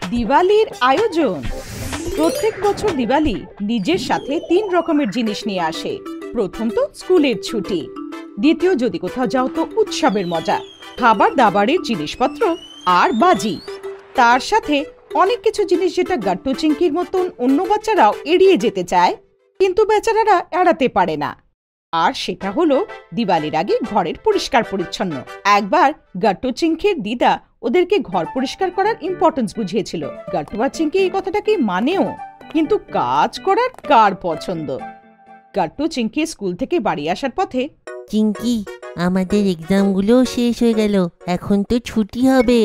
দিওয়ালির আয়োজন। প্রত্যেক বছর দিওয়ালি নিজের সাথে 3 রকমের জিনিস নিয়ে আসে। প্রথম তো স্কুলের ছুটি, দ্বিতীয় যদি কোথাও যাও তো উৎসবের মজা, খাবার দাবারের জিনিসপত্র আর বাজি। তার সাথে অনেক কিছু জিনিস যেটা গাট্টু চিংকির মতন অন্য বাচ্চারাও এড়িয়ে যেতে চায়, কিন্তু বেচারারা এড়াতে পারে না। আর সেটা হলো দিওয়ালির আগে ঘরের পরিষ্কার পরিচ্ছন্ন। একবার গাট্টু চিংকির দিদা ওদেরকে ঘর পরিষ্কার করার ইম্পর্টেন্স বুঝিয়েছিল। গাট্টু আর চিংকি এই কথাটাকে মানেও, কিন্তু কাজ করার কার পছন্দ। গাট্টু চিংকি স্কুল থেকে বাড়ি আসার পথে, চিংকি, আমাদের এক্সামগুলো শেষ হয়ে গেল, এখন তো ছুটি হবে।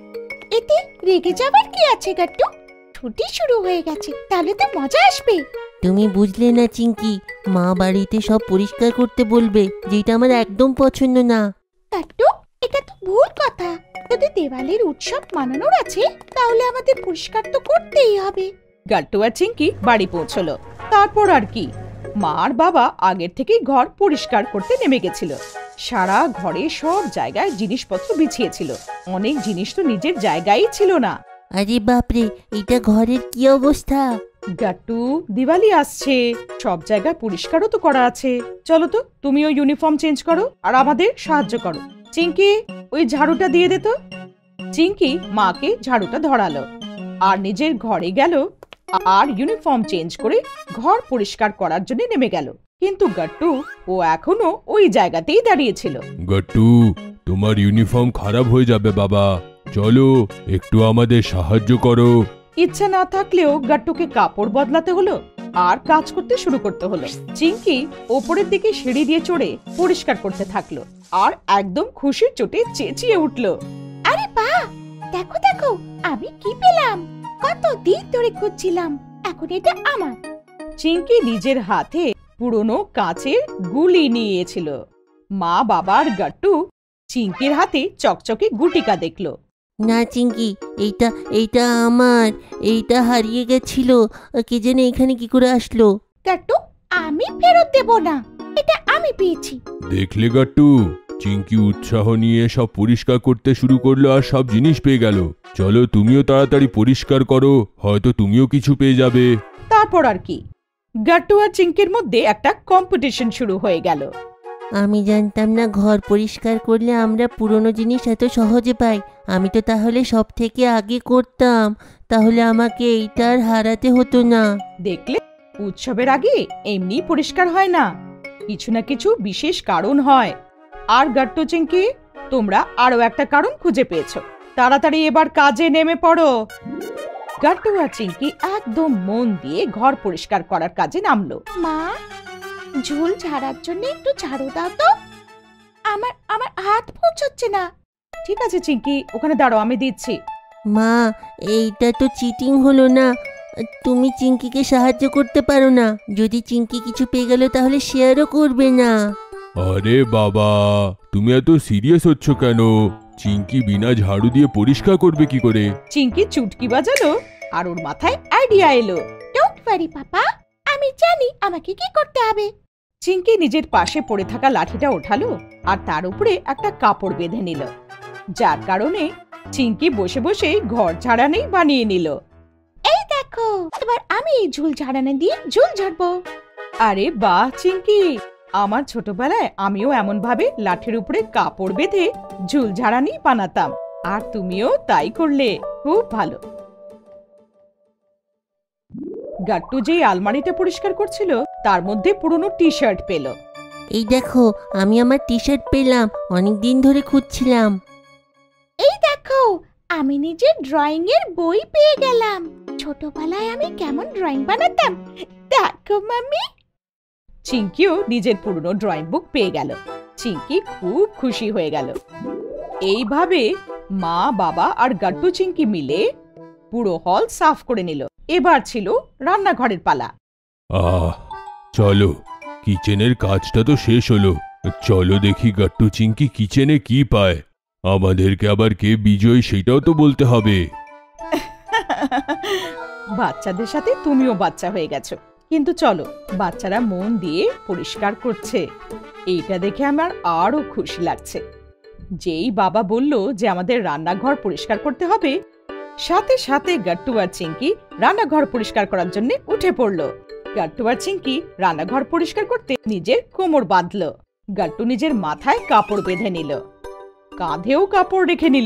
এতে রেগে যাবার কি আছে গাট্টু? ছুটি শুরু হয়ে গেছে, তাহলে তো মজা আসবে। তুমি বুঝলে না চিংকি, মা বাড়িতে সব পরিষ্কার করতে বলবে, যেটা আমার একদম পছন্দ না। গাট্টু, এটা তো ভুল কথা। যদি দেওয়ালির উৎসব মানানোর আছে, তাহলে আমাদের পরিষ্কার তো করতেই হবে। গাট্টু আর চিংকি বাড়ি পৌঁছলো। তারপর আর কি, মা আর বাবা আগের থেকেই ঘর পরিষ্কার করতে নেমে গেছিল। সারা ঘরে সব জায়গায় জিনিসপত্র বিছিয়েছিল। অনেক জিনিস তো নিজের জায়গায় ছিল না। আরে বাপরে, এটা ঘরের কি অবস্থা! গাট্টু, দিওয়ালি আসছে, সব জায়গা পরিষ্কারও তো করা আছে। চলো তো, তুমিও ইউনিফর্ম চেঞ্জ করো আর আমাদের সাহায্য করো। চিংকি, ওই ঝাড়ুটা দিয়ে দে তো। চিংকি মাকে ঝাড়ুটা ধরালো আর নিজের ঘরে গেল আর ইউনিফর্ম চেঞ্জ করে ঘর পরিষ্কার করার জন্য নেমে গেল। কিন্তু গাট্টু ও এখনো ওই জায়গাতেই দাঁড়িয়েছিল। গাট্টু, তোমার ইউনিফর্ম খারাপ হয়ে যাবে বাবা, চলো একটু আমাদের সাহায্য করো। ইচ্ছা না থাকলেও গাট্টুকে কাপড় বদলাতে হলো আর কাজ করতে শুরু করতে হলো। চিংকি ওপরের দিকে সিঁড়ি দিয়ে চড়ে পরিষ্কার করতে থাকলো আর একদম খুশির চোটে চেঁচিয়ে উঠলো, আরে বাহ, দেখো দেখো, আমি কি পেলাম! কত দিন ধরে খুঁজছিলাম, এখন এটা আমার। চিংকি নিজের হাতে পুরনো কাঁচের গুলি নিয়েছিল। মা বাবার গাট্টু চিংকির হাতে চকচকে গুটিকা দেখলো। না চিংকি, এইটা আমার, এইটা হারিয়ে গেছিল, কে জানে এখানে কি করে আসলো। গাট্টু, আমি ফেরত দেব না, এটা আমি পেয়েছি। দেখলে গাট্টু, চিংকি উৎসাহ নিয়ে সব পরিষ্কার করতে শুরু করলো আর সব জিনিস পেয়ে গেল। চলো তুমিও তাড়াতাড়ি পরিষ্কার করো, হয়তো তুমিও কিছু পেয়ে যাবে। তারপর আর কি, গাট্টু আর চিংকির মধ্যে একটা কম্পিটিশন শুরু হয়ে গেল। আমি জানতাম না ঘর পরিষ্কার করলে আমরা পুরনো জিনিস এত সহজে পাই। আমি তো তাহলে সব থেকে আগে করতাম, তাহলে আমাকে এইটা আর হারাতে হতো না। দেখলে, উৎসবের আগে এমনি পরিষ্কার হয় না, কিছু না কিছু বিশেষ কারণ হয়। আর গাট্টু চিংকি, তোমরা আরো একটা কারণ খুঁজে পেয়েছো। তাড়াতাড়ি এবার কাজে নেমে পড়ো। গাট্টু আর চিংকি একদম মন দিয়ে ঘর পরিষ্কার করার কাজে নামলো। মা, ঝুল ঝাড়ার জন্য একটু ঝাড়ু দাও তো, আমার হাত পৌঁছচ্ছে না। ঠিক আছে চিংকি, ওখানে দাঁড়াও, আমি দিচ্ছি। মা, এইটা তো চিটিং হলো না? তুমি চিংকিকে সাহায্য করতে পারো না? যদি চিংকি কিছু পেয়ে গেল তাহলে শেয়ারও করবে না। আরে বাবা, তুমি এত সিরিয়াস হচ্ছ কেন? চিংকি বিনা ঝাড়ু দিয়ে পরিষ্কার করবে কি করে? চিংকি চুটকি বাজালো আর ওর মাথায় আইডিয়া এলো। ডোন্ট ওয়ারি পাপা, আমি জানি আমাকে কি করতে হবে। চিংকি নিজের পাশে পড়ে থাকা লাঠিটা ওঠালো আর তার উপরে একটা কাপড় বেঁধে নিল, যার কারণে চিংকি বসে বসে ঘর ঝাড়ানি বানিয়ে নিল। এই দেখো, এবার আমি এই ঝুল ঝাড়ানি দিয়ে ঝুল ঝাড়বো। আরে বাহ চিংকি, আমার ছোটবেলায় আমিও এমন ভাবে লাঠির উপরে কাপড় বেঁধে ঝুল ঝাড়ানি বানাতাম, আর তুমিও তাই করলে, খুব ভালো। গাট্টু যেই আলমারিটা পরিষ্কার করছিল তার মধ্যে পুরনো টি শার্ট পেল। এই দেখো, আমি আমার টি শার্ট পেলাম, অনেক দিন ধরে খুঁজছিলাম। এই দেখো, আমি নিজের ড্রয়িং এর বই পেয়ে গেলাম। ছোটবেলায় আমি কেমন ড্রয়িং বানাতাম, দেখো মাম্মি। চিংকিও নিজের পুরনো ড্রয়িং বুক পেয়ে গেল। চিংকি খুব খুশি হয়ে গেল। এইভাবে মা বাবা আর গাট্টু চিংকি মিলে পুরো হল সাফ করে নিল। এবার ছিল রান্নাঘরের পালা। চলো, কিচেনের কাজটা তো শেষ হলো। চলো দেখি গাট্টু চিংকি কিচেনে কি পায়। আমাদেরকে আবার কে বিজয়ী সেটাও তো বলতে হবে। বাচ্চাদের সাথে তুমিও বাচ্চা হয়ে গেছো, কিন্তু চলো, বাচ্চারা মন দিয়ে পরিষ্কার করছে, এইটা দেখে আমার আরো খুশি লাগছে। যেই বাবা বলল যে আমাদের রান্নাঘর পরিষ্কার করতে হবে, সাথে সাথে গাট্টু আর চিঙ্কি রান্নাঘর পরিষ্কার করার জন্য উঠে পড়লো। গাট্টু আর চিঙ্কি রান্নাঘর পরিষ্কার করতে নিজের কোমর বাঁধলো। গাট্টু নিজের মাথায় কাপড় বেঁধে নিল, কাঁধেও কাপড় রেখে নিল,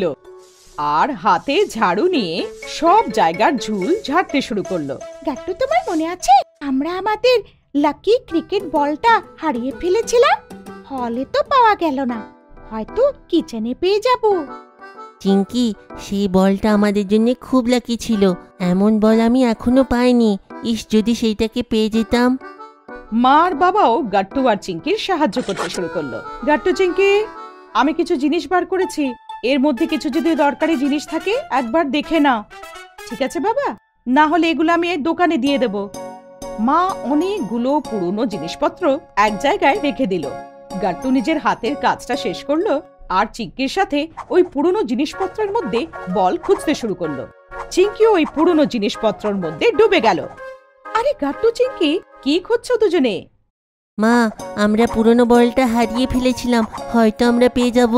আর হাতে ঝাড়ু নিয়ে সব জায়গার ঝুল ঝাড়তে শুরু করলো। গাট্টু, তোমার মনে আছে আমরা আমাদের লাকি ক্রিকেট বলটা হারিয়ে ফেলেছিলাম? হলে তো পাওয়া গেল না, হয়তো কিচেনে পেয়ে যাব। চিঙ্কি, সেই বলটা আমাদের জন্য খুব লাকি ছিল। এমন বল আমি এখনো পাইনি। ইস, যদি সেইটাকে পেয়ে যেতাম। মা আর বাবাও গাট্টু আর চিঙ্কির সাহায্য করতে শুরু করলো। গাট্টু, চিঙ্কি, আমি কিছু জিনিস বার করেছি, এর মধ্যে কিছু যদি দরকারি জিনিস থাকে একবার দেখে নাও। ঠিক আছে বাবা? না হলে এগুলো আমি এই দোকানে দিয়ে দেব। মা অনেকগুলো পুরনো জিনিসপত্র এক জায়গায় রেখে দিল। গাট্টু নিজের হাতের কাজটা শেষ করলো আর চিঙ্কির সাথে ওই পুরনো জিনিসপত্রের মধ্যে বল খুঁজতে শুরু করলো। চিঙ্কিও ওই পুরনো জিনিসপত্রের মধ্যে ডুবে গেল। আরে গাট্টু, চিঙ্কি, কি খুঁজছো দুজনে? মা, আমরা পুরনো বলটা হারিয়ে ফেলেছিলাম, হয়তো আমরা পেয়ে যাব।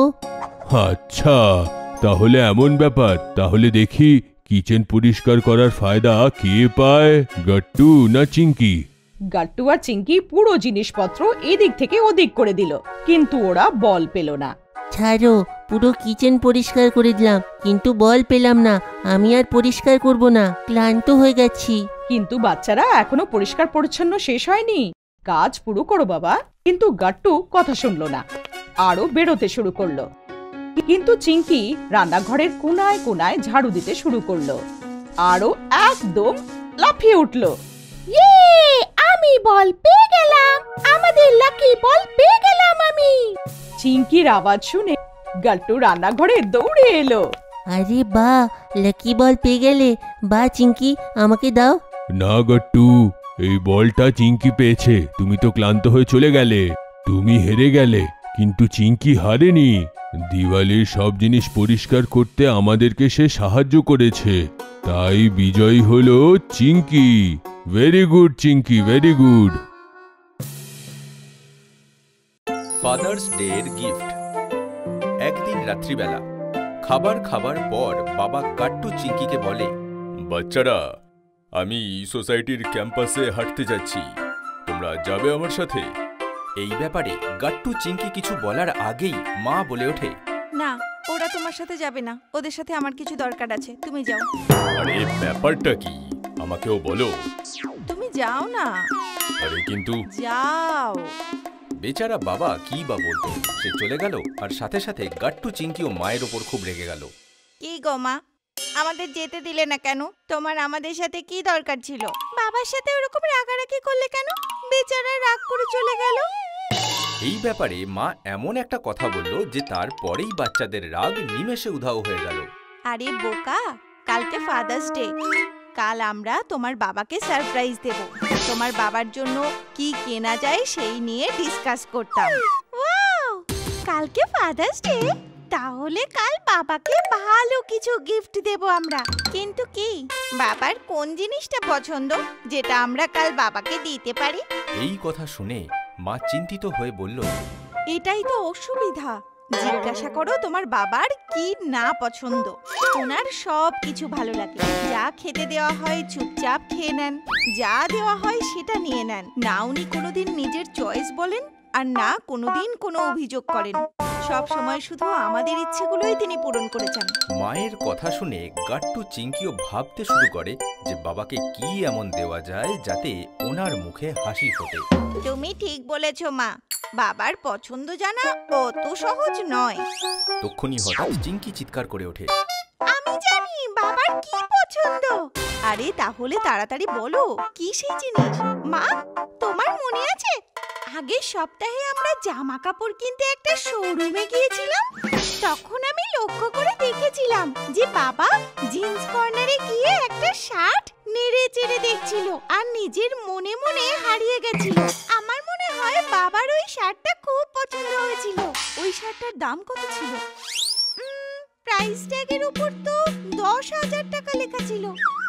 আচ্ছা, তাহলে এমন ব্যাপার। তাহলে দেখি কিচেন পরিষ্কার করার ফায়দা কে পায়, গাট্টু না চিঙ্কি? গাট্টু আর চিঙ্কি পুরো জিনিসপত্র এদিক থেকে ওদিক করে দিল, কিন্তু ওরা বল পেল না। ছাড়ো, পুরো কিচেন পরিষ্কার করে দিলাম, কিন্তু বল পেলাম না। আমি আর পরিষ্কার করব না, ক্লান্ত হয়ে গেছি। কিন্তু বাচ্চারা, এখনো পরিষ্কার পরিচ্ছন্ন শেষ হয়নি, কাজ পুরো করো বাবা। কিন্তু গাট্টু কথা শুনলো না, আরো বেরোতে শুরু করলো। কিন্তু চিঙ্কি রান্নাঘরের কোনায় কোনায় ঝাড়ু দিতে শুরু করলো, আরো একদম লাফিয়ে উঠলো। ইয়ে, আমি বল পেয়ে গেলাম, আমাদের লাকি বল পেয়ে গেলাম আমি। চিঙ্কির আওয়াজ শুনে গাট্টু রান্নাঘরে দৌড়ে এলো। আরে বাহ, লাকি বল পেয়ে গেলে। বাহ চিঙ্কি, আমাকে দাও। না গাট্টু, এই বলটা চিঙ্কি পেয়েছে। তুমি তো ক্লান্ত হয়ে চলে গেলে, তুমি হেরে গেলে, কিন্তু চিঙ্কি হারেনি। দিওয়ালির সব জিনিস পরিষ্কার করতে আমাদেরকে সে সাহায্য করেছে, তাই বিজয়ী হলো Chinki. Very good Chinki, very good. Father's day এর গিফট। একদিন রাত্রিবেলা খাবার খাবার পর বাবা গাট্টু চিঙ্কিকে বলে, বাচ্চারা, আমি সোসাইটির ক্যাম্পাসে হাঁটতে যাচ্ছি, তোমরা যাবে আমার সাথে? এই ব্যাপারে গাট্টু চিঙ্কি কিছু বলার আগেই মা বলে ওঠে, না, ওরা তোমার সাথে যাবে না, ওদের সাথে আমার কিছু দরকার আছে, তুমি যাও। আরে ব্যাপারটা কি, আমাকেও বলো। তুমি যাও না। আরে কিন্তু যাও। বেচারা বাবা কি বা বলতো, সে চলে গেল, আর সাথে সাথে গাট্টু চিঙ্কিও মায়ের ওপর খুব রেগে গেল। কি গো মা, আমাদের যেতে দিলে না কেন? তোমার আমাদের সাথে কি দরকার ছিল? বাবার সাথে ওরকম রাগারাগি করলে কেন? বেচারা রাগ করে চলে গেল। এই ব্যাপারে মা এমন একটা কথা বলল যে তারপরেই বাচ্চাদের রাগ নিমেষে উধাও হয়ে গেল। আরে বোকা, কালকে ফাদার্স ডে, কাল আমরা তোমার বাবাকে সারপ্রাইজ দেব। তোমার বাবার জন্য কি কেনা যায় সেই নিয়ে ডিসকাস করতাম। ওয়াও, কালকে ফাদার্স ডে, তাহলে কাল বাবাকে ভালো কিছু গিফট দেব আমরা। কিন্তু কি, বাবার কোন জিনিসটা পছন্দ যেটা আমরা কাল বাবাকে দিতে পারি? এই কথা শুনে মা চিন্তিত হয়ে বলল, এটাই তো অসুবিধা। জিজ্ঞাসা করো তোমার বাবার কি না পছন্দ। ওনার সব কিছু ভালো লাগে, যা খেতে দেওয়া হয় চুপচাপ খেয়ে নেন, যা দেওয়া হয় সেটা নিয়ে নেন। না উনি কোনোদিন নিজের চয়েস বলেন, আর না কোনোদিন কোনো অভিযোগ করেন। সব সময় শুধু আমাদের ইচ্ছেগুলোই তিনি পূরণ করেছেন। মায়ের কথা শুনে গাট্টু চিঙ্কিও ভাবতে শুরু করে যে বাবাকে কি এমন দেওয়া যায় যাতে ওনার মুখে হাসি ফোটে। তুমি ঠিক বলেছ মা, বাবার পছন্দ জানা অত সহজ নয়। তক্ষুনি হঠাৎ চিঙ্কি চিৎকার করে ওঠে, আমি জানি বাবার কি পছন্দ। আরে তাহলে তাড়াতাড়ি বলো, কি সেই জিনিস? মা, তোমার মনে আছে আগের সপ্তাহে আমরা জামা কাপড় কিনতে একটা শোরুমে গিয়েছিলাম? তখন আমি লক্ষ্য করে দেখেছিলাম যে বাবা জিন্স কর্নারে গিয়ে একটা শার্ট নেড়ে চেড়ে দেখছিল আর নিজের মনে মনে হারিয়ে গেছিল। আমার মনে হয় বাবার ওই শার্টটা খুব পছন্দ হয়েছিল। ওই শার্টটার দাম কত ছিল? প্রাইস ট্যাগের উপর তো 10,000 টাকা লেখা ছিল।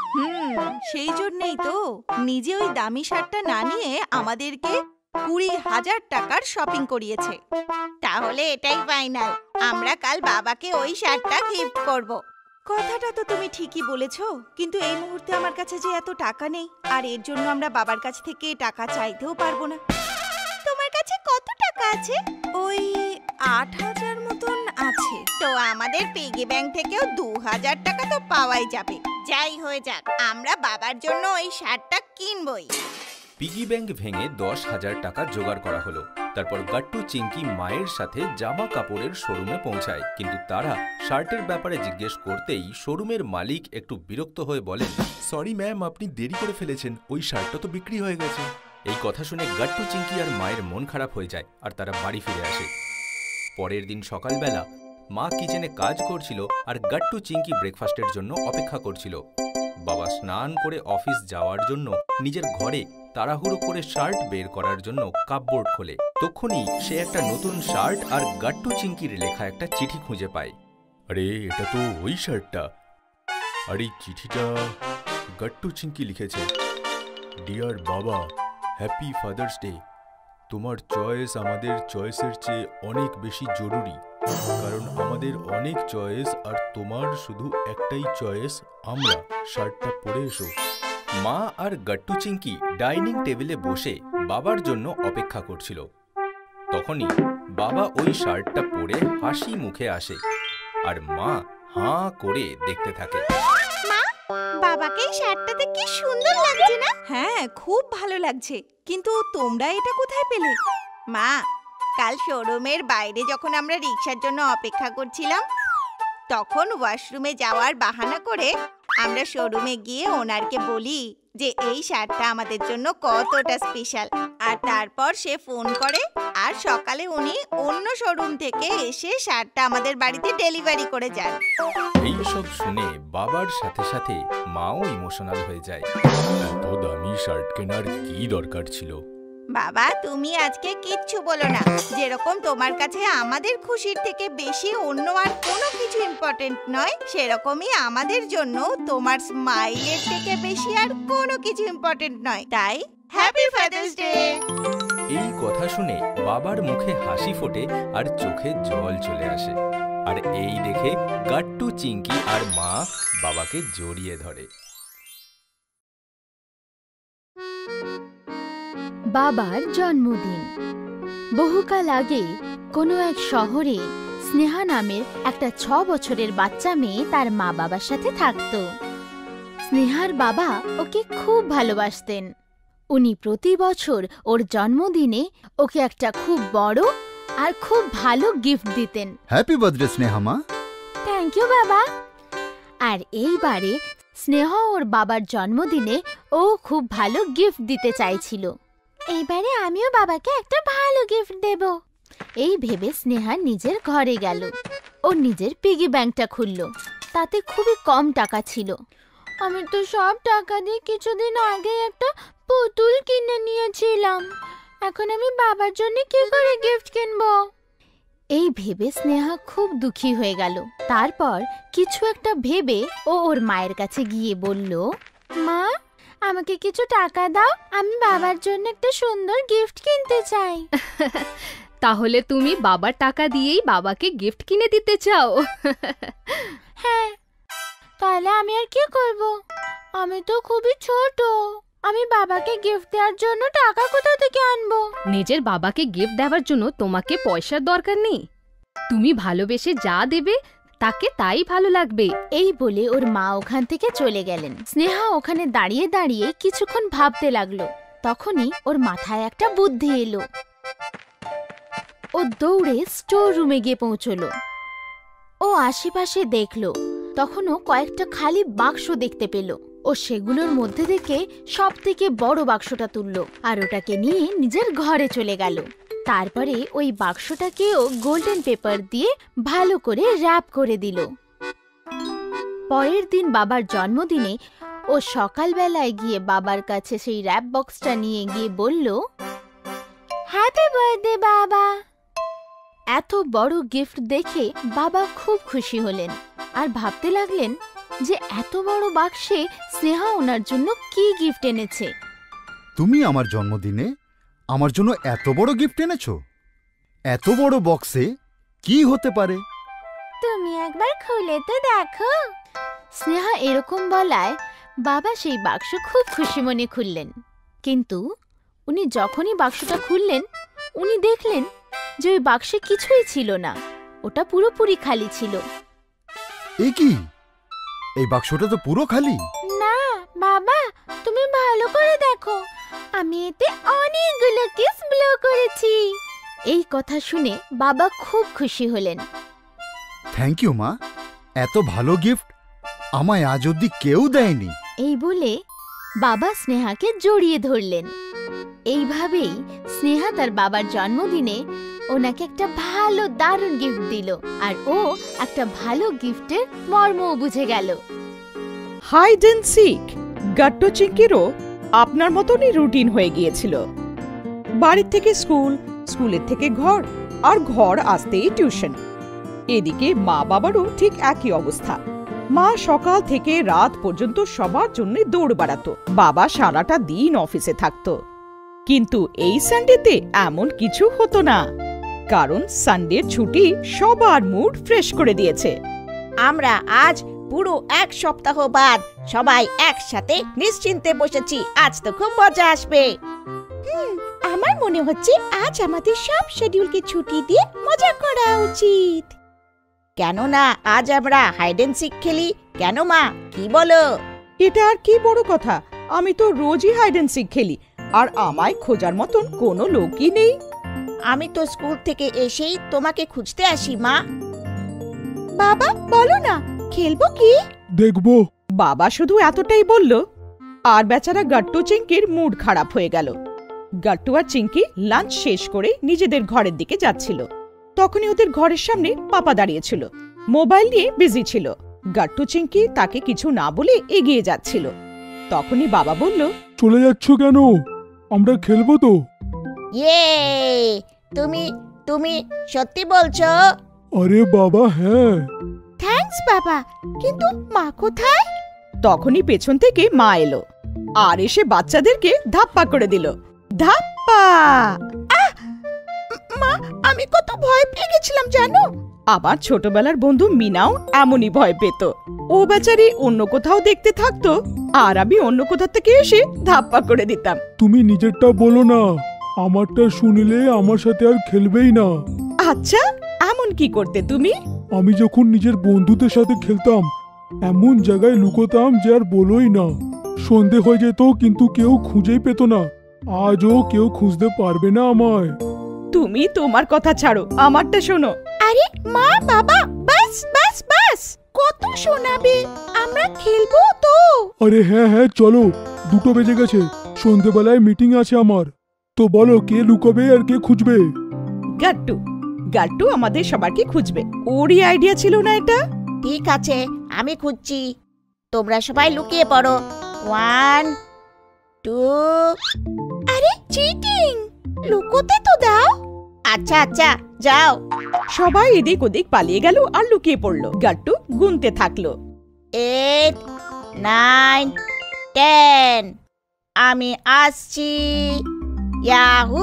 সেই জন্যই তো নিজে ওই দামি শার্টটা না নিয়ে আমাদেরকে 20,000 টাকার শপিং করিয়েছে। তাহলে এটাই ফাইনাল, আমরা কাল বাবাকে ওই শার্টটা গিফট করব। কথাটা তো তুমি ঠিকই বলেছো, কিন্তু এই মুহূর্তে আমার কাছে যে এত টাকা নেই, আর এর জন্য আমরা বাবার কাছ থেকে টাকা চাইতেও পারবো না। তোমার কাছে কত টাকা আছে? ওই ৮,০০০ মতন আছে। তো আমাদের পিগি ব্যাংক থেকেও ২,০০০ টাকা তো পাওয়াই যাবে। যাই হয়ে যাক, আমরা বাবার জন্য ওই শার্টটা কিনবই। পিগি ব্যাংক ভেঙে ১০,০০০ টাকা জোগাড় করা হলো। তারপর গাট্টু চিঙ্কি মায়ের সাথে জামা কাপড়ের শোরুমে পৌঁছায়, কিন্তু তারা শার্টের ব্যাপারে জিজ্ঞেস করতেই শোরুমের মালিক একটু বিরক্ত হয়ে বলেন, সরি ম্যাম, আপনি দেরি করে ফেলেছেন, ওই শার্টটা তো বিক্রি হয়ে গেছে। এই কথা শুনে গাট্টু চিঙ্কি আর মায়ের মন খারাপ হয়ে যায়, আর তারা বাড়ি ফিরে আসে। পরের দিন সকালবেলা মা কিচেনে কাজ করছিল আর গাট্টু চিঙ্কি ব্রেকফাস্টের জন্য অপেক্ষা করছিল। বাবা স্নান করে অফিস যাওয়ার জন্য নিজের ঘরে তাড়াহুড়ো করে শার্ট বের করার জন্য কাপবোর্ড খোলে। তখনই সে একটা নতুন শার্ট আর গাট্টু চিঙ্কির লেখা একটা চিঠি খুঁজে পায়। আরে এটা তো ওই শার্টটা। আর এই চিঠিটা গাট্টু চিঙ্কি লিখেছে, ডিয়ার বাবা, হ্যাপি ফাদার্স ডে। তোমার চয়েস আমাদের চয়েসের চেয়ে অনেক বেশি জরুরি, কারণ আমাদের অনেক চয়েস আর তোমার শুধু একটাই চয়েস, আমরা। শার্টটা পরে এসো। মা আর গাট্টু চিঙ্কি ডাইনিং টেবিলে বসে বাবার জন্য অপেক্ষা করছিল। তখনই বাবা ওই শার্টটা পরে হাসি মুখে আসে, আর মা হাঁ করে দেখতে থাকে। মা, বাবাকে এই শার্টটাতে কি সুন্দর লাগছে না? হ্যাঁ, খুব ভালো লাগছে, কিন্তু তোমরা এটা কোথায় পেলে? মা, কাল শোরুমের বাইরে যখন আমরা রিকশার জন্য অপেক্ষা করছিলাম, তখন ওয়াশরুমে যাওয়ার বাহানা করে আমরা শোরুমে গিয়ে ওনারকে বলি যে এই শার্টটা আমাদের জন্য কতটা স্পেশাল, আর তারপর সে ফোন করে, আর সকালে উনি অন্য শোরুম থেকে এসে শার্টটা আমাদের বাড়িতে ডেলিভারি করে যান। এই সব শুনে বাবার সাথে সাথে মাও ইমোশনাল হয়ে যায়। এত দামি শার্ট কেনার কি দরকার ছিল? বাবা, তুমি আজকে কিচ্ছু বলো না। যেরকম তোমার কাছে আমাদের খুশির থেকে বেশি অন্য আর কোনো কিছু ইম্পর্টেন্ট নয়, সেরকমই আমাদের জন্য তোমার স্মাইলের থেকে বেশি আর কোনো কিছু ইম্পর্টেন্ট নয়। তাই হ্যাপি ফাদার্স ডে। এই কথা শুনে বাবার মুখে হাসি ফোটে আর চোখে জল চলে আসে, আর এই দেখে গাট্টু চিঙ্কি আর মা বাবাকে জড়িয়ে ধরে। বাবার জন্মদিন। বহুকাল আগে কোনো এক শহরে স্নেহা নামের একটা ৬ বছরের বাচ্চা মেয়ে তার মা বাবার সাথে থাকত। স্নেহার বাবা ওকে খুব ভালোবাসতেন। উনি প্রতি বছর ওর জন্মদিনে ওকে একটা খুব বড় আর খুব ভালো গিফট দিতেন। হ্যাপি বার্থডে স্নেহা মা। থ্যাংক ইউ বাবা। আর এইবারে স্নেহা ওর বাবার জন্মদিনে ও খুব ভালো গিফট দিতে চাইছিল। এইবারে আমিও বাবাকে একটা ভালো গিফট দেব, এই ভেবে স্নেহা নিজের ঘরে গেল। ও নিজের পিগি ব্যাংকটা খুলল। তাতে খুবই কম টাকা ছিল। আমি তো সব টাকা দিয়ে কিছুদিন আগে একটা পুতুল কিনে নিয়েছিলাম। এখন আমি বাবার জন্য কি করে গিফট কিনবো? এই ভেবে স্নেহা খুব দুঃখী হয়ে গেল। তারপর কিছু একটা ভেবে ও ওর মায়ের কাছে গিয়ে বলল, মা, আমাকে কিছু টাকা দাও, আমি বাবার জন্য একটা সুন্দর গিফট কিনতে চাই। তাহলে তুমি বাবার টাকা দিয়েই বাবাকে গিফট কিনে দিতে চাও? হ্যাঁ, তাহলে আমি আর কি করব? আমি তো খুবই ছোট। আমি বাবাকে গিফট দেওয়ার জন্য টাকা কোথা থেকে আনবো? নিজের বাবাকে গিফট দেওয়ার জন্য তোমাকে পয়সার দরকার নেই। তুমি ভালোবেসে যা দেবে তাকে তাই ভালো লাগবে। এই বলে ওর মা ওখান থেকে চলে গেলেন। স্নেহা ওখানে দাঁড়িয়ে দাঁড়িয়ে কিছুক্ষণ ভাবতে লাগলো। তখনই ওর মাথায় একটা বুদ্ধি এলো। ও দৌড়ে স্টোর রুমে গিয়ে পৌঁছলো। ও আশেপাশে দেখলো। তখন ও কয়েকটা খালি বাক্স দেখতে পেল। ও সেগুলোর মধ্যে থেকে সব থেকে বড় বাক্সটা তুললো আর ওটাকে নিয়ে নিজের ঘরে চলে গেল। তারপরে ওই বাক্সটাকে ও গোল্ডেন পেপার দিয়ে ভালো করে র্যাপ করে দিল। পরের দিন বাবার জন্মদিনে ও সকালবেলায় গিয়ে বাবার কাছে সেই র্যাপ বক্সটা নিয়ে গিয়ে বলল, হ্যাপি বার্থডে বাবা। এত বড় গিফট দেখে বাবা খুব খুশি হলেন আর ভাবতে লাগলেন যে এত বড় বাক্সে স্নেহা ওনার জন্য কি গিফট এনেছে। তুমি আমার জন্মদিনে আমার জন্য এত বড় গিফট এনেছো? এত বড় বক্সে কি হতে পারে? তুমি একবার খুলে তো দেখো। স্নেহা এরকম বলায় বাবা সেই বাক্স খুব খুশি মনে খুললেন। কিন্তু উনি যখনই বাক্সটা খুললেন, উনি দেখলেন যে ওই বাক্সে কিছুই ছিল না, ওটা পুরোপুরি খালি ছিল। এ কি, এই বাক্সটা তো পুরো খালি। না বাবা, তুমি ভালো করে দেখো, আমি এতে অনেকগুলো কিস ব্লো করেছি। এই কথা শুনে বাবা খুব খুশি হলেন। থ্যাংক ইউ মা, এত ভালো গিফট আমায় আজ অব্দি কেউ দেয়নি। এই বলে বাবা স্নেহাকে জড়িয়ে ধরলেন। এইভাবেই স্নেহা তার বাবার জন্মদিনে ওনাকে একটা ভালো দারুণ গিফট দিল, আর ও একটা ভালো গিফটের মর্মও বুঝে গেল। হাইড এন্ড সিক গাট্টু চিঙ্কিরও আপনার মতনই রুটিন হয়ে গিয়েছিল। বাড়ির থেকে স্কুল, স্কুলের থেকে ঘর, আর ঘর আসতেই টিউশন। এদিকে মা বাবারও ঠিক একই অবস্থা। মা সকাল থেকে রাত পর্যন্ত সবার জন্য দৌড় বাড়াতো, বাবা সারাটা দিন অফিসে থাকতো। কিন্তু এই সানডেতে এমন কিছু হতো না, কারণ সানডের ছুটি সবার মুড ফ্রেশ করে দিয়েছে। আমরা আজ পুরো এক সপ্তাহ বাদ সবাই একসাথে নিশ্চিন্তে বসেছি। আজ তো খুব মজা আসবে। আমার মনে হচ্ছে আজ আমাদের সব শিডিউলকে ছুটি দিয়ে মজা করা উচিত। কেন না আজ আমরা হাইড এন্ড সিক খেলি? কেন মা, কি বলো? এটা আর কি বড় কথা, আমি তো রোজই হাইড এন্ড সিক খেলি, আর আমায় খোঁজার মতন কোনো লোকই নেই। আমি তো স্কুল থেকে এসেই তোমাকে খুঁজতে আসি মা। বাবা বলো না, খেলবো কি? দেখবো। বাবা শুধু এতটাই বলল, আর বেচারা গাট্টু চিঙ্কির মুড খারাপ হয়ে গেল। গাট্টু আর চিঙ্কি লাঞ্চ শেষ করে নিজেদের ঘরের দিকে যাচ্ছিল। তখনই ওদের ঘরের সামনে পাপা দাঁড়িয়েছিল, মোবাইল নিয়ে বিজি ছিল। গাট্টু চিঙ্কি তাকে কিছু না বলে এগিয়ে যাচ্ছিল। তখনই বাবা বলল, চলে যাচ্ছ কেন? আমরা খেলবো তো। ইয়ে, তুমি তুমি সত্যি বলছো? আরে বাবা হ্যাঁ। থ্যাঙ্কস বাবা, কিন্তু মা কোথায়? তখনই পেছন থেকে মা এলো আর এসে বাচ্চাদেরকে ধাপ্পা করে দিল। ধাপ্পা! মা, আমি কত ভয় পেয়ে গেছিলাম জানো। আবার ছোটবেলার বন্ধু মিনাও এমনই ভয় পেত। ও বেচারি অন্য কোথাও দেখতে থাকতো, আর আমি অন্য কোথা থেকে এসে ধাপ্পা করে দিতাম। তুমি নিজেরটা বলো না, আমারটা শুনলে আমার সাথে আর খেলবেই না। আচ্ছা, এমন কি করতে তুমি? আমি যখন নিজের বন্ধুদের সাথে খেলতাম, এমন জায়গায় লুকোতাম যে আর বলোই না। সন্ধে হয়ে যেত কিন্তু কেউ খুঁজেই পেত না। আজও কেউ খুঁজতে পারবে না আমায়। তুমি তোমার কথা ছাড়ো, আমারটা শোনো। আরে মা বাবা, বাস বাস বাস, কত শোনাবে? আমরা খেলবো তো। আরে হ্যাঁ হ্যাঁ চলো, 2টো বেজে গেছে, সন্ধেবেলায় মিটিং আছে আমার। তো বলো, কে লুকোবে আর কে খুঁজবে? গাট্টু। গাট্টু আমাদের সবাইকে খুঁজবে, ওরই আইডিয়া ছিল না এটা? ঠিক আছে, আমি খুঁজছি, তোমরা সবাই লুকিয়ে পড়ো। 1 2। আরে চিটিং, লুকোতে তো দাও। আচ্ছা আচ্ছা যাও। সবাই এদিক ওদিক পালিয়ে গেল আর লুকিয়ে পড়ল। গাট্টু গুনতে থাকলো। 8 9 10। আমি আসছি। ইয়াহু!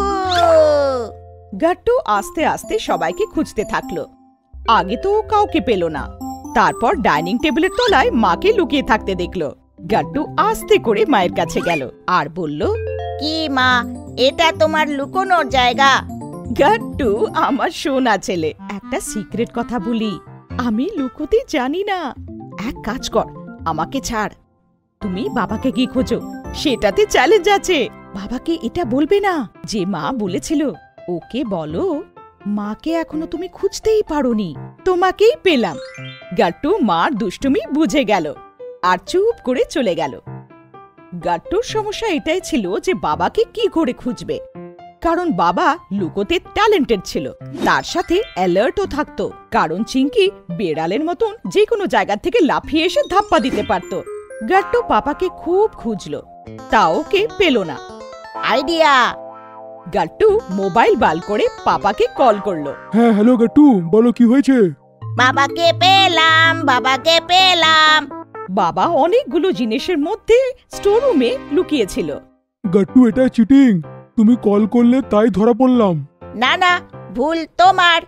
গাট্টু আস্তে আস্তে সবাইকে খুঁজতে থাকলো। আগে তো কাউকে পেল না। তারপর ডাইনিং টেবিলের তলায় মাকে লুকিয়ে থাকতে দেখলো। গাট্টু আস্তে করে মায়ের কাছে গেল আর বলল, কি মা, এটা তোমার লুকোনোর জায়গা? গাট্টু আমার সোনা ছেলে, একটা সিক্রেট কথা বলি, আমি লুকোতে জানি না। এক কাজ কর, আমাকে ছাড়। তুমি বাবাকে কি খোঁজো, সেটাতে চ্যালেঞ্জ আছে। বাবাকে এটা বলবে না যে মা বলেছিল। ওকে বলো, মাকে এখনো তুমি খুঁজতেই পারোনি, তোমাকেই পেলাম। গাট্টু মার দুষ্টুমি বুঝে গেল আর চুপ করে চলে গেল। গাট্টুর সমস্যা এটাই ছিল যে বাবাকে কি করে খুঁজবে, কারণ বাবা লুকোতে ট্যালেন্টেড ছিল, তার সাথে অ্যালার্টও থাকতো, কারণ চিঙ্কি বেড়ালের মতন যে কোনো জায়গা থেকে লাফিয়ে এসে ধাপ্পা দিতে পারত। গাট্টু পাপাকে খুব খুঁজলো, তাও ওকে পেল না। আইডিয়া! গাট্টু মোবাইল বার করে পাপাকে কল করলো। হ্যাঁ হ্যালো গাট্টু, বলো কি হয়েছে? বাবাকে পেলাম, বাবাকে পেলাম। বাবা অনেকগুলো জিনিসের মধ্যে স্টোর রুমে লুকিয়েছিল। গাট্টু, এটা চিটিং, তুমি কল করলে তাই ধরা পড়লাম। না না, ভুল তোমার।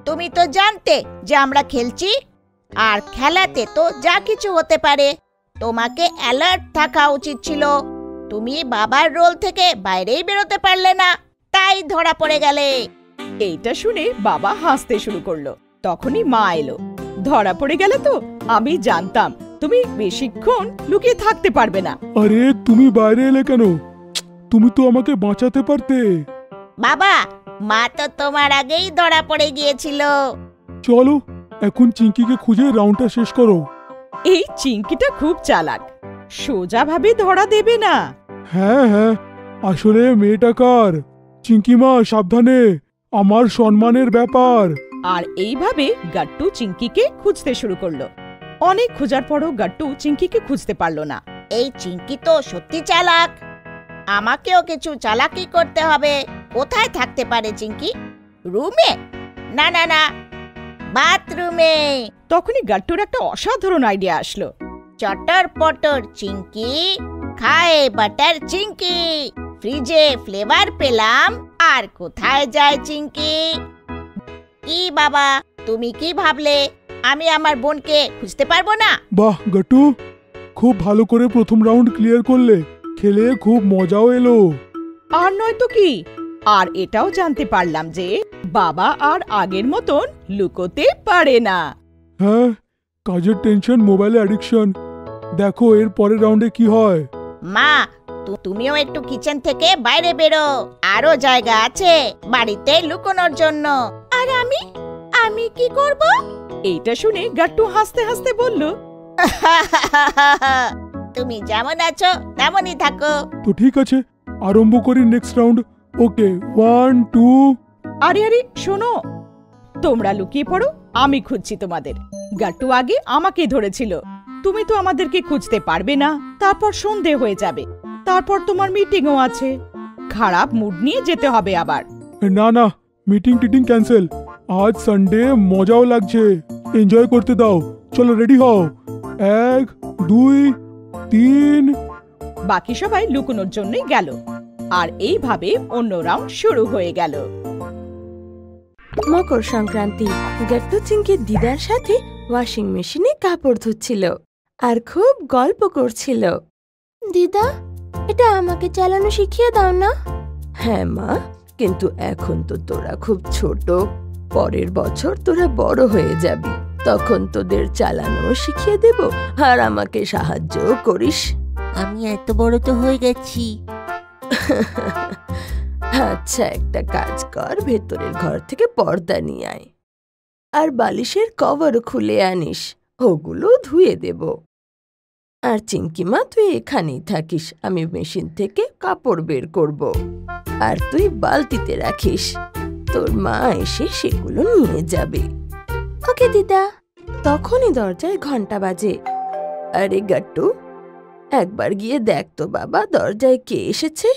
তুমি তো জানতে যে আমরা খেলছি, আর খেলাতে তো যা কিছু হতে পারে। তোমাকে অ্যালার্ট থাকা উচিত ছিল। তুমি বাবার রোল থেকে বাইরেই বেরোতে পারলে না, তাই ধরা পড়ে গেলে। এইটা শুনে বাবা হাসতে শুরু করলো। তখনই মা এলো। ধরা পড়ে গেলে তো? আমি জানতাম তুমি বেশিক্ষণ লুকিয়ে থাকতে পারবে না। আরে তুমি বাইরে এলে কেন? তুমি তো আমাকে বাঁচাতে পারতে। বাবা, মা তো তোমার আগেই ধরা পড়ে গিয়েছিল। চলো এখন চিঙ্কিকে খুঁজে রাউন্ডটা শেষ করো। এই চিংকিটা খুব চালাক, সোজাভাবে ধরা দেবে না। হ্যাঁ হ্যাঁ, আসলে মেয়েটা কার? চিঙ্কি মা সাবধানে, আমার সম্মানের ব্যাপার। আর এইভাবে গাট্টু চিংকিকে খুঁজতে শুরু করলো। অনেক খোঁজার পরও গাট্টু চিংকিকে খুঁজতে পারলো না। এই চিঙ্কি তো সত্যি চালাক। আমাকেও কিছু চালাকি করতে হবে। কোথায় থাকতে পারে চিঙ্কি? রুমে? না না না, বাথরুমে। তখনই গাট্টুর একটা অসাধারণ আইডিয়া আসলো। চটর পটর চিঙ্কি খায় বাটার চিঙ্কি, ফ্রিজে ফ্লেভার পেলাম, আর কোথায় যায় চিঙ্কি? কি বাবা, তুমি কি ভাবলে আমি আমার বোনকে খুঁজতে পারবো না? বাহ গাট্টু, খুব ভালো করে প্রথম রাউন্ড ক্লিয়ার করলে। খেলে খুব মজাও এলো। আর নয় তো কি, আর এটাও জানতে পারলাম যে বাবা আর আগের মতন লুকোতে পারে না। হ্যাঁ, কাজের টেনশন, মোবাইলে অ্যাডিকশন। দেখো এর পরের রাউন্ডে কি হয়। মা, তুমিও একটু কিচেন থেকে বাইরে বেরো। আরো জায়গা আছে বাড়িতে লুকোনোর জন্য। আর আমি কি করব? এইটা শুনে গাট্টু হাসতে হাসতে বলল, তুমি যেমন আছো তেমনই থাকো। তো ঠিক আছে, আরম্ভ করি নেক্সট রাউন্ড। ওকে, 1 2। আরে আরে শোনো, তোমরা লুকিয়ে পড়ো, আমি খুঁজছি তোমাদের। গাট্টু আগে আমাকে ধরেছিল। তুমি তো আমাদেরকে খুঁজতে পারবে না, তারপর সন্ধে হয়ে যাবে, তারপর তোমার মিটিংও আছে। খারাপ মুড নিয়ে যেতে হবে আবার। না না, মিটিং টিটিং ক্যান্সেল। আজ সানডে, মজাও লাগছে, এনজয় করতে দাও। চলো রেডি হও। 1 2 3। বাকি সবাই লুকোনোর জন্যই গেল, আর এইভাবে অন্য রাউন্ড শুরু হয়ে গেল। মকর সংক্রান্তি। গাট্টু চিঙ্কির দিদার সাথে ওয়াশিং মেশিনে কাপড় ধুচ্ছিল আর খুব গল্প করছিল। দিদা, এটা আমাকে চালানো শিখিয়ে দাও না। হ্যাঁ মা, কিন্তু এখন তো তোরা খুব ছোট। পরের বছর তোরা বড় হয়ে যাবি, তখন তোদের চালানো শিখিয়ে দেব, আর আমাকে সাহায্য করিস। আমি এত বড় তো হয়ে গেছি। আচ্ছা, একটা কাজ কর, ভেতরের ঘর থেকে পর্দা নিয়ে আয়, আর বালিশের কভারও খুলে আনিস, ওগুলো ধুয়ে দেব। আর চিঙ্কিমা, তুই এখানেই থাকিস, আমি মেশিন থেকে কাপড় বের করব, আর তুই বালতিতে রাখিস। তোর মা এসে সেগুলো নিয়ে যাবে। ওকে দিদা। তখনই দরজায় ঘন্টা বাজে। আরে গাট্টু, একবার গিয়ে দেখ তো বাবা, দরজায় কে এসেছে।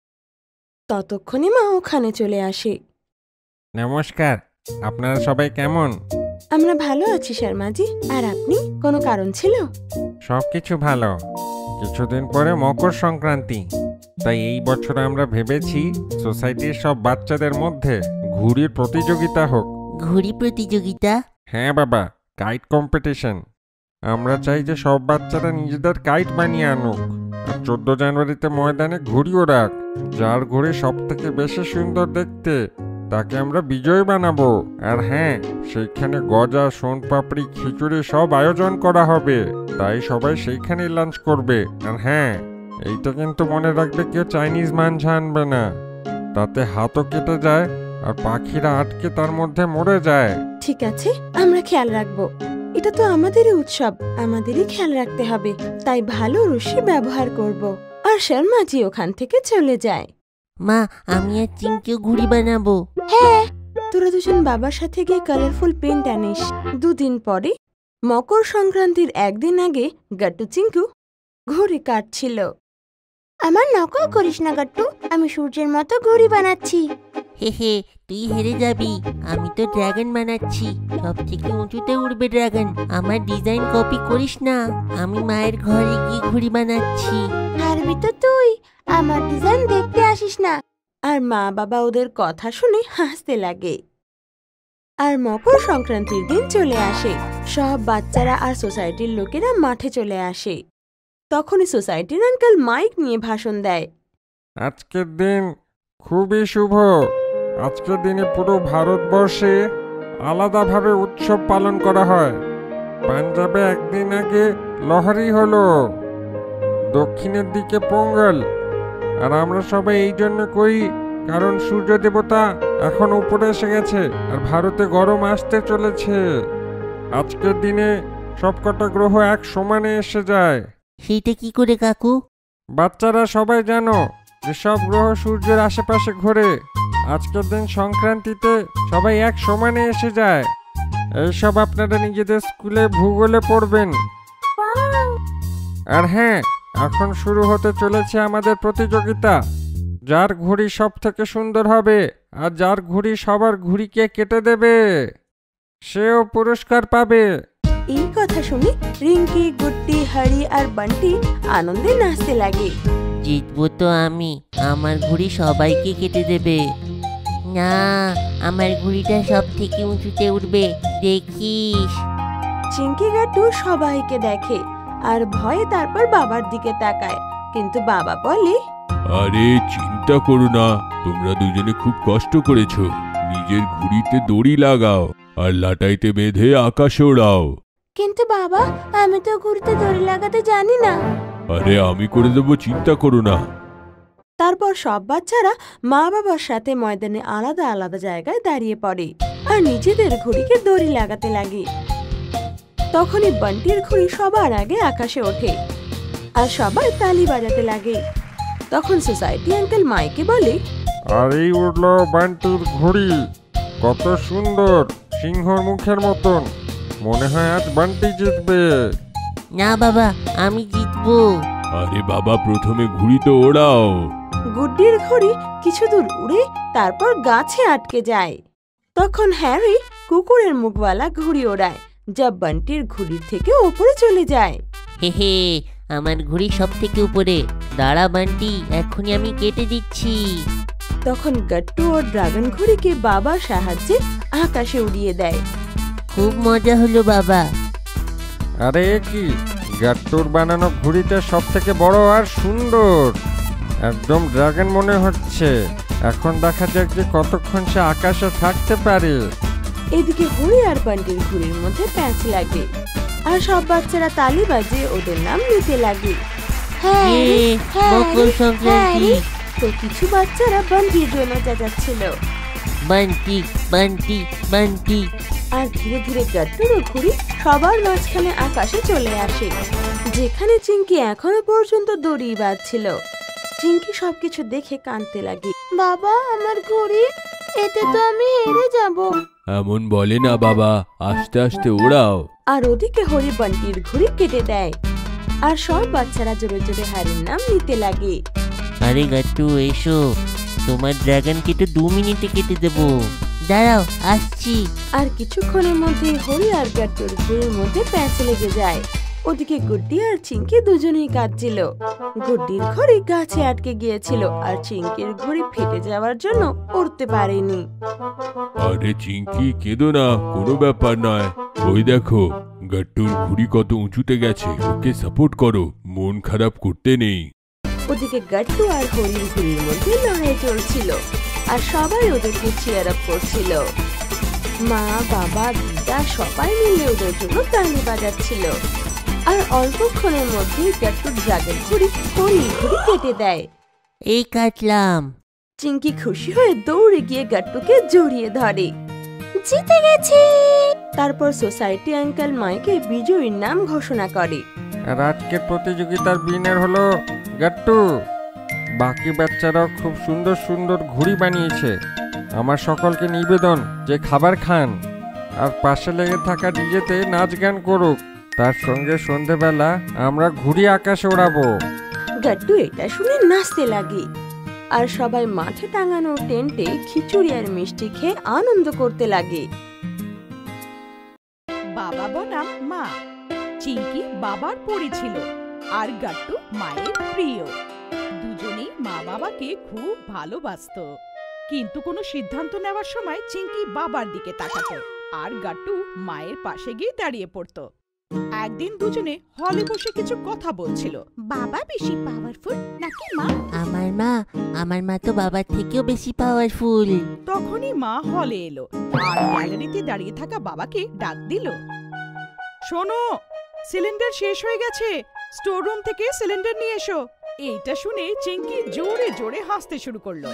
ততক্ষণে মা ওখানে চলে আসে। নমস্কার, আপনারা সবাই কেমন? আমরা ভালো আছি শর্মাজি। আর আপনি? কোনো কারণ ছিল? সবকিছু ভালো। কিছুদিন পরে মকর সংক্রান্তি, তাই এই বছর আমরা ভেবেছি সোসাইটির সব বাচ্চাদের মধ্যে ঘুড়ির প্রতিযোগিতা হোক। ঘুড়ি প্রতিযোগিতা? হ্যাঁ বাবা, কাইট কম্পিটিশন। আমরা চাই যে সব বাচ্চারা নিজেদের কাইট বানিয়ে আনুক, আর 14 জানুয়ারিতে ময়দানে ঘুড়ি ওড়াক। যার ঘুড়ি সব থেকে বেশি সুন্দর দেখতে, তাকে আমরা বিজয়ী বানাবো। আর হ্যাঁ, সেইখানে গজা, সোনপাপড়ি, খিচুড়ি সব আয়োজন করা হবে, তাই সবাই সেইখানেই লাঞ্চ করবে। আর হ্যাঁ, এইটা কিন্তু মনে রাখবে, কেউ চাইনিজ মাংস আনবে না, তাতে হাতও কেটে যায় আর পাখিরা আটকে তার মধ্যে মরে যায়। ঠিক আছে, আমরা খেয়াল রাখবো। এটা তো আমাদেরই উৎসব, আমাদেরই খেয়াল রাখতে হবে, তাই ভালো রশি ব্যবহার করব। আর শর্মাজি ওখান থেকে চলে যায়। মা, আমি আর চিঙ্কিও ঘুড়ি বানাবো। হ্যাঁ, তোরা দুজন বাবার সাথে গিয়ে কালারফুল পেন্ট আনিস। 2 দিন পরে, মকর সংক্রান্তির একদিন আগে, গাট্টু চিঙ্কু ঘুড়ি কাটছিল। আমার নকল করিস না গাট্টু, আমি সূর্যের মতো ঘুড়ি বানাচ্ছি। হে হে, তুই হেরে যাবি। আমি তো ড্রাগন বানাচ্ছি, সব থেকে উঁচুতে উড়বে ড্রাগন। আমার ডিজাইন কপি করিস না, আমি মায়ের ঘরে গিয়ে ঘুড়ি বানাচ্ছি। পারবি তো তুই, আমার ডিজাইন দেখতে আসিস না। আর মা বাবা ওদের কথা শুনে হাসতে লাগে। আর মকর সংক্রান্তির দিন চলে আসে। সব বাচ্চারা আর সোসাইটির লোকেরা মাঠে চলে আসে। তখনই সোসাইটির আঙ্কেল মাইক নিয়ে ভাষণ দেয়। আজকের দিন খুবই শুভ। আজকের দিনে পুরো ভারতবর্ষে আলাদাভাবে উৎসব পালন করা হয়। পাঞ্জাবে একদিন আগে লোহরি হলো, দক্ষিণের দিকে পোঙ্গল। আর আমরা সবাই এই জন্য করি কারণ সূর্য দেবতা এখন উপরে এসে গেছে আর ভারতে গরম আসতে চলেছে। আজকের দিনে সবকটা গ্রহ এক সমানে এসে যায়। সেইটা কি করে কাকু? বাচ্চারা সবাই জানো যে সব গ্রহ সূর্যের আশেপাশে ঘোরে। আজকের দিন সংক্রান্তিতে সবাই এক সমানে এসে যায়। এইসব আপনারা নিজেদের স্কুলে ভূগোলে পড়বেন। আর হ্যাঁ, এখন শুরু হতে চলেছে আমাদের প্রতিযোগিতা। যার ঘুড়ি সব থেকে সুন্দর হবে আর যার ঘুড়ি সবার ঘুড়িকে কেটে দেবে সেও পুরস্কার পাবে। এই কথা শুনে রিঙ্কি, গুড্ডি, হারি আর বান্টি আনন্দে নাচতে লাগে। জিতবো তো আমি, আমার ঘুড়ি সবাইকে কেটে দেবে। না, আমার ঘুড়িটা সব থেকে উঁচুতে উঠবে, দেখিস। চিঙ্কি গাট্টু সবাইকে দেখে আর ভয়ে তারপর বাবার দিকে তাকায়, কিন্তু বাবা বলে, আরে চিন্তা করো না, তোমরা দুজনে খুব কষ্ট করেছো। নিজের ঘুড়িতে দড়ি লাগাও আর লাটাইতে বেঁধে আকাশে ওড়াও। কিন্তু বাবা, আমি তো ঘুড়িতে দড়ি লাগাতে জানি না। আরে আমি করে দেবো, চিন্তা করো না। তারপর সব বাচ্চারা মা বাবার সাথে ময়দানে আলাদা আলাদা জায়গায় দাঁড়িয়ে পড়ে আর নিজেদের ঘুড়িকে দড়ি লাগাতে লাগে। তখনই বান্টির ঘুড়ি সবার আগে আকাশে ওঠে আর সবাই তালি বাজাতে লাগে। তখন সোসাইটি আঙ্কেল মাইকে বলে, আর এই উঠলো বান্টির ঘুড়ি, কত সুন্দর, সিংহর মুখের মতন। মনে হয় আজ বান্টি জিতবে। না বাবা, আমি জিতবো। আরে বাবা, প্রথমে ঘুড়ি তো ওড়াও। গুড্ডির ঘুড়ি কিছু দূর উড়ে তারপর গাছে আটকে যায়। তখন হ্যারি কুকুরের মুখওয়ালা ঘুড়ি ওড়ায়, যা বান্টির ঘুড়ির থেকে উপরে চলে যায়। হে হে, আমার ঘুড়ি সব থেকে উপরে। দাঁড়া বান্টি, এক্ষুনি আমি কেটে দিচ্ছি। তখন গাট্টু ও ড্রাগন ঘুড়িকে বাবার সাহায্যে আকাশে উড়িয়ে দেয়। খুব মজা হলো বাবা। আরে কি, গাট্টুর বানানো ঘুড়িটা সব থেকে বড় আর সুন্দর, একদম ড্রাগন মনে হচ্ছে। এখন দেখা যাক যে কতক্ষণ সে আকাশে থাকতে পারে। এদিকে হরি আর বান্টির ঘুড়ির মধ্যে প্যাঁচ লাগে আর সব বাচ্চারা তালি বাজিয়ে ওদের নাম নিতে লাগে। মকর সংক্রান্তি। তো কিছু বাচ্চারা বান্টির জন্য চেঁচাচ্ছিল, বান্টি বান্টি বান্টি। আর ধীরে ধীরে গাট্টুর ঘুড়ি সবার মাঝখানে আকাশে চলে আসে, যেখানে চিঙ্কি এখনো পর্যন্ত দড়ি বাঁধছিল। চিঙ্কি সবকিছু দেখে কাঁদতে লাগে। বাবা, আমার ঘুড়ি, এতে তো আমি হেরে যাব। এমন বলে না বাবা, আস্তে আস্তে ওড়াও। আর ওদিকে হরি বান্টির ঘুড়ি কেটে দেয় আর সব বাচ্চারা জোরে জোরে হ্যারির নাম নিতে লাগে। আরে গাট্টু এসো, তোমার ড্রাগনকে তো 2 মিনিটে কেটে দেবো। দাঁড়াও, আসছি। আর কিছুক্ষণের মধ্যে হরি আর গাট্টুর ঘুড়ির মধ্যে প্যাঁচ লেগে যায়। ওদিকে গুড্ডি আর চিঙ্কি দুজনেই কাঁদছিল। গুড্ডির ঘড়ি গাছে আটকে গিয়েছিল আর চিঙ্কির ঘড়ি ফেটে যাওয়ার জন্য উড়তে পারেনি। আরে চিঙ্কি, কেঁদো না, কোনো ব্যাপার নয়। ওই দেখো, গাট্টুর ঘুড়ি কত উঁচুতে গেছে, ওকে সাপোর্ট করো, মন খারাপ করতে নেই। ওদিকে গাট্টু আর হরির ঘুড়ির মধ্যে লড়াই চলছিল আর সবাই ওদেরকে চিয়ার আপ করছিল। মা, বাবা, দিদা সবাই মিলে ওদের জন্য তালি বাজাচ্ছিল। আর অল্পক্ষণের মধ্যেই গাট্টুর ড্রাগন ঘুড়ি হরির ঘুড়ি কেটে দেয়। এই কাটলাম। চিঙ্কি খুশি হয়ে দৌড়ে গিয়ে গাট্টুকে জড়িয়ে ধরে। জিতে গেছি। তারপর সোসাইটি আঙ্কেল মাইকে বিজয়ীর নাম ঘোষণা করে। আর আজকের প্রতিযোগিতার উইনার হলো গাট্টু। বাকি বাচ্চারাও খুব সুন্দর সুন্দর ঘুড়ি বানিয়েছে। আমার সকলকে নিবেদন যে খাবার খান আর পাশে লেগে থাকা ডিজেতে নাচ গান করুক। তার সঙ্গে সন্ধেবেলা আমরা ঘুড়ি আকাশে ওড়াবো। গাট্টু এটা শুনে নাচতে লাগে আর সবাই মাঠে টাঙানো টেন্টে খিচুড়ি আর মিষ্টি খেয়ে আনন্দ করতে লাগে। বাবা বনাম মা। চিঙ্কি বাবার পরি ছিল আর গাট্টু মায়ের প্রিয়। দুজনেই মা বাবাকে খুব ভালোবাসতো। কিন্তু কোনো সিদ্ধান্ত নেওয়ার সময় চিঙ্কি বাবার দিকে তাকাতো আর গাট্টু মায়ের পাশে গিয়ে দাঁড়িয়ে পড়তো। একদিন দুজনে হলে বসে কিছু কথা বলছিল। বাবা বেশি পাওয়ারফুল নাকি মা? আমার মা তো বাবার থেকেও বেশি পাওয়ারফুল। তখনই মা হলে এলো আর গ্যালারিতে দাঁড়িয়ে থাকা বাবাকে ডাক দিল, শোনো, সিলিন্ডার শেষ হয়ে গেছে, স্টোর রুম থেকে সিলিন্ডার নিয়ে এসো। এইটা শুনে চিঙ্কি জোরে জোরে হাসতে শুরু করলো।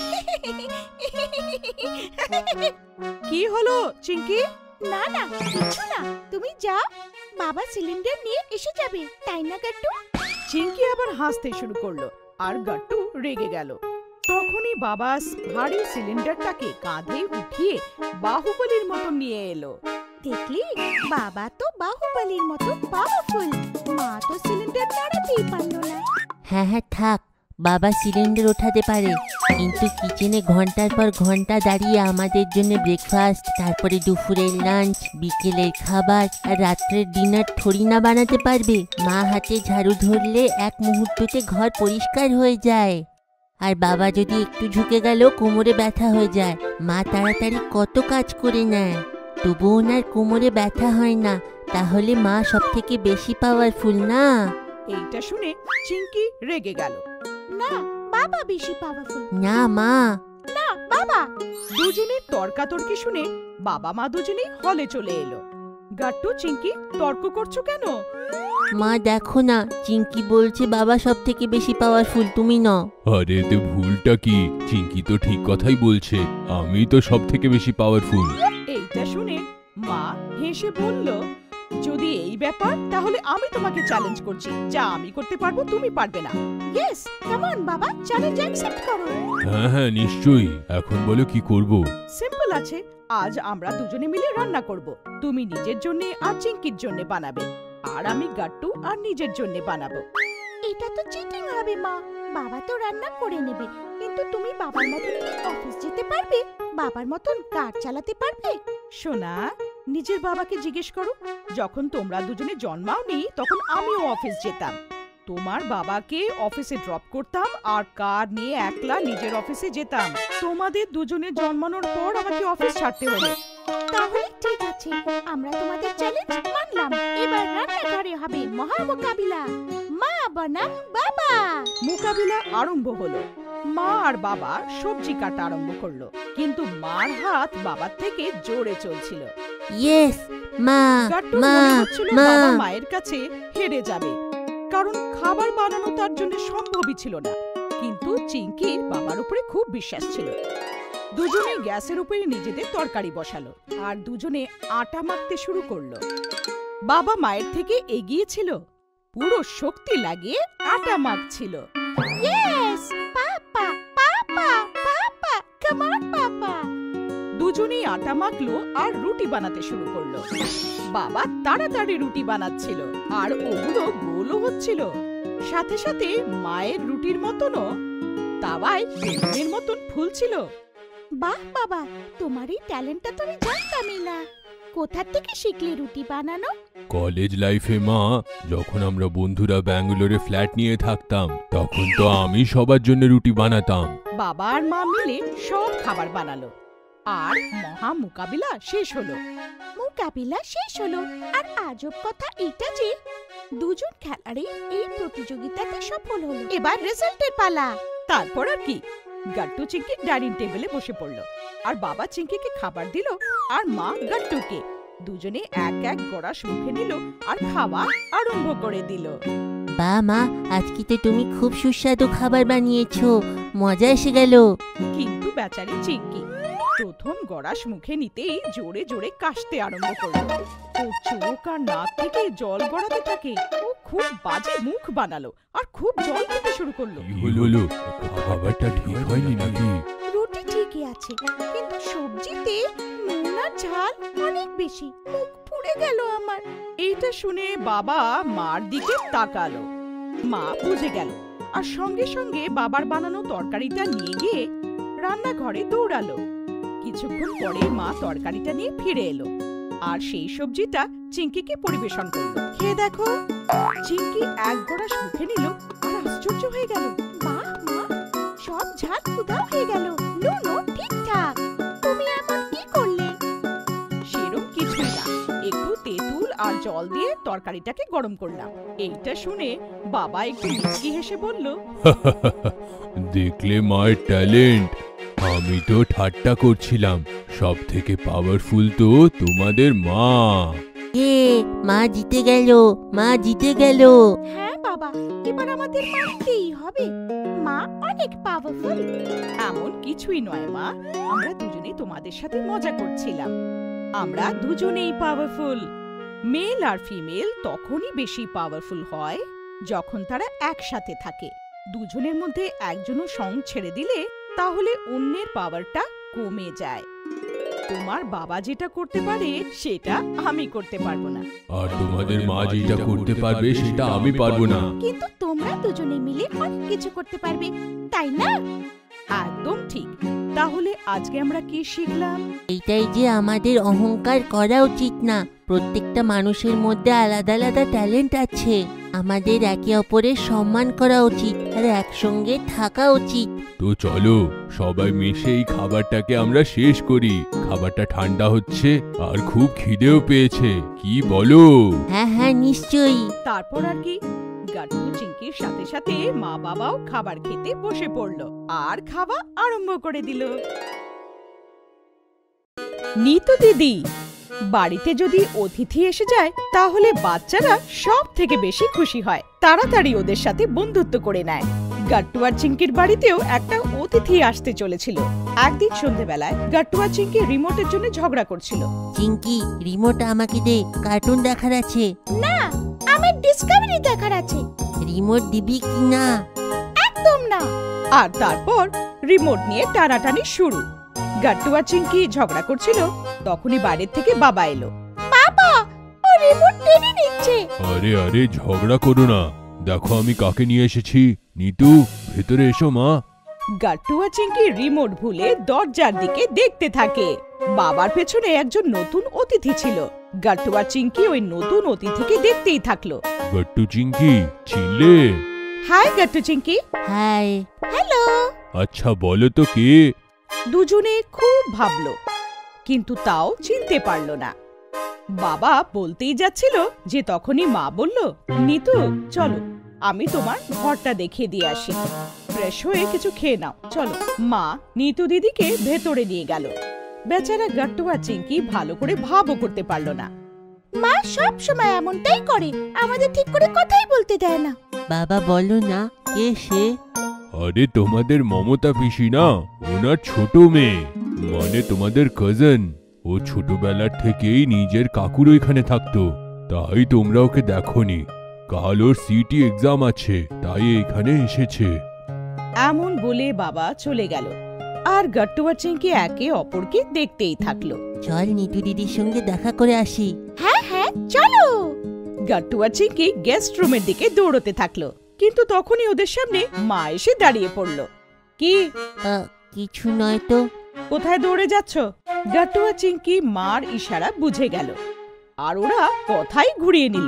কি হলো চিঙ্কি? না না, কিছু না, তুমি যাও, বাবা সিলিন্ডার নিয়ে এসে যাবে, তাই না গাট্টু? চিঙ্কি আবার হাসতে শুরু করলো আর গাট্টু রেগে গেল। তখনই বাবা ভারী সিলিন্ডারটাকে কাঁধে উঠিয়ে বাহুবলীর মতো নিয়ে এলো। দেখলি, বাবা তো বাহুবলীর মতো পাওয়ারফুল, মা তো সিলিন্ডার নাড়াতেই পারলো না। হ্যাঁ থাক, বাবা সিলিন্ডার ওঠাতে পারে, কিন্তু কিচেনে ঘন্টার পর ঘন্টা দাঁড়িয়ে আমাদের জন্য ব্রেকফাস্ট, তারপরে দুপুরের লাঞ্চ, বিকেলের খাবার আর রাত্রের ডিনার থোড়ি না বানাতে পারবে। মা হাতে ঝাড়ু ধরলে এক মুহূর্ততে ঘর পরিষ্কার হয়ে যায়। আর বাবা যদি একটু ঝুঁকে গেল কোমরে ব্যথা হয়ে যায়। মা তাড়াতাড়ি কত কাজ করে নেয়, তবুও ওনার কোমরে ব্যথা হয় না। তাহলে মা সব থেকে বেশি পাওয়ারফুল না? এইটা শুনে চিঙ্কি রেগে গেল। না, বাবা বেশি পাওয়ারফুল। না মা, না বাবা। দুজনের তর্কাতর্কি শুনে বাবা মা দুজনেই হলে চলে এলো। গাট্টু, চিঙ্কি, তর্ক করছো কেন? মা দেখো না, চিঙ্কি বলছে বাবা সব থেকে বেশি পাওয়ারফুল, তুমি না। আরে তো ভুলটা কি? চিঙ্কি তো ঠিক কথাই বলছে, আমি তো সব থেকে বেশি পাওয়ারফুল। এইটা শুনে মা হেসে বলল, যদি এই ব্যাপার, তাহলে আমি তোমাকে চ্যালেঞ্জ করছি, যা আমি করতে পারবো তুমি পারবে না। ইয়েস, কাম অন বাবা, চ্যালেঞ্জ অ্যাকসেপ্ট করো। হ্যাঁ নিশ্চয়ই, এখন বলো কি করব? সিম্পল আছে, আজ আমরা দুজনে মিলে রান্না করব। তুমি নিজের জন্য আর চিঙ্কির জন্য বানাবে, আর আমি গাট্টু আর নিজের জন্য বানাবো। এটা তো চিটিং হবে মা, বাবা তো রান্না করে নেবে, কিন্তু তুমি বাবার মতন কি অফিস যেতে পারবে? বাবার মতন কার চালাতে পারবে? সোনা, নিজের বাবাকে জিজ্ঞেস করো, যখন তোমরা দুজনে জন্মাওনি তখন আমিও অফিস যেতাম। তোমার বাবাকে অফিসে ড্রপ করতাম আর কার নিয়ে একলা নিজের অফিসে যেতাম। তোমাদের দুজনে জন্মানোর পর আমাকে অফিস ছাড়তে হলো। তাহলে ঠিক আছে, আমরা তোমাদের চ্যালেঞ্জ মানলাম। এবার রান্নাঘরে হবে মহা মোকাবিলা, মা বনাম বাবা। মোকাবিলা আরম্ভ হলো। মা আর বাবা সবজি কাটা আরম্ভ করলো, কিন্তু মার হাত বাবার থেকে জোরে চলছিল। ইয়েস মা, গাট্টু মা, মনে হচ্ছিল মা। বাবা মায়ের কাছে হেরে যাবে, কারণ খাবার বানানো তার জন্য সম্ভবই ছিল না। কিন্তু চিঙ্কির বাবার উপরে খুব বিশ্বাস ছিল। দুজনে গ্যাসের উপরে নিজেদের তরকারি বসালো আর দুজনে আটা মাখতে শুরু করলো। বাবা মায়ের থেকে এগিয়ে ছিল, পুরো শক্তি লাগিয়ে আটা মাখছিল। Yes, papa papa papa, come on পাপা। দুজনেই আটা মাখলো আর রুটি বানাতে শুরু করলো। বাবা তাড়াতাড়ি রুটি বানাচ্ছিল আর ওগুলো গোলও হচ্ছিল। সাথে সাথে মায়ের রুটির মতনও তাওয়ায় বেগুনের মতন ফুলছিল। বাহ বাবা, তোমার এই ট্যালেন্টটা তো আমি জানতামই না। কোথা থেকে শিখলে রুটি বানানো? কলেজ লাইফে মা, যখন আমরা বন্ধুরা ব্যাঙ্গালোরে ফ্ল্যাট নিয়ে থাকতাম, তখন তো আমি সবার জন্য রুটি বানাতাম। বাবা আর মা মিলে সব খাবার বানালো আর মহা মোকাবিলা শেষ হলো। মোকাবিলা শেষ হলো, আর আজব কথা এটা যে দুজন খেলোয়াড়ই এই প্রতিযোগিতাতে সফল হলো। এবার রেজাল্টের পালা। তারপর আর কি, গাট্টু চিঙ্কি ডাইনিং টেবিলে বসে পড়লো আর বাবা চিঙ্কিকে খাবার দিল আর মা গাট্টুকে। দুজনে এক এক গড়াস মুখে নিল আর খাওয়া আরম্ভ করে দিল। বা মা, আজকে তো তুমি খুব সুস্বাদু খাবার বানিয়েছো, মজা এসে গেল। কিন্তু বেচারি চিঙ্কি প্রথম গড়াস মুখে নিতেই জোরে জোরে কাশতে আরম্ভ করলো। ও চোখ আর নাক থেকে জল গড়াতে থাকে। ও খুব বাজে মুখ বানালো আর খুব জল খেতে শুরু করলো। কি হলো? খাবারটা ঠিক হয়নি নাকি? রুটি ঠিকই আছে, কিন্তু সবজিতে নুন আর ঝাল অনেক বেশি, মুখ পুড়ে গেল আমার। এইটা শুনে বাবা মার দিকে তাকালো। মা বুঝে গেল আর সঙ্গে সঙ্গে বাবার বানানো তরকারিটা নিয়ে গিয়ে রান্নাঘরে দৌড়ালো। কিছুক্ষণ পরে মা তরকারিটা নিয়ে ফিরে এলো আর সেই সবজিটা চিঙ্কিকে পরিবেশন করলো। খেয়ে দেখো। চিঙ্কি এক গড়াস মুখে নিল আর আশ্চর্য হয়ে গেল। মা, মা, সব ঝাল উধাও হয়ে গেল, নুনও জল দিয়ে তরকারিটাকে গরম করলাম। এইটা শুনে বাবা একটু মুচকি হেসে বলল, দেখলে মায়ের ট্যালেন্ট। আমি তো ঠাট্টা করছিলাম, সব থেকে পাওয়ারফুল তো তোমাদের মা। মা জিতে গেল, মা জিতে গেল। হ্যাঁ বাবা, এবার আমাদের মানতেই হবে, মা অনেক পাওয়ারফুল। এমন কিছুই নয় মা, আমরা দুজনেই তোমাদের সাথে মজা করছিলাম। আমরা দুজনেই পাওয়ারফুল। মেল আর ফিমেল তখনই বেশি পাওয়ারফুল হয় যখন তারা একসাথে থাকে। দুজনের মধ্যে একজনও সং ছেড়ে দিলে তাহলে অন্যের পাওয়ারটা কমে যায়। তোমার বাবা যেটা করতে পারে সেটা আমি করতে পারবো না, আর তোমাদের মা যেটা করতে পারবে সেটা আমি পারবো না। কিন্তু তোমরা দুজনে মিলে অনেক কিছু করতে পারবে, তাই না? একদম ঠিক। তাহলে আজকে আমরা কি শিখলাম? এইটাই যে আমাদের অহংকার করা উচিত না। প্রত্যেকটা মানুষের মধ্যে আলাদা আলাদা ট্যালেন্ট আছে। আমাদের একে অপরের সম্মান করা উচিত আর একসঙ্গে থাকা উচিত। তো চলো সবাই মিশে এই খাবারটাকে আমরা শেষ করি। খাবারটা ঠান্ডা হচ্ছে আর খুব খিদেও পেয়েছে, কি বলো? হ্যাঁ হ্যাঁ নিশ্চয়ই। তারপর আর কি, গাট্টু চিংকির সাথে সাথে মা বাবাও খাবার খেতে বসে পড়লো আর খাওয়া আরম্ভ করে দিল। নিতু দিদি, বাড়িতে যদি অতিথি এসে যায় তাহলে বাচ্চারা সব থেকে বেশি খুশি হয়, তাড়াতাড়ি ওদের সাথে বন্ধুত্ব করে নেয়। গাট্টু আর চিংকির বাড়িতেও একটা অতিথি আসতে চলেছিল। একদিন সন্ধ্যেবেলায় গাট্টু আর চিংকি রিমোটের জন্য ঝগড়া করছিল। চিংকি, রিমোট আমাকে দে, কার্টুন দেখার আছে। না, আমার ডিসকভারি দেখার আছে। রিমোট দিবি কি না? একদম না। আর তারপর রিমোট নিয়ে টানাটানি শুরু। গাট্টু আর চিংকি ঝগড়া করছিল, তখনই বাইরের থেকে বাবা এলো। বাবা, ও রিমোট টেনে নিচ্ছে। আরে আরে ঝগড়া করো না, দেখো আমি কাকে নিয়ে এসেছি। নিতু, ভেতরে এসো মা। গাট্টু আর চিংকি রিমোট ভুলে দরজার দিকে দেখতে থাকে। বাবার পেছনে একজন নতুন অতিথি ছিল। গাট্টু আর চিংকি ওই নতুন অতিথিকে দেখতেই থাকলো। গাট্টু চিংকি, চিনলে? Hi Gattu Chinki. Hi. Hello. আচ্ছা বলো তো কে? দুজনে খুব ভাবলো, কিন্তু তাও চিনতে পারল না। বাবা বলতেই যাচ্ছিল যে তখনই মা বলল, নিতু চলো আমি তোমার ঘরটা দেখিয়ে দিয়ে আসি, ফ্রেশ হয়ে কিছু খেয়ে নাও, চলো। মা নিতু দিদিকে ভেতরে নিয়ে গেল। বেচারা গাট্টু আর চিংকি ভালো করে ভাবও করতে পারল না। মা সব সময় এমনটাই করে, আমাদের ঠিক করে কথাই বলতে দেয় না। বাবা বলো না, কে সে? আরে তোমাদের মমতা পিসি না, ওনার ছোট মেয়ে, মানে তোমাদের কাজিন। ও ছোটবেলার থেকেই নিজের কাকুর ওইখানে থাকতো, তাই তোমরা ওকে দেখোনি। কাল ওর সিটি এক্সাম আছে, তাই এইখানে এসেছে। এমন বলে বাবা চলে গেল, আর গাট্টু আর চিংকি একে অপরকে দেখতেই থাকলো। চল নিতু দিদির সঙ্গে দেখা করে আসি। হ্যাঁ হ্যাঁ চলো। গাট্টু আর চিংকি গেস্ট রুমের দিকে দৌড়তে থাকলো, কিন্তু তখনই ওদের সামনে মা এসে দাঁড়িয়ে পড়ল। কি? কিছু নয় তো। কোথায় দৌড়ে যাচ্ছ? গাট্টু আর চিংকি মার ইশারা বুঝে গেল, আর ওরা কথাই ঘুরিয়ে নিল।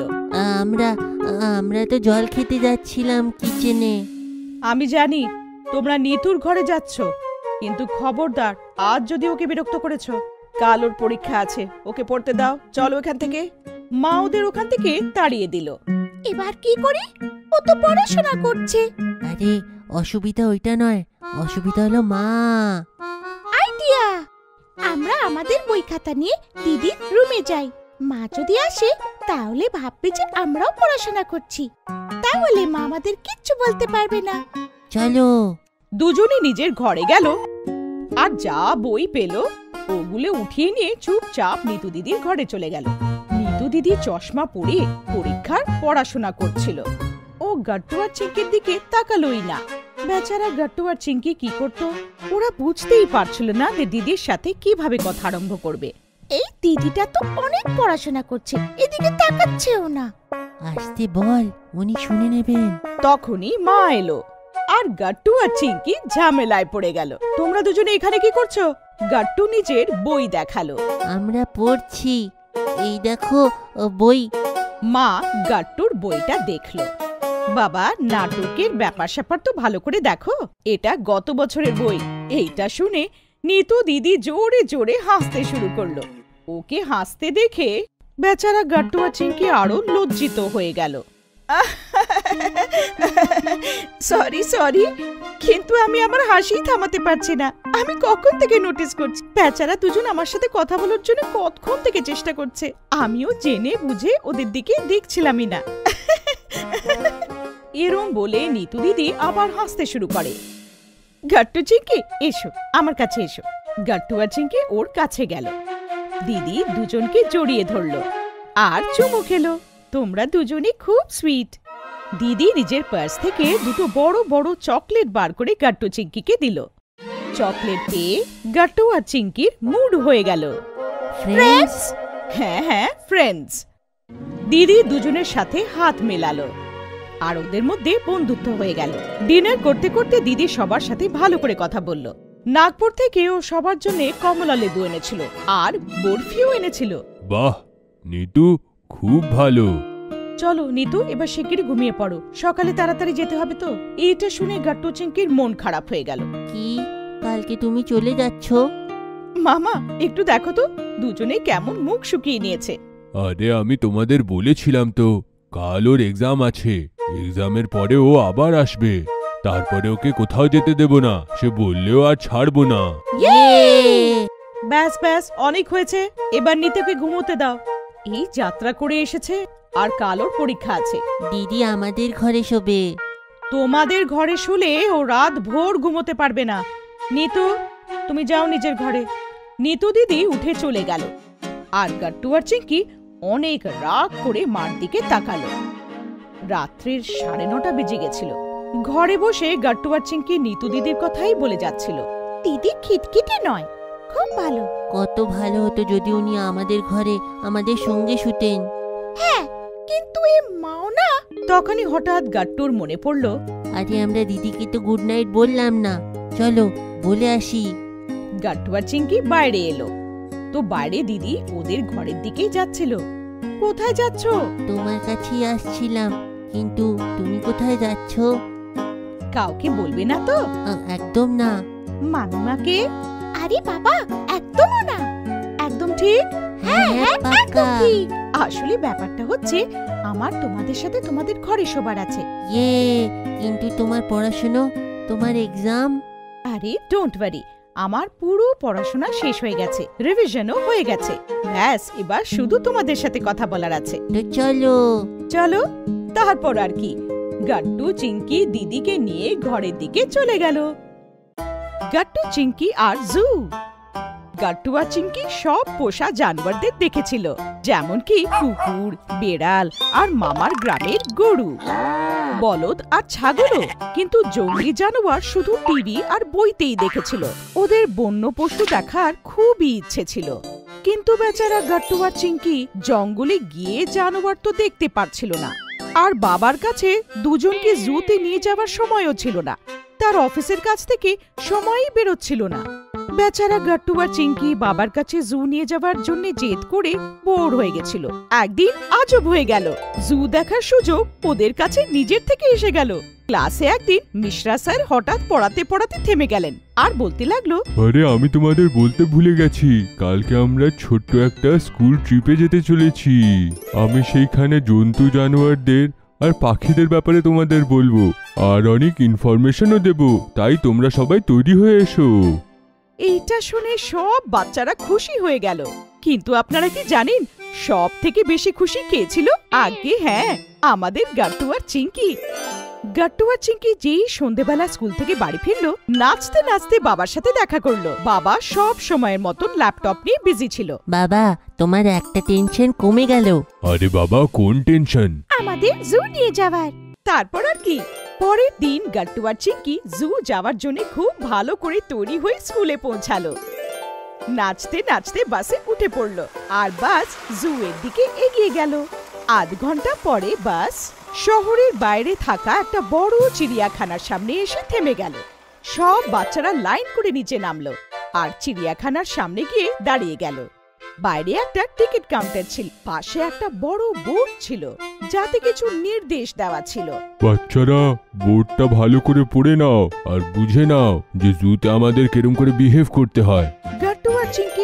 আমরা তো জল খেতে যাচ্ছিলাম কিচেনে। আমি জানি তোমরা নিতুর ঘরে যাচ্ছ, কিন্তু খবরদার আজ যদি ওকে বিরক্ত করেছো, কাল ওর পরীক্ষা আছে, ওকে পড়তে দাও, চলো এখান থেকে। মা ওদের ওখান থেকে তাড়িয়ে দিল। এবার কি করি? ও তো পড়াশোনা করছে। আরে অসুবিধা ওইটা নয়, অসুবিধা হলো মা। আইডিয়া! আমরা আমাদের বই খাতা নিয়ে দিদির রুমে যাই। মা যদি আসে তাহলে ভাববে যে আমরাও পড়াশোনা করছি, তাহলে মা আমাদের কিচ্ছু বলতে পারবে না। চলো। দুজনে নিজের ঘরে গেল, আর যা বই পেল ওগুলো উঠিয়ে নিয়ে চুপচাপ নিতু দিদির ঘরে চলে গেল। নিতু দিদি চশমা পরে পরীক্ষার পড়াশোনা করছিল। ও গাট্টু আর চিংকির দিকে তাকালোই না। বেচারা গাট্টু আর চিংকি কি করত, ওরা বুঝতেই পারছিল না যে দিদির সাথে কিভাবে কথা আরম্ভ করবে। এই দিদিটা তো অনেক পড়াশোনা করছে, এদিকে তাকাচ্ছেও না। আসতে বল, উনি শুনে নেবেন। তখনই মা এলো, আর গাট্টু আর চিংকি ঝামেলায় পড়ে গেল। তোমরা দুজনে এখানে কি করছো? গাট্টু নিজের বই দেখালো। আমরা পড়ছি, এই দেখো বই। মা গাট্টুর বইটা দেখলো। বাবা, নাটকের ব্যাপার স্যাপার তো ভালো করে দেখো, এটা গত বছরের বই। এইটা শুনে নিতু দিদি জোরে জোরে হাসতে শুরু করলো। ওকে হাসতে দেখে বেচারা গাট্টু আর চিংকি আরো লজ্জিত হয়ে গেল। সরি সরি, কিন্তু আমি আমার হাসি থামাতে পারছি না। আমি কখন থেকে নোটিস করছি বেচারা দুজন আমার সাথে কথা বলার জন্য কতক্ষণ থেকে চেষ্টা করছে। আমিও জেনে বুঝে ওদের দিকে দেখছিলামই না। এরম বলে নিতু দিদি আবার হাসতে শুরু করে। গাট্টু চিংকি এসো, আমার কাছে এসো। গাট্টু আর চিংকি ওর কাছে গেল। দিদি দুজনকে জড়িয়ে ধরলো আর চুমু খেলো। তোমরা দুজনই খুব সুইট। দিদি নিজের পার্স থেকে দুটো বড় বড় চকলেট বার করে গাট্টু চিংকিকে দিল। চকলেট পেয়ে গাট্টু আর চিংকির মুড হয়ে গেল। ফ্রেন্ডস? হ্যাঁ হ্যাঁ, ফ্রেন্ডস। দিদি দুজনের সাথে হাত মেলালো আর ওদের মধ্যে বন্ধুত্ব হয়ে গেল। ডিনার করতে করতে দিদি সবার সাথে ভালো করে কথা বলল। নাগপুর থেকে ও সবার জন্য কমলা লেবু এনেছিল আর বরফিও এনেছিল। বাহ নিতু, খুব ভালো। চলো নিতু, এবার শিগগিরই ঘুমিয়ে পড়ো, সকালে তাড়াতাড়ি যেতে হবে তো। এইটা শুনে গাট্টু চিংকির মন খারাপ হয়ে গেল। কি, কালকে তুমি চলে যাচ্ছ? মামা একটু দেখো তো দুজনে কেমন মুখ শুকিয়ে নিয়েছে। আরে আমি তোমাদের বলেছিলাম তো, কাল ওর এক্সাম আছে। এক্সামের পরে ও আবার আসবে, তারপরে ওকে কোথাও যেতে দেব না। সে বললেও আর ছাড়বো না। ব্যাস ব্যাস, অনেক হয়েছে, এবার নিতুকে ঘুমোতে দাও। এই যাত্রা করে এসেছে আর কাল ওর পরীক্ষা আছে। দিদি আমাদের ঘরে শোবে। তোমাদের ঘরে শুলে ও রাত ভোর ঘুমোতে পারবে না। নিতু তুমি যাও নিজের ঘরে। নিতু দিদি উঠে চলে গেল আর গাট্টু আর চিংকি অনেক রাগ করে মার দিকে তাকালো। রাত্রির 9:30 বেজে গেছিল। ঘরে বসে গাট্টু আর চিংকি নিতু দিদির কথাই বলে যাচ্ছিল। দিদি খিটখিটে নয়, খুব ভালো। কত ভালো হতো যদি উনি আমাদের ঘরে আমাদের সঙ্গে শুতেন। হ্যাঁ, কিন্তু এই মাও না। তখনই হঠাৎ গাট্টুর মনে পড়ল, আরে আমরা দিদিকে তো গুড নাইট বললাম না, চলো বলে আসি। গাট্টু আর চিংকি বাইরে এলো তো বাইরে দিদি ওদের ঘরের দিকেই যাচ্ছিল। কোথায় যাচ্ছ? তোমার কাছেই আসছিলাম, কিন্তু তুমি কোথায় যাচ্ছ? কাউকে বলবে না তো? একদম না। মামিমাকে? আরে বাবা, একদমও না। একদম ঠিক? হ্যাঁ হ্যাঁ, একদম ঠিক। আসলে ব্যাপারটা হচ্ছে আমার তোমাদের সাথে তোমাদের ঘরে শোবার আছে। কিন্তু তোমার পড়াশোনা, তোমার এক্সাম? আরে ডোন্ট ওয়ারি, আমার পুরো পড়াশোনা শেষ হয়ে গেছে, রিভিশনও হয়ে গেছে। ব্যাস এবার শুধু তোমাদের সাথে কথা বলার আছে। তো চলো। চলো, তারপর আর কি। গাট্টু চিংকি দিদিকে নিয়ে ঘরের দিকে চলে গেল। গাট্টু চিংকি আর জু। গাট্টু আর চিংকি সব পোষা জানোয়ারদের দেখেছিল, যেমন কি কুকুর, বেড়াল আর মামার গ্রামের গরু, বলদ আর ছাগলও। কিন্তু জঙ্গলি জানোয়ার শুধু টিভি আর বইতেই দেখেছিল। ওদের বন্য পশু দেখার খুবই ইচ্ছে ছিল, কিন্তু বেচারা গাট্টু আর চিংকি জঙ্গলে গিয়ে জানোয়ার তো দেখতে পারছিল না। আর বাবার কাছে দুজনকে জুতে নিয়ে যাওয়ার সময়ও ছিল না। তার অফিসের কাছ থেকে সময়ই বেরোচ্ছিল না। বেচারা গাট্টু আর চিংকি বাবার কাছে জু নিয়ে যাওয়ার জন্য জেদ করে বোর হয়ে গেছিল। একদিন আজব হয়ে গেল, জু দেখার সুযোগ ওদের কাছে নিজের থেকে এসে গেল। ক্লাসে একদিন মিশ্রা স্যার হঠাৎ পড়াতে পড়াতে থেমে গেলেন আর বলতে লাগলো, আরে আমি তোমাদের বলতে ভুলে গেছি, কালকে আমরা ছোট্ট একটা স্কুল ট্রিপে যেতে চলেছি। আমি সেইখানে জন্তু জানোয়ারদের আর পাখিদের ব্যাপারে তোমাদের বলবো আর অনেক ইনফরমেশনও দেব, তাই তোমরা সবাই তৈরি হয়ে এসো। এইটা শুনে সব বাচ্চারা খুশি হয়ে গেল। কিন্তু আপনারা কি জানেন সব থেকে বেশি খুশি কে ছিল? আগে হ্যাঁ, আমাদের গাট্টু আর চিংকি। গাট্টু আর চিংকি যেই সন্ধ্যেবেলা স্কুল থেকে বাড়ি ফিরলো, নাচতে নাচতে বাবার সাথে দেখা করলো। বাবা সব সময়ের মতন ল্যাপটপ নিয়ে বিজি ছিল। বাবা, তোমার একটা টেনশন কমে গেল। আরে বাবা, কোন টেনশন? আমাদের জু নিয়ে যাওয়ার। তারপর আর কি, পরের দিন গাট্টু আর চিংকি জু যাওয়ার জন্য খুব ভালো করে তৈরি হয়ে স্কুলে পৌঁছালো। নাচতে নাচতে বাসে উঠে পড়লো আর বাস জু এর দিকে এগিয়ে গেল। আধ ঘন্টা পরে বাস শহরের বাইরে থাকা একটা বড় চিড়িয়াখানার সামনে এসে থেমে গেল। সব বাচ্চারা লাইন করে নিচে নামলো আর চিড়িয়াখানার সামনে গিয়ে দাঁড়িয়ে গেল। বাইরে একটা টিকিট কাউন্টার ছিল, পাশে একটা বড় বোর্ড ছিল যাতে কিছু নির্দেশ দেওয়া ছিল। বাচ্চারা, বোর্ডটা ভালো করে পড়ে নাও আর বুঝে নাও যে জুতে আমাদের কেরম করে বিহেভ করতে হয়। গাট্টু আর চিংকি খুব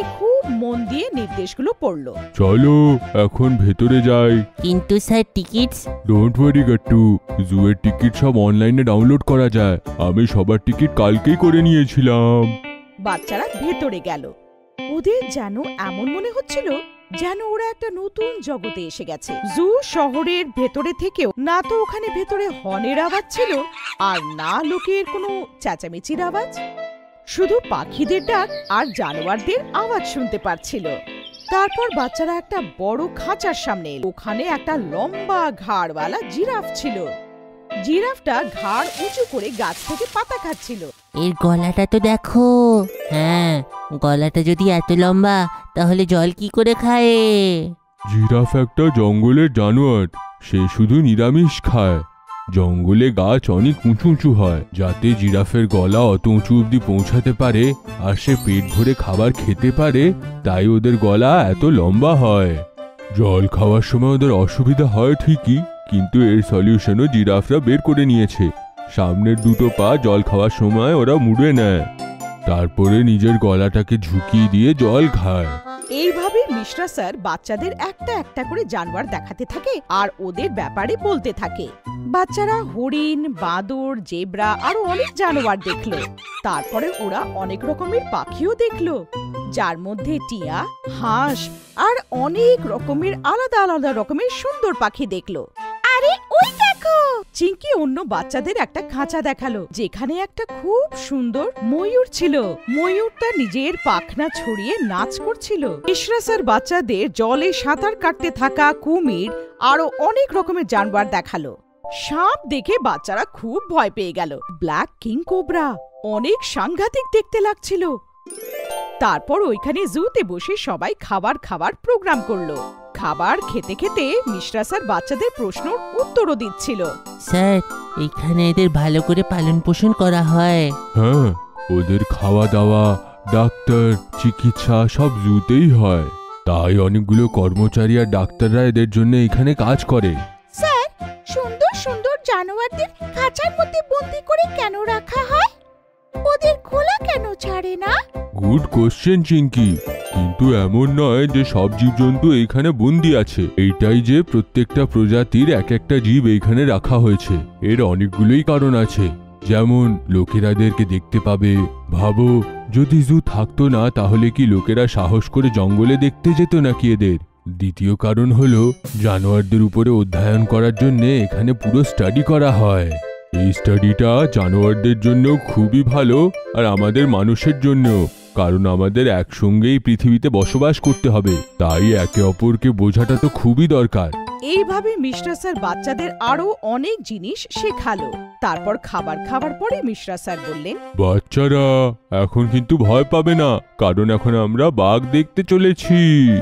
খুব মন দিয়ে নির্দেশগুলো পড়ল। চলো এখন ভেতরে যাই। কিন্তু sir tickets? Don't worry Gattu, জুয়ের টিকিট সব অনলাইনে ডাউনলোড করা যায়। আমি সবার টিকিট কালকেই করে নিয়েছিলাম। বাচ্চারা ভেতরে গেল। ওদের যেন এমন মনে হচ্ছিল যেন ওরা একটা নতুন জগতে এসে গেছে। জু শহরের ভেতরে থেকেও না তো ওখানে ভেতরে হর্নের আওয়াজ ছিল আর না লোকের কোনো চেঁচামেচির আওয়াজ, শুধু পাখিদের ডাক আর জানোয়ারদের আওয়াজ শুনতে পারছিল। তারপর বাচ্চারা একটা বড় খাঁচার সামনে এলো। ওখানে একটা লম্বা ঘাড়ওয়ালা জিরাফ ছিল। জিরাফটা ঘাড় উঁচু করে গাছ থেকে পাতা খাচ্ছিল। এর গলাটা তো দেখো। হ্যাঁ, গলাটা যদি এত লম্বা তাহলে জল কি করে খায়? জিরাফ একটা জঙ্গলের জানোয়ার, সে শুধু নিরামিষ খায়। জঙ্গলে গাছ অনেক উঁচু উঁচু হয়, যাতে জিরাফের গলা অত উঁচু অব্দি পৌঁছাতে পারে আর সে পেট ভরে খাবার খেতে পারে, তাই ওদের গলা এত লম্বা হয়। জল খাওয়ার সময় ওদের অসুবিধা হয় ঠিকই, কিন্তু এর সলিউশনও জিরাফরা বের করে নিয়েছে। সামনের দুটো পা জল খাওয়ার সময় ওরা মুড়ে নেয়, তারপরে নিজের গলাটাকে ঝুঁকিয়ে দিয়ে জল খায়। এইভাবে মিশ্রা স্যার বাচ্চাদের একটা একটা করে জানোয়ার দেখাতে থাকে আর ওদের ব্যাপারে বলতে থাকে। বাচ্চারা হরিণ, বাঁদর, জেব্রা আরো অনেক জানোয়ার দেখলো। তারপরে ওরা অনেক রকমের পাখিও দেখলো, যার মধ্যে টিয়া, হাঁস আর অনেক রকমের আলাদা আলাদা রকমের সুন্দর পাখি দেখলো। আরে ওই দেখো, চিঙ্কি অন্য বাচ্চাদের একটা খাঁচা দেখালো, যেখানে একটা খুব সুন্দর ময়ূর ছিল। ময়ূরটা নিজের পাখনা ছড়িয়ে নাচ করছিল। মিশ্রা স্যার বাচ্চাদের জলে সাঁতার কাটতে থাকা কুমির আরো অনেক রকমের জানোয়ার দেখালো। সাপ দেখে বাচ্চারা খুব ভয় পেয়ে গেল। ব্ল্যাক কিং কোবরা অনেক সাংঘাতিক দেখতে লাগছিল। তারপর ওইখানে জুতে বসে সবাই খাবার খাওয়ার প্রোগ্রাম করলো। খাবার খেতে খেতে মিশ্রা স্যার বাচ্চাদের প্রশ্নের উত্তরও দিচ্ছিল। স্যার, এখানে এদের ভালো করে পালন পোষণ করা হয়? হ্যাঁ, ওদের খাওয়া দাওয়া, ডাক্তার, চিকিৎসা সব জুতেই হয়। তাই অনেকগুলো কর্মচারী আর ডাক্তাররা এদের জন্য এখানে কাজ করে। স্যার, সুন্দর সুন্দর জানোয়ারদের খাঁচার মধ্যে বন্দি করে কেন রাখা হয়? ওদের খোলা কেন ছাড়ে না? গুড কোশ্চেন চিঙ্কি, কিন্তু এমন নয় যে সব জীবজন্তু এখানে বন্দি আছে। এইটাই যে প্রত্যেকটা প্রজাতির এক একটা জীব এখানে রাখা হয়েছে। এর অনেকগুলোই কারণ আছে, যেমন লোকেরা এদেরকে দেখতে পাবে। ভাবো, যদি জু থাকতো না তাহলে কি লোকেরা সাহস করে জঙ্গলে দেখতে যেত নাকি এদের? দ্বিতীয় কারণ হলো জানোয়ারদের উপরে অধ্যয়ন করার জন্য এখানে পুরো স্টাডি করা হয়। এই স্টাডিটা জানোয়ারদের জন্য খুবই ভালো আর আমাদের মানুষের জন্য, কারণ আমাদের একসঙ্গেই পৃথিবীতে বসবাস করতে হবে, তাই একে অপরকে বোঝাটা তো খুবই দরকার। এইভাবে মিশ্রা স্যার বাচ্চাদের আরো অনেক জিনিস শেখালো। তারপর খাবার খাওয়ার পরে মিশ্রা স্যার বললেন, বাচ্চারা এখন কিন্তু ভয় পাবে না, কারণ এখন আমরা বাঘ দেখতে চলেছি।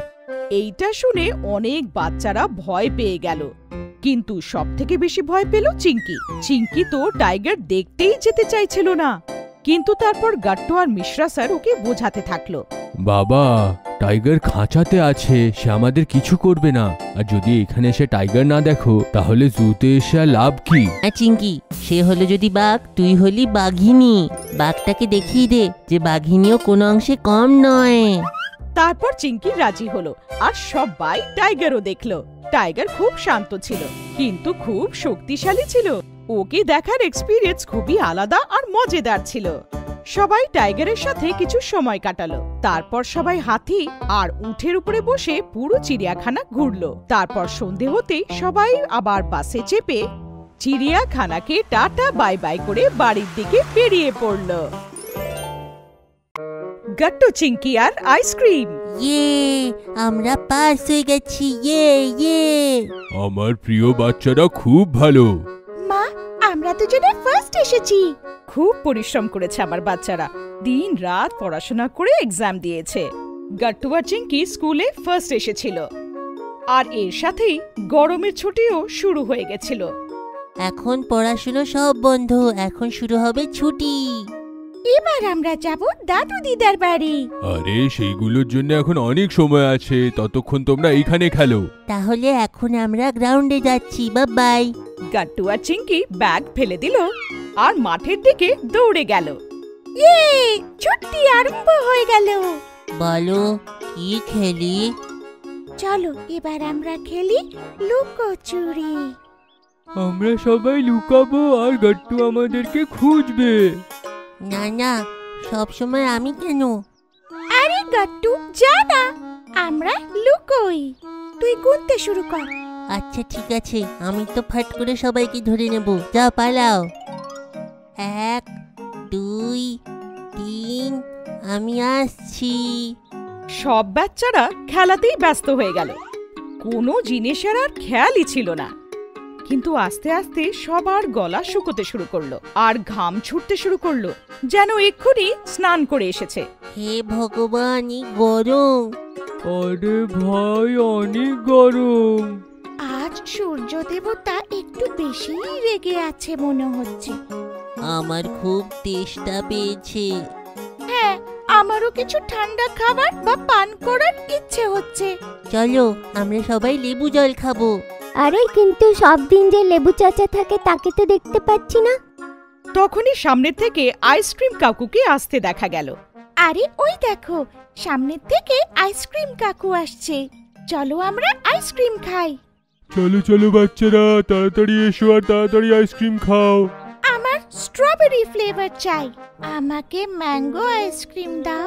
এইটা শুনে অনেক বাচ্চারা ভয় পেয়ে গেল, কিন্তু সব থেকে বেশি ভয় পেল চিঙ্কি। চিঙ্কি তো টাইগার দেখতেই যেতে চাইছিল না, কিন্তু তারপর গাট্টু আর মিশ্রা স্যার ওকে বোঝাতে থাকলো। বাবা, টাইগার খাঁচাতে আছে, সে আমাদের কিছু করবে না। আর যদি এখানে এসে টাইগার না দেখো তাহলে জুতে এসে লাভ কি? চিঙ্কি, সে হলো যদি বাঘ, তুই হলি বাঘিনী। বাঘটাকে দেখিয়ে দে যে বাঘিনীও কোনো অংশে কম নয়। তারপর চিঙ্কি রাজি হলো আর সবাই টাইগারও দেখলো। টাইগার খুব শান্ত ছিল, কিন্তু খুব শক্তিশালী ছিল। ওকে দেখার এক্সপিরিয়েন্স খুবই আলাদা আর মজাদার ছিল। সবাই টাইগারের সাথে কিছু সময় কাটালো। তারপর সবাই হাতি আর উটের উপরে বসে পুরো চিড়িয়াখানা ঘুরলো। তারপর সন্ধে হতেই সবাই আবার বাসে চেপে চিড়িয়াখানাকে টাটা বাই বাই করে বাড়ির দিকে বেরিয়ে পড়লো। গাট্টু, চিঙ্কি আর আইসক্রিম। ইয়ে, আমরা পাস হয়ে গেছি। ইয়ে ইয়ে। আমার প্রিয় বাচ্চারা খুব ভালো। মা, আমরা দুজনে ফার্স্ট এসেছি। খুব পরিশ্রম করেছে আমার বাচ্চারা, দিন রাত পড়াশোনা করে এক্সাম দিয়েছে। গাট্টু আর চিঙ্কি স্কুলে ফার্স্ট এসেছিল, আর এর সাথেই গরমের ছুটিও শুরু হয়ে গেছিল। এখন পড়াশুনো সব বন্ধ, এখন শুরু হবে ছুটি। এবার আমরা যাব দাদু দিদার বাড়ি। আরে সেইগুলোর জন্য এখন অনেক সময় আছে, ততক্ষণ তোমরা এইখানে খেলো। তাহলে এখন আমরা গ্রাউন্ডে যাচ্ছি। Bye bye. গাট্টু আর চিঙ্কি ব্যাগ ফেলে দিল আর মাঠের দিকে দৌড়ে গেল। ইয়ে, ছুটি আরম্ভ হয়ে গেল। বলো, কি কি খেলি? চলো এবার আমরা খেলি লুকোচুরি। আমরা সবাই লুকাবো আর গাট্টু আমাদেরকে খুঁজবে। না না, সব সময় আমি কেন? আরে গাট্টু যা না, আমরা লুকোই। তুই গুনতে শুরু কর। আচ্ছা ঠিক আছে, আমি তো ফাট করে সবাইকে ধরে নেব। যা পালাও। 1 2 3, আমি আসছি। সব বাচ্চারা খেলাতেই ব্যস্ত হয়ে গেল, কোনো জিনিসের আর খেয়ালই ছিল না। কিন্তু আস্তে আস্তে সবার গলা শুকোতে শুরু করলো আর ঘাম ছুটতে শুরু করলো, যেন এক্ষুনি স্নান করে এসেছে। হে ভগবান, এই গরম! আরে ভাই, অনেক গরম। আজ সূর্য দেবতা একটু বেশি রেগে আছে মনে হচ্ছে। আমার খুব তেষ্টা পেয়েছে। হ্যাঁ, আমারও কিছু ঠান্ডা খাবার বা পান করার ইচ্ছে হচ্ছে। চলো আমরা সবাই লেবু জল খাবো। আরে কিন্তু সব দিন যে লেবু চাচা থাকে তাকে তো দেখতে পাচ্ছি না। তখনই সামনে থেকে আইসক্রিম কাকুকে আসতে দেখা গেল। আরে ওই দেখো, সামনের থেকে আইসক্রিম কাকু আসছে। চলো আমরা আইসক্রিম খাই। চলো চলো বাচ্চারা, তাড়াতাড়ি এসো আর তাড়াতাড়ি আইসক্রিম খাও। আমার স্ট্রবেরি ফ্লেভার চাই। আমাকে ম্যাঙ্গো আইসক্রিম দাও।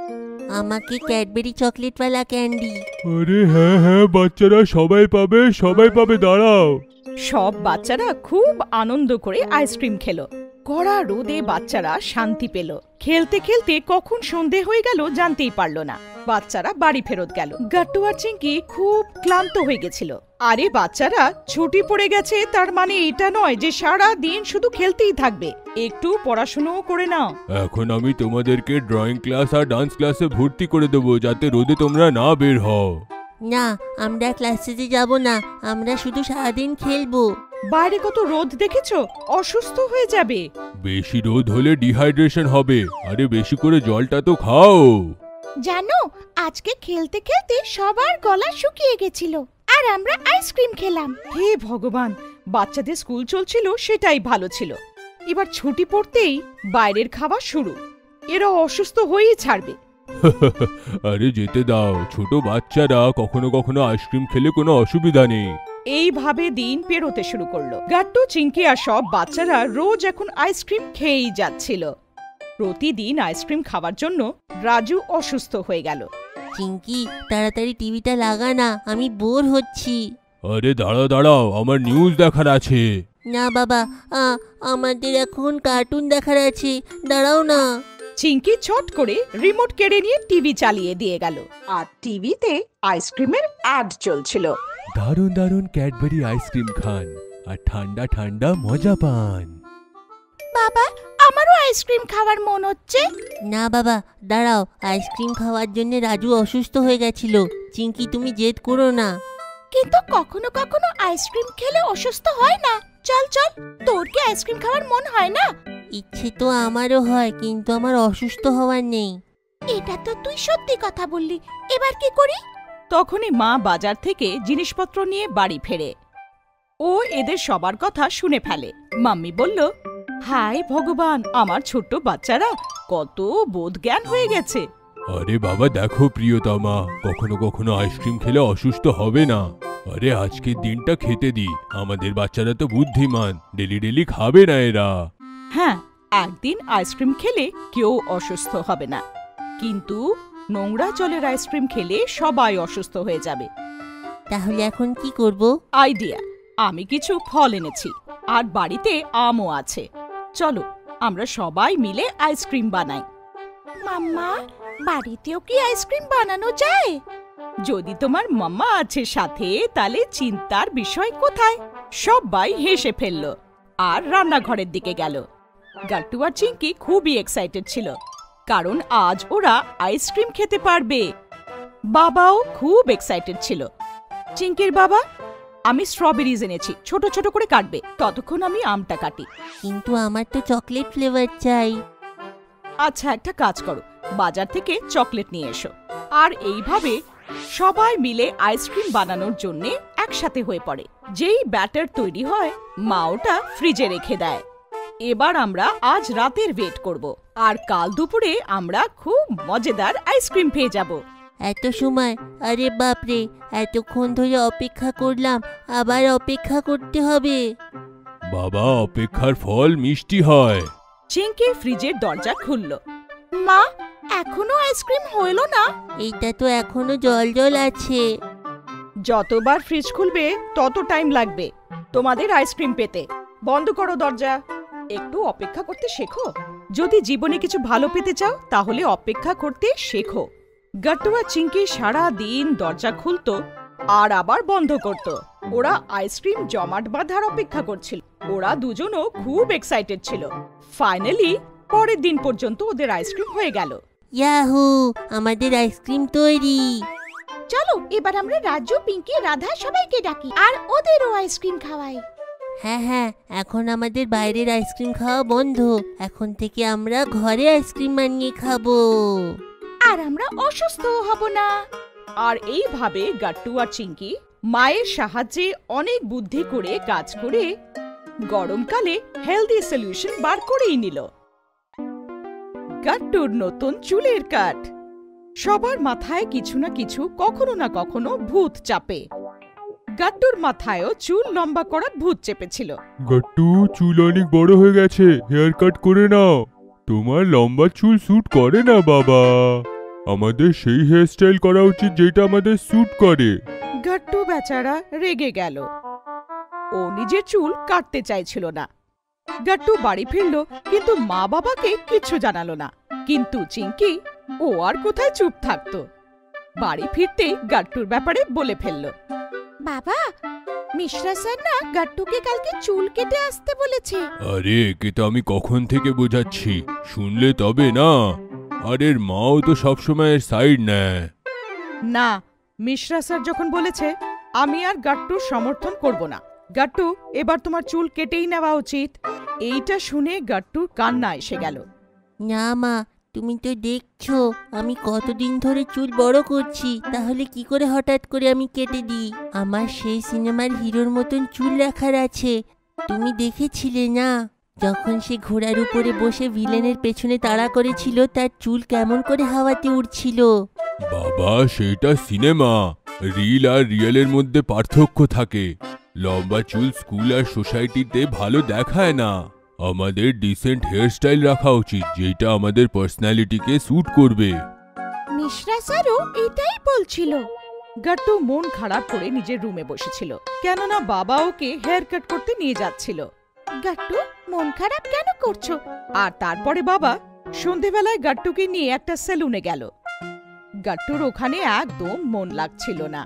আমাকে ক্যাডবেরি চকলেটওয়ালা ক্যান্ডি। আরে হ্যাঁ হ্যাঁ বাচ্চারা, সবাই পাবে, দাঁড়াও। সব বাচ্চারা খুব আনন্দ করে আইসক্রিম খেলো। কড়া রোদে বাচ্চারা শান্তি পেল। খেলতে খেলতে কখন সন্ধে হয়ে গেল জানতেই পারলো না। বাচ্চারা বাড়ি ফেরত গেল। গাট্টু আর চিঙ্কি খুব ক্লান্ত হয়ে গেছিল। আরে বাচ্চারা, ছুটি পড়ে গেছে তার মানে এটা নয় যে সারা দিন শুধু খেলতেই থাকবে, একটু পড়াশোনাও করে নাও। এখন আমি তোমাদেরকে ড্রয়িং ক্লাস আর ডান্স ক্লাসে ভর্তি করে দেবো, যাতে রোদে তোমরা না বের হও। না, আমরা ক্লাসে যাব না, আমরা শুধু সারাদিন খেলবো। বাইরে কত রোদ দেখেছো, অসুস্থ হয়ে যাবে। বেশি রোদ হলে ডিহাইড্রেশন হবে। আরে বেশি করে জলটা তো খাও। জানো, আজকে খেলতে খেলতে সবার গলা শুকিয়ে গেছিল আর আমরা আইসক্রিম খেলাম। হে ভগবান, বাচ্চাদের স্কুল চলছিল সেটাই ভালো ছিল। এবার ছুটি পড়তেই বাইরের খাওয়া শুরু। এরা অসুস্থ হয়েই ছাড়বে। আরে যেতে দাও, ছোট বাচ্চারা কখনো কখনো আইসক্রিম খেলে কোনো অসুবিধা নেই। এইভাবে দিন পেরোতে শুরু করলো। গাট্টু, চিঙ্কি আর সব বাচ্চারা রোজ এখন আইসক্রিম খেয়েই যাচ্ছিল। প্রতিদিন আইসক্রিম খাওয়ার জন্য রাজু অসুস্থ হয়ে গেল। চিঙ্কি, তাড়াতাড়ি টিভিটা লাগা না, আমি বোর হচ্ছি। আরে দাঁড়াও, আমার নিউজ দেখার আছে। না বাবা, আমাদের এখন কার্টুন দেখার আছে, দাঁড়াও না। চিঙ্কি ছট করে রিমোট কেড়ে নিয়ে টিভি চালিয়ে দিয়ে গেল। আর টিভিতে আইসক্রিমের অ্যাড চলছিল। দারুণ দারুণ ক্যাডবেরি আইসক্রিম খান আর ঠান্ডা ঠান্ডা মজা পান। বাবা, আমারও আইসক্রিম খাওয়ার মন হচ্ছে। না বাবা, দাঁড়াও, আইসক্রিম খাওয়ার জন্য রাজু অসুস্থ হয়ে গেছিল। চিঙ্কি, তুমি জেদ করো না। কিন্তু কখনো কখনো আইসক্রিম খেলে অসুস্থ হয় না। চল চল, তোর কি আইসক্রিম খাওয়ার মন হয় না? ইচ্ছে তো আমারও হয়, কিন্তু আমার অসুস্থ হওয়ার নেই। এটা তো তুই সত্যি কথা বললি। এবার কি করি? তখনই মা বাজার থেকে জিনিসপত্র নিয়ে বাড়ি ফেরে। ও এদের সবার কথা শুনে ফেলে। মাম্মি বলল, হায় ভগবান, আমার ছোট্ট বাচ্চারা কত বোধ জ্ঞান হয়ে গেছে। আরে বাবা দেখো প্রিয়তমা, কখনো কখনো আইসক্রিম খেলে অসুস্থ হবে না। আরে আজকের দিনটা খেতে দি, আমাদের বাচ্চারা তো বুদ্ধিমান, ডেলি ডেলি খাবে না এরা। হ্যাঁ, একদিন আইসক্রিম খেলে কেউ অসুস্থ হবে না, কিন্তু নোংরা জলের আইসক্রিম খেলে সবাই অসুস্থ হয়ে যাবে। তাহলে এখন কি করব? আইডিয়া, আমি কিছু ফল এনেছি আর বাড়িতে আমও আছে। চলো আমরা সবাই মিলে আইসক্রিম বানাই। মাম্মা, বাড়িতেও কি আইসক্রিম বানানো যায়? যদি তোমার মাম্মা আছে সাথে, তাহলে চিন্তার বিষয় কোথায়? সবাই হেসে ফেলল আর রান্নাঘরের দিকে গেল। গাট্টু আর চিঙ্কি খুবই এক্সাইটেড ছিল, কারণ আজ ওরা আইসক্রিম খেতে পারবে। বাবাও খুব এক্সাইটেড ছিল। চিঙ্কির বাবা, আমি স্ট্রবেরিজ এনেছি, ছোট ছোট করে কাটবে, ততক্ষণ আমি আমটা কাটি। কিন্তু আমার তো চকলেট ফ্লেভার চাই। আচ্ছা, একটা কাজ করো, বাজার থেকে চকলেট নিয়ে এসো। আর এইভাবে সবাই মিলে আইসক্রিম বানানোর জন্য একসাথে হয়ে পড়ে। যেই ব্যাটার তৈরি হয়, মা ওটা ফ্রিজে রেখে দেয়। এবার আমরা আজ রাতের ওয়েট করব, আর কাল দুপুরে আমরা খুব মজাদার আইসক্রিম পেয়ে যাব। এত সময়? আরে বাপরে, এতক্ষণ ধরে অপেক্ষা করলাম, আবার অপেক্ষা করতে হবে। বাবা, অপেক্ষার ফল মিষ্টি হয়। চিঙ্কি ফ্রিজের দরজা খুলল। মা, এখনো আইসক্রিম হইলো না? এইটা তো এখনো জল জল আছে। যতবার ফ্রিজ খুলবে তত টাইম লাগবে তোমাদের আইসক্রিম পেতে। বন্ধ করো দরজা। একটু অপেক্ষা করতে শেখো। যদি জীবনে কিছু ভালো পেতে চাও তাহলে অপেক্ষা করতে শেখো। গাট্টু আর চিঙ্কি সারা দিন দরজা খুলতো আর আবার বন্ধ করত। ওরা আইসক্রিম জমাট বাঁধার অপেক্ষা করছিল। ওরা দুজনও খুব এক্সাইটেড ছিল। ফাইনালি পরের দিন পর্যন্ত ওদের আইসক্রিম হয়ে গেল। ইয়াহু, আমাদের আইসক্রিম তৈরি। চলো এবার আমরা রাজু, পিঙ্কি, রাধা সবাইকে ডাকি আর ওদেরও আইসক্রিম খাওয়াই। হ্যাঁ হ্যাঁ, এখন আমাদের বাইরের আইসক্রিম খাওয়া বন্ধ। এখন থেকে আমরা ঘরে আইসক্রিম বানিয়ে খাবো। আর আমরা অসুস্থ হব না। আর এইভাবে গাট্টু আর চিঙ্কি মায়ের সাহায্যে অনেক বুদ্ধি করে কাজ করে গরমকালে হেলদি সলিউশন বার করেই নিল। গাট্টুর নতুন চুলের কাট। সবার মাথায় কিছু না কিছু কখনো না কখনো ভূত চাপে। গাট্টুর মাথায়ও চুল লম্বা করার ভূত চেপেছিল। গাট্টু, চুল অনেক বড় হয়ে গেছে, হেয়ার কাট করে নাও। তোমার লম্বা চুল স্যুট করে না বাবা। আমাদের সেই হেয়ার স্টাইল করা উচিত যেটা আমাদের স্যুট করে। গাট্টু বেচারা রেগে গেল। ও নিজের চুল কাটতে চাইছিল না। গাট্টু বাড়ি ফিরল, কিন্তু মা বাবাকে কিছু জানালো না। কিন্তু চিঙ্কি, ও আর কোথায় চুপ থাকতো। বাড়ি ফিরতেই গাট্টুর ব্যাপারে বলে ফেলল। বাবা, মিশ্রা স্যার না গাট্টুকে কালকে চুল কেটে আসতে বলেছে। আরে, একে তো আমি কখন থেকে বোঝাচ্ছি, শুনলে তবে না। আর এর মাও তো সবসময় এর সাইড নেয়। না, মিশ্রা স্যার যখন বলেছে আমি আর গাট্টুর সমর্থন করব না। গাট্টু, এবার তোমার চুল কেটেই নেওয়া উচিত। এইটা শুনে গাট্টুর কান্না এসে গেল। না মা, তুমি তো দেখছো আমি কতদিন ধরে চুল বড় করছি, তাহলে কি করে হঠাৎ করে আমি কেটে দিই? আমার সেই সিনেমার হিরোর মতন চুল রাখার আছে। তুমি দেখেছিলে না, যখন সে ঘোড়ার উপরে বসে ভিলেনের পেছনে তাড়া করেছিল, তার চুল কেমন করে হাওয়াতে উড়ছিল। বাবা, সেটা সিনেমা। রিল আর রিয়েলের মধ্যে পার্থক্য থাকে। লম্বা চুল স্কুল আর সোসাইটিতে ভালো দেখায় না। আমাদের ডিসেন্ট হেয়ার স্টাইল রাখা উচিত, যেটা আমাদের পার্সোনালিটিকে স্যুট করবে। মিশ্রা স্যারও এটাই বলছিল। গাট্টু মন খারাপ করে নিজের রুমে বসেছিল, কেননা বাবা ওকে হেয়ার কাট করতে নিয়ে যাচ্ছিল। গাট্টু, মন খারাপ কেন করছো? আর তারপরে বাবা সন্ধেবেলায় গাট্টুকে নিয়ে একটা সেলুনে গেল। গাট্টুর ওখানে একদম মন লাগছিল না।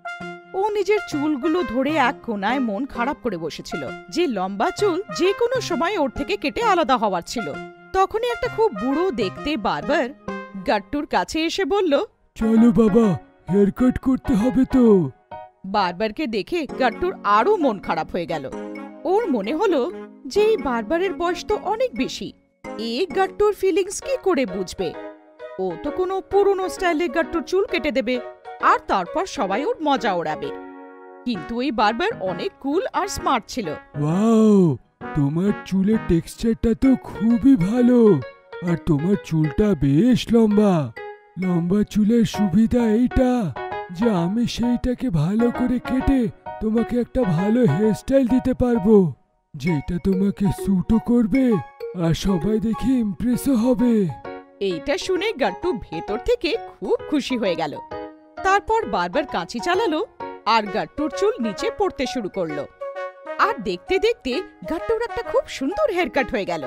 ও নিজের চুলগুলো ধরে এক কোনায় মন খারাপ করে বসেছিল। যে লম্বা চুল যে কোনো সময় ওর থেকে কেটে আলাদা হওয়ার ছিল। তখনই একটা খুব বুড়ো দেখতে বারবার গাট্টুর কাছে এসে বলল, চলো বাবা, হেয়ার কাট করতে হবে তো। বারবারকে দেখে গাট্টুর আরো মন খারাপ হয়ে গেল। ওর মনে হলো যে এই বারবারের বয়স তো অনেক বেশি, এই গাট্টুর ফিলিংস কি করে বুঝবে? ও তো কোনো পুরনো স্টাইলে গাট্টুর চুল কেটে দেবে আর তারপর সবাই ওর মজা ওড়াবে। কিন্তু এই বারবার অনেক কুল আর স্মার্ট ছিল। ওয়াও, তোমার চুলের টেক্সচারটা তো খুবই ভালো। আর তোমার চুলটা বেশ লম্বা। লম্বা চুলের সুবিধা এইটা যে আমি সেইটাকে ভালো করে কেটে তোমাকে একটা ভালো হেয়ার স্টাইল দিতে পারবো, যেটা তোমাকে স্যুটও করবে আর সবাই দেখে ইমপ্রেসও হবে। এইটা শুনে গাট্টু ভেতর থেকে খুব খুশি হয়ে গেল। তারপর বারবার কাঁচি চালালো আর গাট্টুর চুল নিচে পড়তে শুরু করলো। আর দেখতে দেখতে গাট্টুর একটা খুব সুন্দর হেয়ার কাট হয়ে গেল।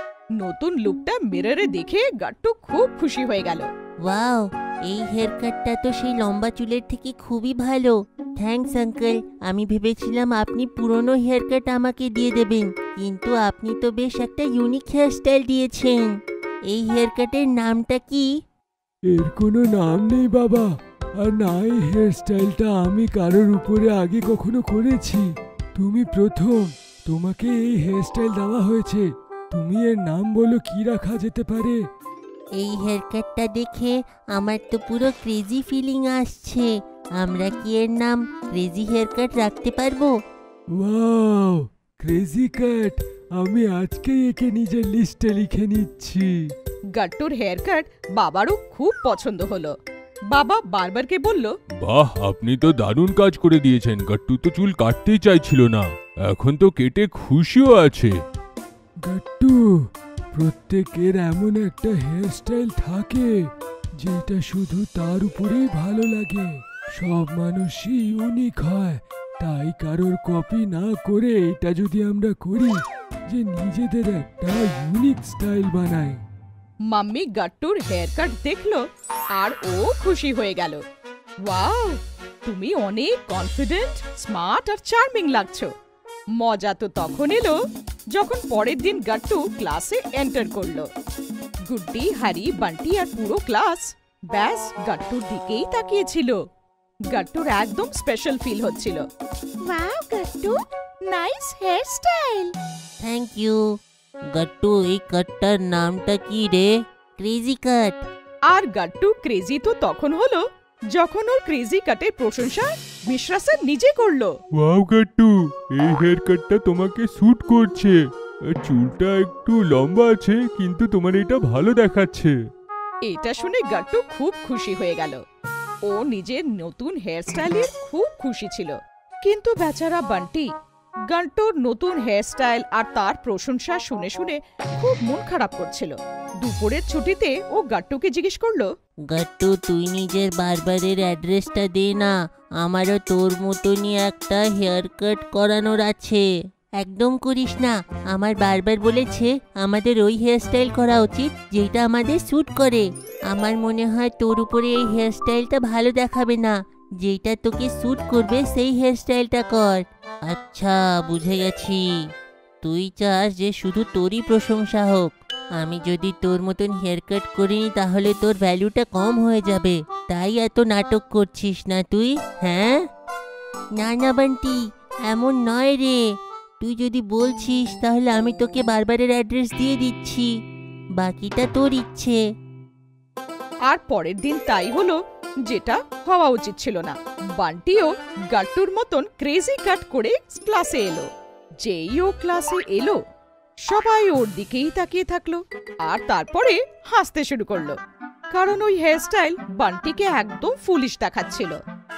নতুন লুকটা মিররে দেখে গাট্টু খুব খুশি হয়ে গেল। ওয়াও, এই হেয়ার কাটটা তো সেই লম্বা চুলের থেকে খুবই ভালো। Thanks uncle. আমি ভেবেছিলাম আপনি পুরনো হেয়ার কাট আমাকে দিয়ে দেবেন, কিন্তু আপনি তো বেশ একটা ইউনিক হেয়ার স্টাইল দিয়েছেন। এই হেয়ার কাটের নামটা কি? এর কোনো নাম নেই বাবা, আর না এই হেয়ার স্টাইলটা আমি কারোর উপরে আগে কখনো করেছি। তুমি প্রথম, তোমাকে এই হেয়ার স্টাইল দেওয়া হয়েছে। তুমি এর নাম বলো, কি রাখা যেতে পারে? এই হেয়ার কাটটা দেখে আমার তো পুরো ক্রেজি ফিলিং আসছে। আমরা কি এর নাম ক্রেজি হেয়ার কাট রাখতে পারবো? Wow, crazy cut! আমি আজকেই একে নিজের লিস্টে লিখে নিচ্ছি। গাট্টুর হেয়ার কাট বাবারও খুব পছন্দ হলো। বাবা বারবারকে বলল, বাহ, আপনি তো দারুণ কাজ করে দিয়েছেন। গাট্টু তো চুল কাটতেই চাইছিল না, এখন তো কেটে খুশিও আছে। গাট্টু, প্রত্যেকের এমন একটা হেয়ার স্টাইল থাকে যেটা শুধু তার উপরেই ভালো লাগে। সব মানুষই ইউনিক হয়, তাই কারোর কপি না করে এটা যদি আমরা করি যে নিজেদের একটা ইউনিক স্টাইল বানাই। মাম্মি গাট্টুর হেয়ার কাট দেখলো আর ও খুশি হয়ে গেল। ওয়াও, তুমি অনেক কনফিডেন্ট, স্মার্ট আর চার্মিং লাগছো। মজা তো তখন এলো যখন পরের দিন গাট্টু ক্লাসে এন্টার করলো। গুড্ডি, হ্যারি, বান্টি আর পুরো ক্লাস ব্যাস গাট্টুর দিকেই তাকিয়েছিল। গাট্টুর একদম স্পেশাল ফিল হচ্ছিল। Wow Gattu, nice hair style. Thank you. Gattu, এই কাটটার নামটা কি রে? ক্রেজি কাট। আর গাট্টু ক্রেজি তো তখন হলো যখন ওর ক্রেজি কাটের প্রশংসা মিশ্রা স্যার নিজে করলো। ওয়াও গাট্টু, এই হেয়ার কাটটা তোমাকে স্যুট করছে। চুলটা একটু লম্বা আছে, কিন্তু তোমার এটা ভালো দেখাচ্ছে। এটা শুনে গাট্টু খুব খুশি হয়ে গেল। ও নিজের নতুন হেয়ার স্টাইলের খুব খুশি ছিল। কিন্তু বেচারা বান্টি গাট্টুর নতুন হেয়ার স্টাইল আর তার প্রশংসা শুনে শুনে খুব মন খারাপ করছিল। দুপুরের ছুটিতে ও গাট্টুকে জিজ্ঞেস করলো, গাট্টু, তুই নিজের বারবারের অ্যাড্রেসটা দে না, আমারও তোর মতনই একটা হেয়ার কাট করানোর আছে। একদম করিস না, আমার বারবার বলেছে আমাদের ওই হেয়ার স্টাইল করা উচিত যেটা আমাদের স্যুট করে। আমার মনে হয় তোর উপরে এই হেয়ার স্টাইলটা ভালো দেখাবে না, যেটা তোকে স্যুট করবে সেই হেয়ার স্টাইলটা কর। আচ্ছা, বুঝে গেছি, তুই চাস যে শুধু তোরই প্রশংসা হোক। আমি যদি তোর মতন হেয়ার কাট করিনি তাহলে তোর ভ্যালুটা কম হয়ে যাবে, তাই এত নাটক করছিস না তুই? হ্যাঁ? না না বান্টি, এমন নয় রে। তুই যদি বলছিস তাহলে আমি তোকে বারবারের অ্যাড্রেস দিয়ে দিচ্ছি, বাকিটা তোর ইচ্ছে। আর পরের দিন তাই হলো যেটা হওয়া উচিত ছিল না। বান্টিও গাট্টুর মতন ক্রেজি কাট করে ক্লাসে এলো। যেই ও ক্লাসে এলো সবাই ওর দিকেই তাকিয়ে থাকলো আর তারপরে হাসতে শুরু করলো, কারণ ওই হেয়ার স্টাইল বান্টিকে একদম ফুলিশ দেখাচ্ছিল।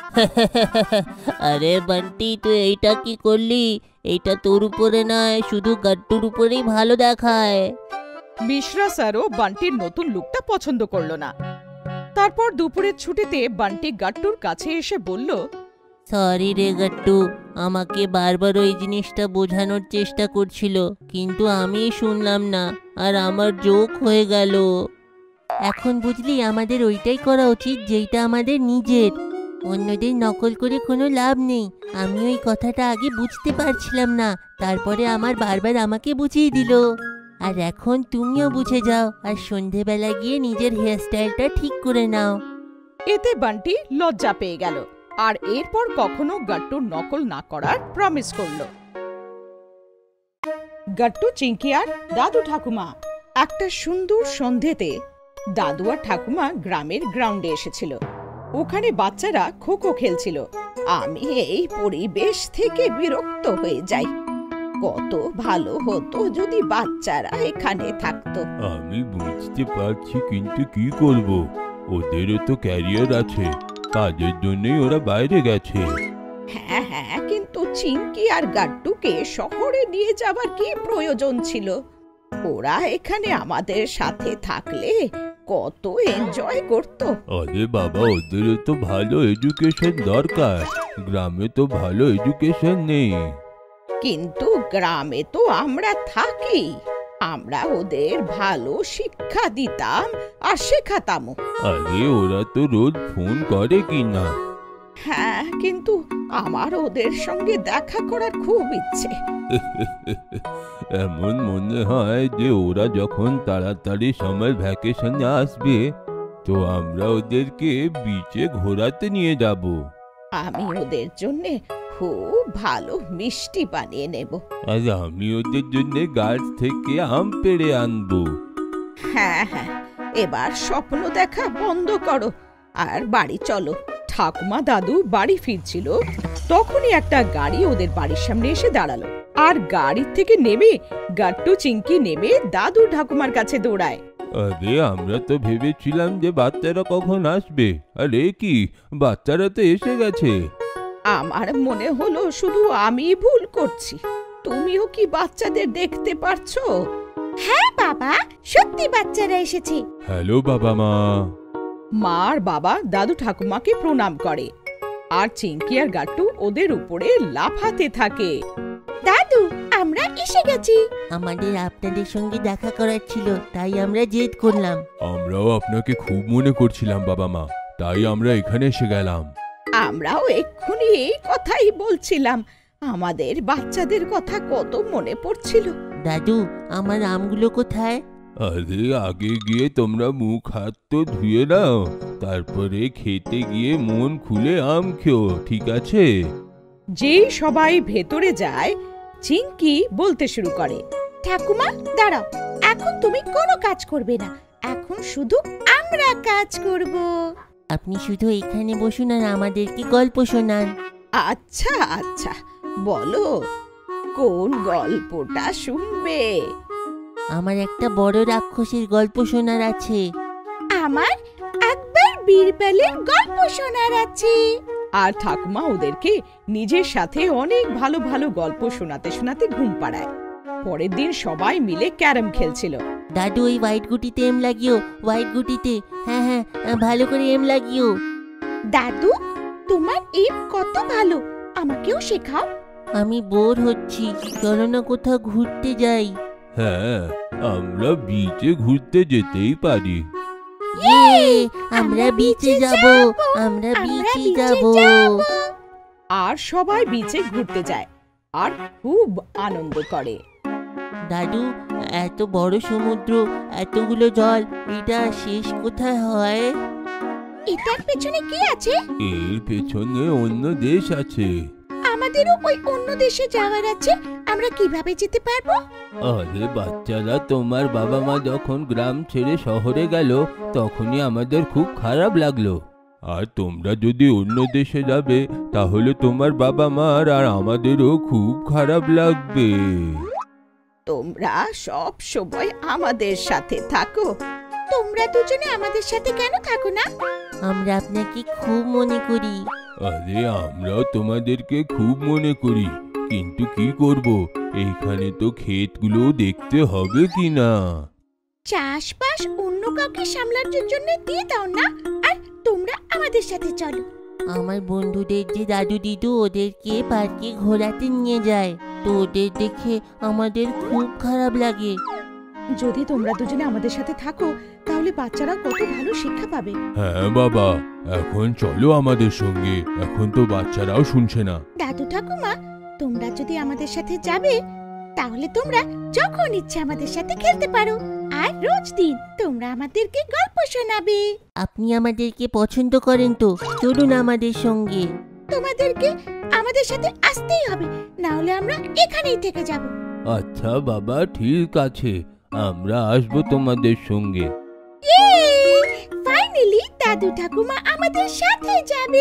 আরে বান্টি, তুই এইটা কি করলি? এইটা তোর উপরে নয়, শুধু গাট্টুর উপরেই ভালো দেখায়। মিশ্রা স্যারও বান্টির নতুন লুকটা পছন্দ করলো না। তারপর দুপুরের ছুটিতে বান্টি গাট্টুর কাছে এসে বলল, সরি রে গাট্টু, আমাকে বারবার ওই জিনিসটা বোঝানোর চেষ্টা করছিল, কিন্তু আমি শুনলাম না আর আমার জোক হয়ে গেল। এখন বুঝলি আমাদের ওইটাই করা উচিত যেটা আমাদের নিজের। অন্যদের নকল করে কোনো লাভ নেই। আমি ওই কথাটা আগে বুঝতে পারছিলাম না, তারপরে আমার বারবার আমাকে বুঝিয়ে দিল। আর এখন তুমিও বুঝে যাও আর সন্ধেবেলা গিয়ে নিজের হেয়ার স্টাইলটা ঠিক করে নাও। এতে বান্টি লজ্জা পেয়ে গেল আর এরপর কখনো গাট্টুর নকল না করার প্রমিস করলো। গাট্টু, চিঙ্কি আর দাদু ঠাকুমা একটা সুন্দর সন্ধেতে দাদু আর ঠাকুমা গ্রামের গ্রাউন্ডে এসেছিল। ওখানে বাচ্চারা খো খো খেলছিল। আমি এই পরিবেশ থেকে বিরক্ত হয়ে যাই। কত ভালো হতো যদি বাচ্চারা এখানে থাকতো। আমি বুঝতে পারছি, কিন্তু কি করব, ওদেরও তো ক্যারিয়ার আছে, কাজের জন্যই ওরা বাইরে গেছে। হ্যাঁ হ্যাঁ, কিন্তু চিঙ্কি আর গাট্টুকে শহরে নিয়ে যাবার কি প্রয়োজন ছিল? ওরা এখানে আমাদের সাথে থাকলে কত এনজয় করতো। আরে বাবা, ওদেরও তো ভালো এডুকেশন দরকার, গ্রামে তো ভালো এডুকেশন নেই। কিন্তু গ্রামে তো আমরা থাকি, আমরা ওদের ভালো শিক্ষা দিতাম আর শেখাতাম। আরে ওরা তো রোজ ফোন করে কিনা? হ্যাঁ, কিন্তু আমার ওদের সঙ্গে দেখা করার খুব ইচ্ছে। এমন মনে হয় যে ওরা যখন তাড়াতাড়ি সময় ভ্যাকেশনে আসবে তো আমরা ওদেরকে বিচে ঘোরাতে নিয়ে যাব। আমি ওদের জন্য খুব ভালো মিষ্টি বানিয়ে নেব। আর আমি ওদের জন্য গাছ থেকে আম পেড়ে আনবো। হ্যাঁ হ্যাঁ, এবার স্বপ্ন দেখা বন্ধ করো আর বাড়ি চলো। ঠাকুমা দাদু বাড়ি ফিরছিল, তখনই একটা গাড়ি ওদের বাড়ির সামনে এসে দাঁড়ালো। আর গাড়ির থেকে নেমে গাট্টু চিঙ্কি নেমে দাদু ঠাকুমার কাছে দৌড়ায়। আরে আমরা তো ভেবেছিলাম যে বাচ্চারা কখন আসবে, আরে কি বাচ্চারা তো এসে গেছে। আমার মনে হলো শুধু আমি ভুল করছি। তুমিও কি বাচ্চাদের দেখতে পারছো? হ্যাঁ বাবা, সত্যি বাচ্চারা এসেছে। হ্যালো বাবা মা। মা আর বাবা দাদু ঠাকুমাকে প্রণাম করে, আর চিংকি আর গাট্টু ওদের উপরে লাফাতে থাকে। দাদু, আমরা এসে গেছি। আমাদের আপনাদের সঙ্গে দেখা করার ছিল, তাই আমরা জেদ করলাম। আমরাও আপনাকে খুব মনে করছিলাম বাবা মা, তাই আমরা এখানে এসে গেলাম। আমরাও এক্ষুনি এই কথাই বলছিলাম, আমাদের বাচ্চাদের কথা কত মনে পড়ছিল। দাদু, আমার আমগুলো কোথায়? আরে আগে গিয়ে তোমরা মুখ হাত তো ধুয়ে নাও, তারপরে খেতে গিয়ে মন খুলে আম খেও, ঠিক আছে? যেই সবাই ভেতরে যায়, চিংকি বলতে শুরু করে, ঠাকুমা দাঁড়াও, এখন তুমি কোনো কাজ করবে না, এখন শুধু আমরা কাজ করব। আপনি শুধু এখানে বসুন আর আমাদেরকে গল্প শোনান। আচ্ছা আচ্ছা, বলো কোন গল্পটা শুনবে? আমার একটা বড় রাক্ষসের গল্প শোনার আছে। আমার একবার বীরবলের গল্প শোনার আছে। আর ঠাকুমা ওদেরকে নিজের সাথে অনেক ভালো ভালো গল্প শোনাতে শোনাতে ঘুম পাড়ায়। পরের দিন সবাই মিলে ক্যারম খেলছিল। দাদু, ওই হোয়াইট গুটিতে এম লাগিও, হোয়াইট গুটিতে। হ্যাঁ হ্যাঁ, ভালো করে এম লাগিও। দাদু, তোমার এম কত ভালো, আমাকেও শেখাও। আমি বোর হচ্ছি, চলো না কোথাও ঘুরতে যাই। হ্যাঁ, আমরা বিচে ঘুরতে যেতেই পারি। আমরা বিচে যাব, আমরা বিচে যাব। আর সবাই বিচে ঘুরতে যায় আর খুব আনন্দ করে। দাদু, এত বড় সমুদ্র, এতগুলো জল, এটা শেষ কোথায় হয়? এটার পেছনে কি আছে? এর পেছনে অন্য দেশ আছে। আমাদেরও ওই অন্য দেশে যাওয়ার আছে, আমরা কিভাবে যেতে পারবো? আরে বাচ্চারা, তোমার বাবা মা যখন গ্রাম ছেড়ে শহরে গেল তখনই আমাদের খুব খারাপ লাগলো। আর তোমরা যদি অন্য দেশে যাবে তাহলে তোমার বাবা মার আর আমাদেরও খুব খারাপ লাগবে। তোমরা সব সময় আমাদের সাথে থাকো। তোমরা দুজনে আমাদের সাথে কেন থাকো না? আমরা আপনাকে খুব মনে করি। আরে আমরাও তোমাদেরকে খুব মনে করি, কিন্তু কি করব, এইখানে তো ক্ষেতগুলো দেখতে হবে কিনা। চাষবাস অন্য কাউকে সামলার জন্য দিয়ে দাও না, আর তোমরা আমাদের সাথে চলো। আমার বন্ধুদের যে দাদু দিদু ওদেরকে পার্কে ঘোরাতে নিয়ে যায়, তো ওদের দেখে আমাদের খুব খারাপ লাগে। যদি তোমরা দুজনে আমাদের সাথে থাকো তাহলে বাচ্চারা কত ভালো শিক্ষা পাবে। হ্যাঁ বাবা, এখন চলো আমাদের সঙ্গে, এখন তো বাচ্চারাও শুনছে না। দাদু ঠাকুমা, তোমরা যদি আমাদের সাথে যাবে তাহলে তোমরা যখন ইচ্ছে আমাদের সাথে খেলতে পারো, আর রোজ দিন তোমরা আমাদেরকে গল্প শোনাবে। আপনি আমাদেরকে পছন্দ করেন তো, চলুন আমাদের সঙ্গে। তোমাদেরকে আমাদের সাথে আসতেই হবে, না হলে আমরা এখানেই থেকে যাব। আচ্ছা বাবা, ঠিক আছে, আমরা আসবো তোমাদের সঙ্গে। ফাইনালি দাদু ঠাকুমা আমাদের সাথে যাবে।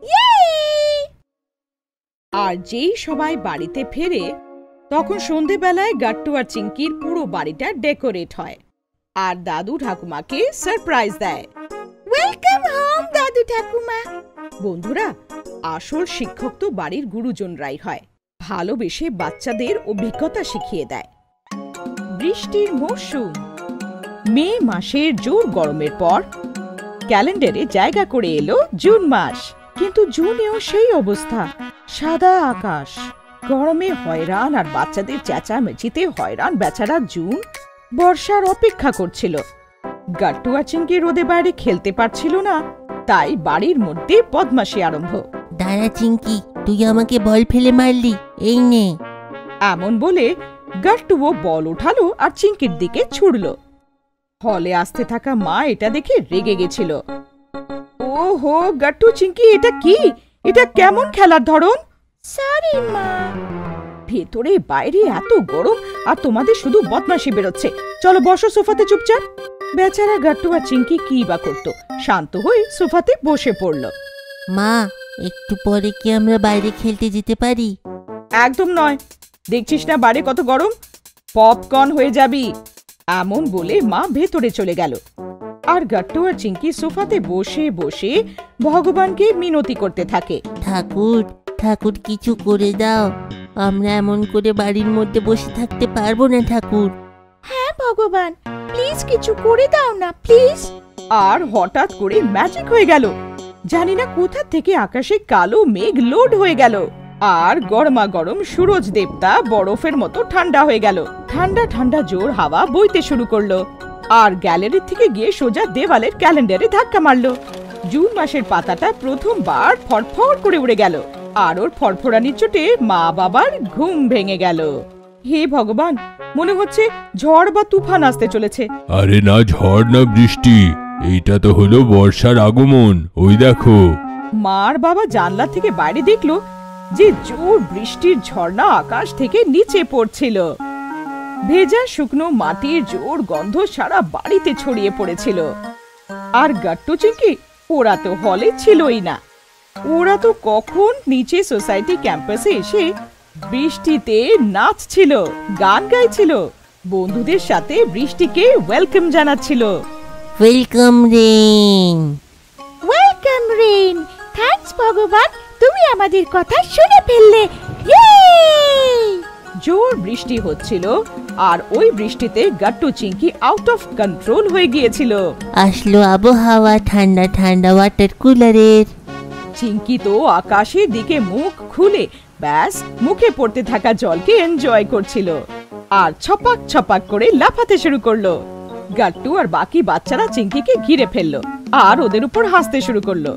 আর যেই সবাই বাড়িতে ফেরে তখন সন্ধেবেলায় গাট্টু আর চিংকির পুরো বাড়িটা ডেকোরেট হয় আর দাদু ঠাকুমাকে সারপ্রাইজ দেয়। ওয়েলকাম হোম দাদু ঠাকুমা। বন্ধুরা, আসল শিক্ষক তো বাড়ির গুরুজনরাই হয়, ভালোবেসে বাচ্চাদের অভিজ্ঞতা শিখিয়ে দেয়। বৃষ্টির মৌসুম। মে মাসের জোর গরমের পর ক্যালেন্ডারে জায়গা করে এলো জুন মাস, কিন্তু জুনেও সেই অবস্থা, সাদা আকাশ। গরমে হয়রান আর বাচ্চাদের চেঁচামেচিতে হয়রান বেচারা জুন বর্ষার অপেক্ষা করছিল। গাট্টু আর চিংকি রোদে বাইরে খেলতে পারছিল না, তাই বাড়ির মধ্যে বদমাশি আরম্ভ। দাঁড়া চিংকি, তুই আমাকে বল ফেলে মারলি, এই নে। এমন বলে গাট্টুও বল উঠালো আর চিংকির দিকে ছুড়ল। হলে আসতে থাকা মা এটা দেখে রেগে গেছিল। ওহো গাট্টু, চিংকি, এটা কি? এটা কেমন খেলার ধরন? সরি মা। ভেতরে বাইরে এত গরম আর তোমাদের শুধু বদমাশি বেরোচ্ছে। চলো বসো সোফাতে চুপচাপ। বেচারা গাট্টু আর চিংকি কি বা করতো, শান্ত হয়ে সোফাতে বসে পড়ল। মা, একটু পরে কি আমরা বাইরে খেলতে যেতে পারি? একদম নয়, দেখছিস না বাইরে কত গরম, পপকর্ন হয়ে যাবি। এমন বলে মা ভেতরে চলে গেল। আর গাট্টু আর চিঙ্কি সোফাতে বসে বসে ভগবানকে মিনতি করতে থাকে। ঠাকুর ঠাকুর কিছু করে দাও, আমরা এমন করে বাড়ির মধ্যে বসে থাকতে পারবো না ঠাকুর। হ্যাঁ ভগবান, প্লিজ কিছু করে দাও না প্লিজ। আর হঠাৎ করে ম্যাজিক হয়ে গেল। জানি না কোথা থেকে আকাশে কালো মেঘ লোড হয়ে গেল, আর গরমা গরম সূরজ দেবতা বরফের মতো ঠান্ডা হয়ে গেল। ঠান্ডা ঠান্ডা জোর হাওয়া বইতে শুরু করলো, আর গ্যালারি থেকে গিয়ে সোজা দেওয়ালের ক্যালেন্ডারে ধাক্কা মারলো। জুন মাসের পাতাটা প্রথমবার ফড়ফড় করে উড়ে গেল, আর ওর ফড়ফড়ানির চোটে মা বাবার ঘুম ভেঙে গেল। হে ভগবান, মনে হচ্ছে ঝড় বা তুফান আসতে চলেছে। আরে না, ঝড় না বৃষ্টি, এইটা তো হলো বর্ষার আগমন। ওই দেখো। মার বাবা জানলা থেকে বাইরে দেখলো যে জোর বৃষ্টির ঝর্ণা আকাশ থেকে নিচে পড়ছিল। ভেজা শুকনো মাটির জোর গন্ধ সারা বাড়িতে ছড়িয়ে পড়েছিল। আর গাট্টু চিঙ্কি ওরা তো হলে ছিলই না। ওরা তো কখন নিচে সোসাইটি ক্যাম্পাসে এসে বৃষ্টিতে নাচছিল, গান গাইছিল, বন্ধুদের সাথে বৃষ্টিকে ওয়েলকাম জানাচ্ছিল। Welcome rain, welcome rain. Thanks ভগবান, তুমি আমাদের কথা শুনে ফেললে। জোর বৃষ্টি হচ্ছিল, আর ওই বৃষ্টিতে Gattu Chinki out of control হয়ে গিয়েছিল। আসলো আবহাওয়া ঠান্ডা ঠান্ডা ওয়াটার কুলারের। চিঙ্কি তো আকাশের দিকে মুখ খুলে ব্যাস মুখে পড়তে থাকা জলকে এনজয় করছিল, আর ছপাক ছপাক করে লাফাতে শুরু করলো। গাট্টু আর বাকি বাচ্চারা চিঙ্কিকে ঘিরে ফেললো, আর ওদের উপর হাসতে শুরু করলো।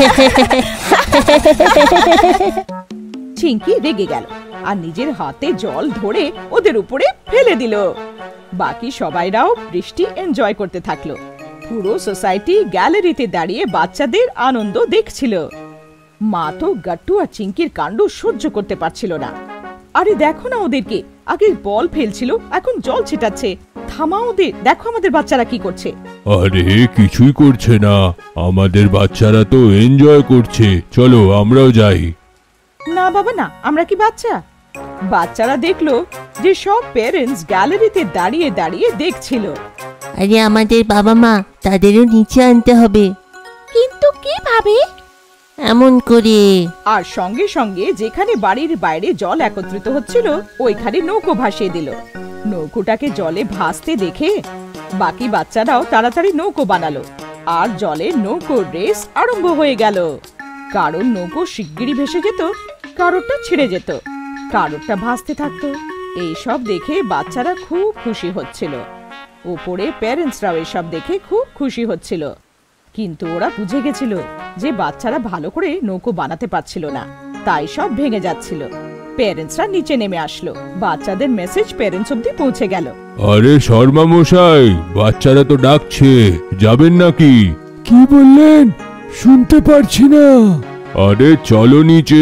চিঙ্কি রেগে গেল, আর নিজের হাতে জল ধরে ওদের উপরে ফেলে দিল। বাকি সবাইরাও বৃষ্টি এনজয় করতে থাকলো। পুরো সোসাইটি গ্যালারিতে দাঁড়িয়ে বাচ্চাদের আনন্দ দেখছিল। মা তো গাট্টু আর চিঙ্কির কাণ্ড সহ্য করতে পারছিল না। আরে দেখো না ওদেরকে, আগে বল ফেলছিল, এখন জল ছিটাচ্ছে। থামা ওদের, দেখো আমাদের বাচ্চারা কি করছে। আরে কিছুই করছে না, আমাদের বাচ্চারা তো এনজয় করছে, চলো আমরাও যাই। না বাবা না, আমরা কি বাচ্চা? বাচ্চারা দেখলো যে সব প্যারেন্টস গ্যালারিতে দাঁড়িয়ে দাঁড়িয়ে দেখছিল। আরে আমাদের বাবা মা, তাদেরও নিচে আনতে হবে। কিন্তু কিভাবে? এমন করে। আর সঙ্গে সঙ্গে যেখানে বাড়ির বাইরে জল একত্রিত হচ্ছিল ওইখানে নৌকো ভাসিয়ে দিল। নৌকোটাকে জলে ভাসতে দেখে বাকি বাচ্চারাও তাড়াতাড়ি নৌকো বানালো, আর জলে নৌকোর রেস আরম্ভ হয়ে গেল। কারোর নৌকো শিগগিরই ভেসে যেত, কারোরটা ছিঁড়ে যেত, কারোরটা ভাসতে থাকতো। এইসব দেখে বাচ্চারা খুব খুশি হচ্ছিল। উপরে প্যারেন্টসরাও এসব দেখে খুব খুশি হচ্ছিল। কিন্তু ওরা বুঝে গেছিল যে বাচ্চারা ভালো করে নৌকো বানাতে পারছিল না, তাই সব ভেঙে যাচ্ছিল। প্যারেন্টসরা নিচে নেমে আসলো, বাচ্চাদের মেসেজ প্যারেন্টস অব্দি পৌঁছে গেল। আরে শর্মা মশাই, বাচ্চারা তো ডাকছে, যাবেন নাকি? কি বললেন? শুনতে পারছি না। আরে চলো নিচে।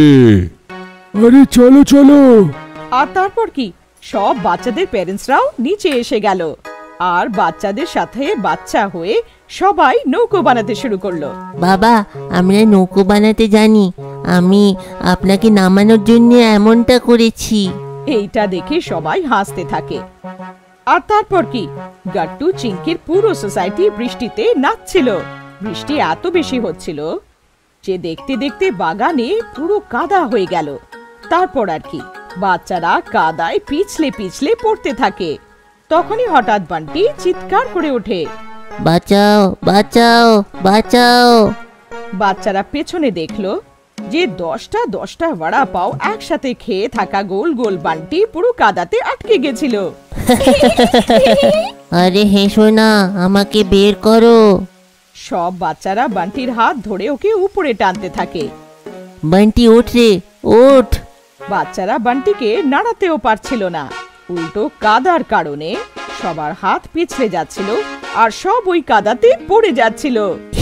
আরে চলো চলো। আর তারপর কি, সব বাচ্চাদের প্যারেন্টসরাও নিচে এসে গেল, আর বাচ্চাদের সাথে বাচ্চা হয়ে সবাই নৌকো বানাতে শুরু করলো। বাবা, আমরা নৌকো বানাতে জানি, আমি আপনাকে নামানোর জন্য এমনটা করেছি। এইটা দেখে সবাই হাসতে থাকে। আর তারপর কি, গাট্টু চিঙ্কির পুরো সোসাইটি বৃষ্টিতে নাচছিল। বৃষ্টি এত বেশি হচ্ছিল যে দেখতে দেখতে বাগানে পুরো কাদা হয়ে গেল। তারপর আর কি, বাচ্চারা কাদায় পিছলে পিছলে পড়তে থাকে। তখনই হঠাৎ বান্টি চিৎকার করে ওঠে, বাঁচাও বাঁচাও বাঁচাও। বাচ্চারা পেছনে দেখলো যে 10টা বড়া পাও একসাথে খেয়ে থাকা গোল গোল বান্টি পুরো কাদাতে আটকে গেছিল। আরে হেসো না, আমাকে বের করো। সব বাচ্চারা বান্টির হাত ধরে ওকে উপরে টানতে থাকে। বান্টি ওঠ রে, ওঠ। বাচ্চারা বান্টিকে নাড়াতেও পারছিল না, উল্টো কাদার কারণে সবার হাত পিছলে যাচ্ছিল, আর সব ওই কাদাতে পড়ে যাচ্ছিল।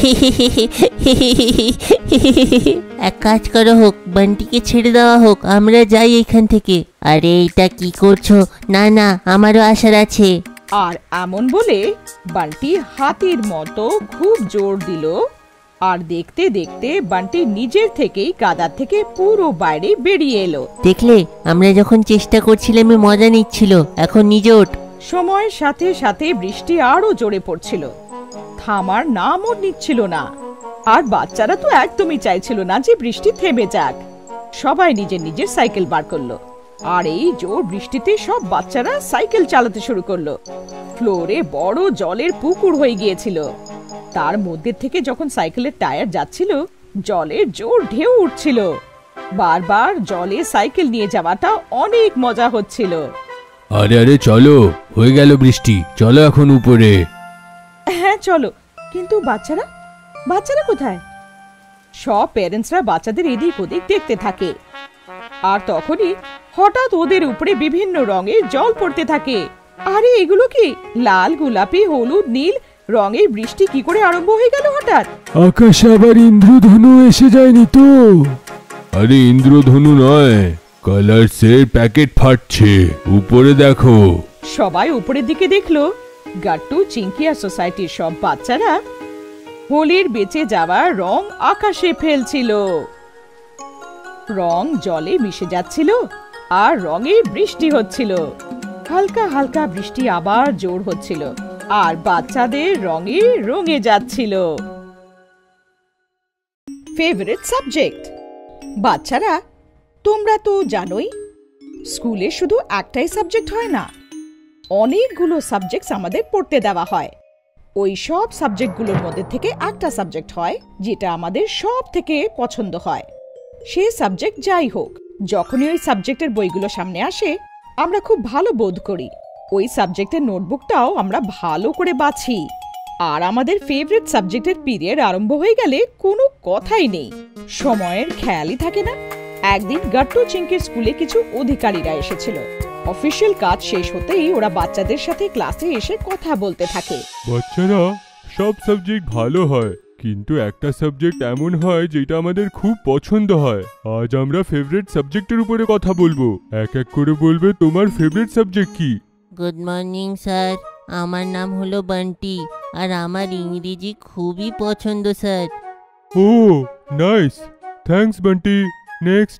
এক কাজ করা হোক, বান্টিকে ছেড়ে দেওয়া হোক, আমরা যাই এখান থেকে। আরে এটা কি করছো? না না, আমারও আসার আছে। আর এমন বলে বান্টি হাতির মতো খুব জোর দিল, আর দেখতে দেখতে বান্টি নিজের থেকেই কাদা থেকে পুরো বাইরে বেরিয়ে এলো। দেখলে, আমরা যখন চেষ্টা করছিলাম মজা নিচ্ছিল, এখন নিজে ওঠ। সময়ের সাথে সাথে বৃষ্টি আরো জোরে পড়ছিল, থামার নামও নিচ্ছিল না। আর বাচ্চারা তো একদমই চাইছিল না যে বৃষ্টি থেমে যাক। সবাই নিজের নিজের সাইকেল বার করলো, আর এই জোর বৃষ্টিতে সব বাচ্চারা সাইকেল চালাতে শুরু করলো। ফ্লোরে বড় জলের পুকুর হয়ে গিয়েছিল। তার মধ্যে থেকে যখন সাইকেলের টায়ার যাচ্ছিল, জলের জোর ঢেউ উঠছিল। বারবার জলে সাইকেল নিয়ে যাওয়াটা অনেক মজা হচ্ছিল। আরে আরে চলো, হয়ে গেল বৃষ্টি, চলো এখন উপরে। হ্যাঁ চলো, কিন্তু বাচ্চারা বাচ্চারা কোথায়? সব প্যারেন্টসরা বাচ্চাদের এদিক ওদিক দেখতে থাকে। আর তখনই হঠাৎ ওদের উপরে বিভিন্ন রঙের জল পড়তে থাকে। আরে এগুলো কি? লাল, গোলাপি, হলুদ, নীল রঙের বৃষ্টি কি করে আরম্ভ হয়ে গেল হঠাৎ? আকাশে আবার ইন্দ্রধনু এসে যায়নি তো? আরে ইন্দ্রধনু নয়, কালার্সের প্যাকেট ফাটছে, উপরে দেখো। সবাই উপরের দিকে দেখলো। গাট্টু, চিঙ্কি আর সোসাইটির সব বাচ্চারা হোলির বেঁচে যাওয়া রং আকাশে ফেলছিল। রং জলে মিশে যাচ্ছিল আর রঙে বৃষ্টি হচ্ছিল। হালকা হালকা বৃষ্টি আবার জোর হচ্ছিল আর বাচ্চাদের রঙে রঙে যাচ্ছিল। Favourite subject. বাচ্চারা, তোমরা তো জানোই স্কুলে শুধু একটাই সাবজেক্ট হয় না, অনেকগুলো সাবজেক্টস আমাদের পড়তে দেওয়া হয়। ওই সব সাবজেক্টগুলোর মধ্যে থেকে একটা সাবজেক্ট হয় যেটা আমাদের সব থেকে পছন্দ হয়। সে সাবজেক্ট যাই হোক, যখনই ওই সাবজেক্টের বইগুলো সামনে আসে আমরা খুব ভালো বোধ করি। ওই সাবজেক্টের নোটবুকটাও আমরা ভালো করে বাছি। আর আমাদের ফেভারিট সাবজেক্টের পিরিয়ড আরম্ভ হয়ে গেলে কোনো কথাই নেই, সময়ের খেয়ালই থাকে না। একদিন গাট্টু চিঙ্কির স্কুলে কিছু অধিকারীরা এসেছিল। অফিসিয়াল কাজ শেষ হতেই ওরা বাচ্চাদের সাথে ক্লাসে এসে কথা বলতে থাকে। বাচ্চারা, সব সাবজেক্ট ভালো হয়, কিন্তু একটা সাবজেক্ট এমন হয় যেটা আমাদের খুব পছন্দ হয়। আজ আমরা ফেভারিট সাবজেক্টের উপরে কথা বলবো। এক এক করে বলবে তোমার ফেভারিট সাবজেক্ট কি। গুড মর্নিং স্যার, আমার নাম হলো বান্টি আর আমার ইংরেজি খুবই পছন্দ স্যার। ও nice, thanks Bunty. Next.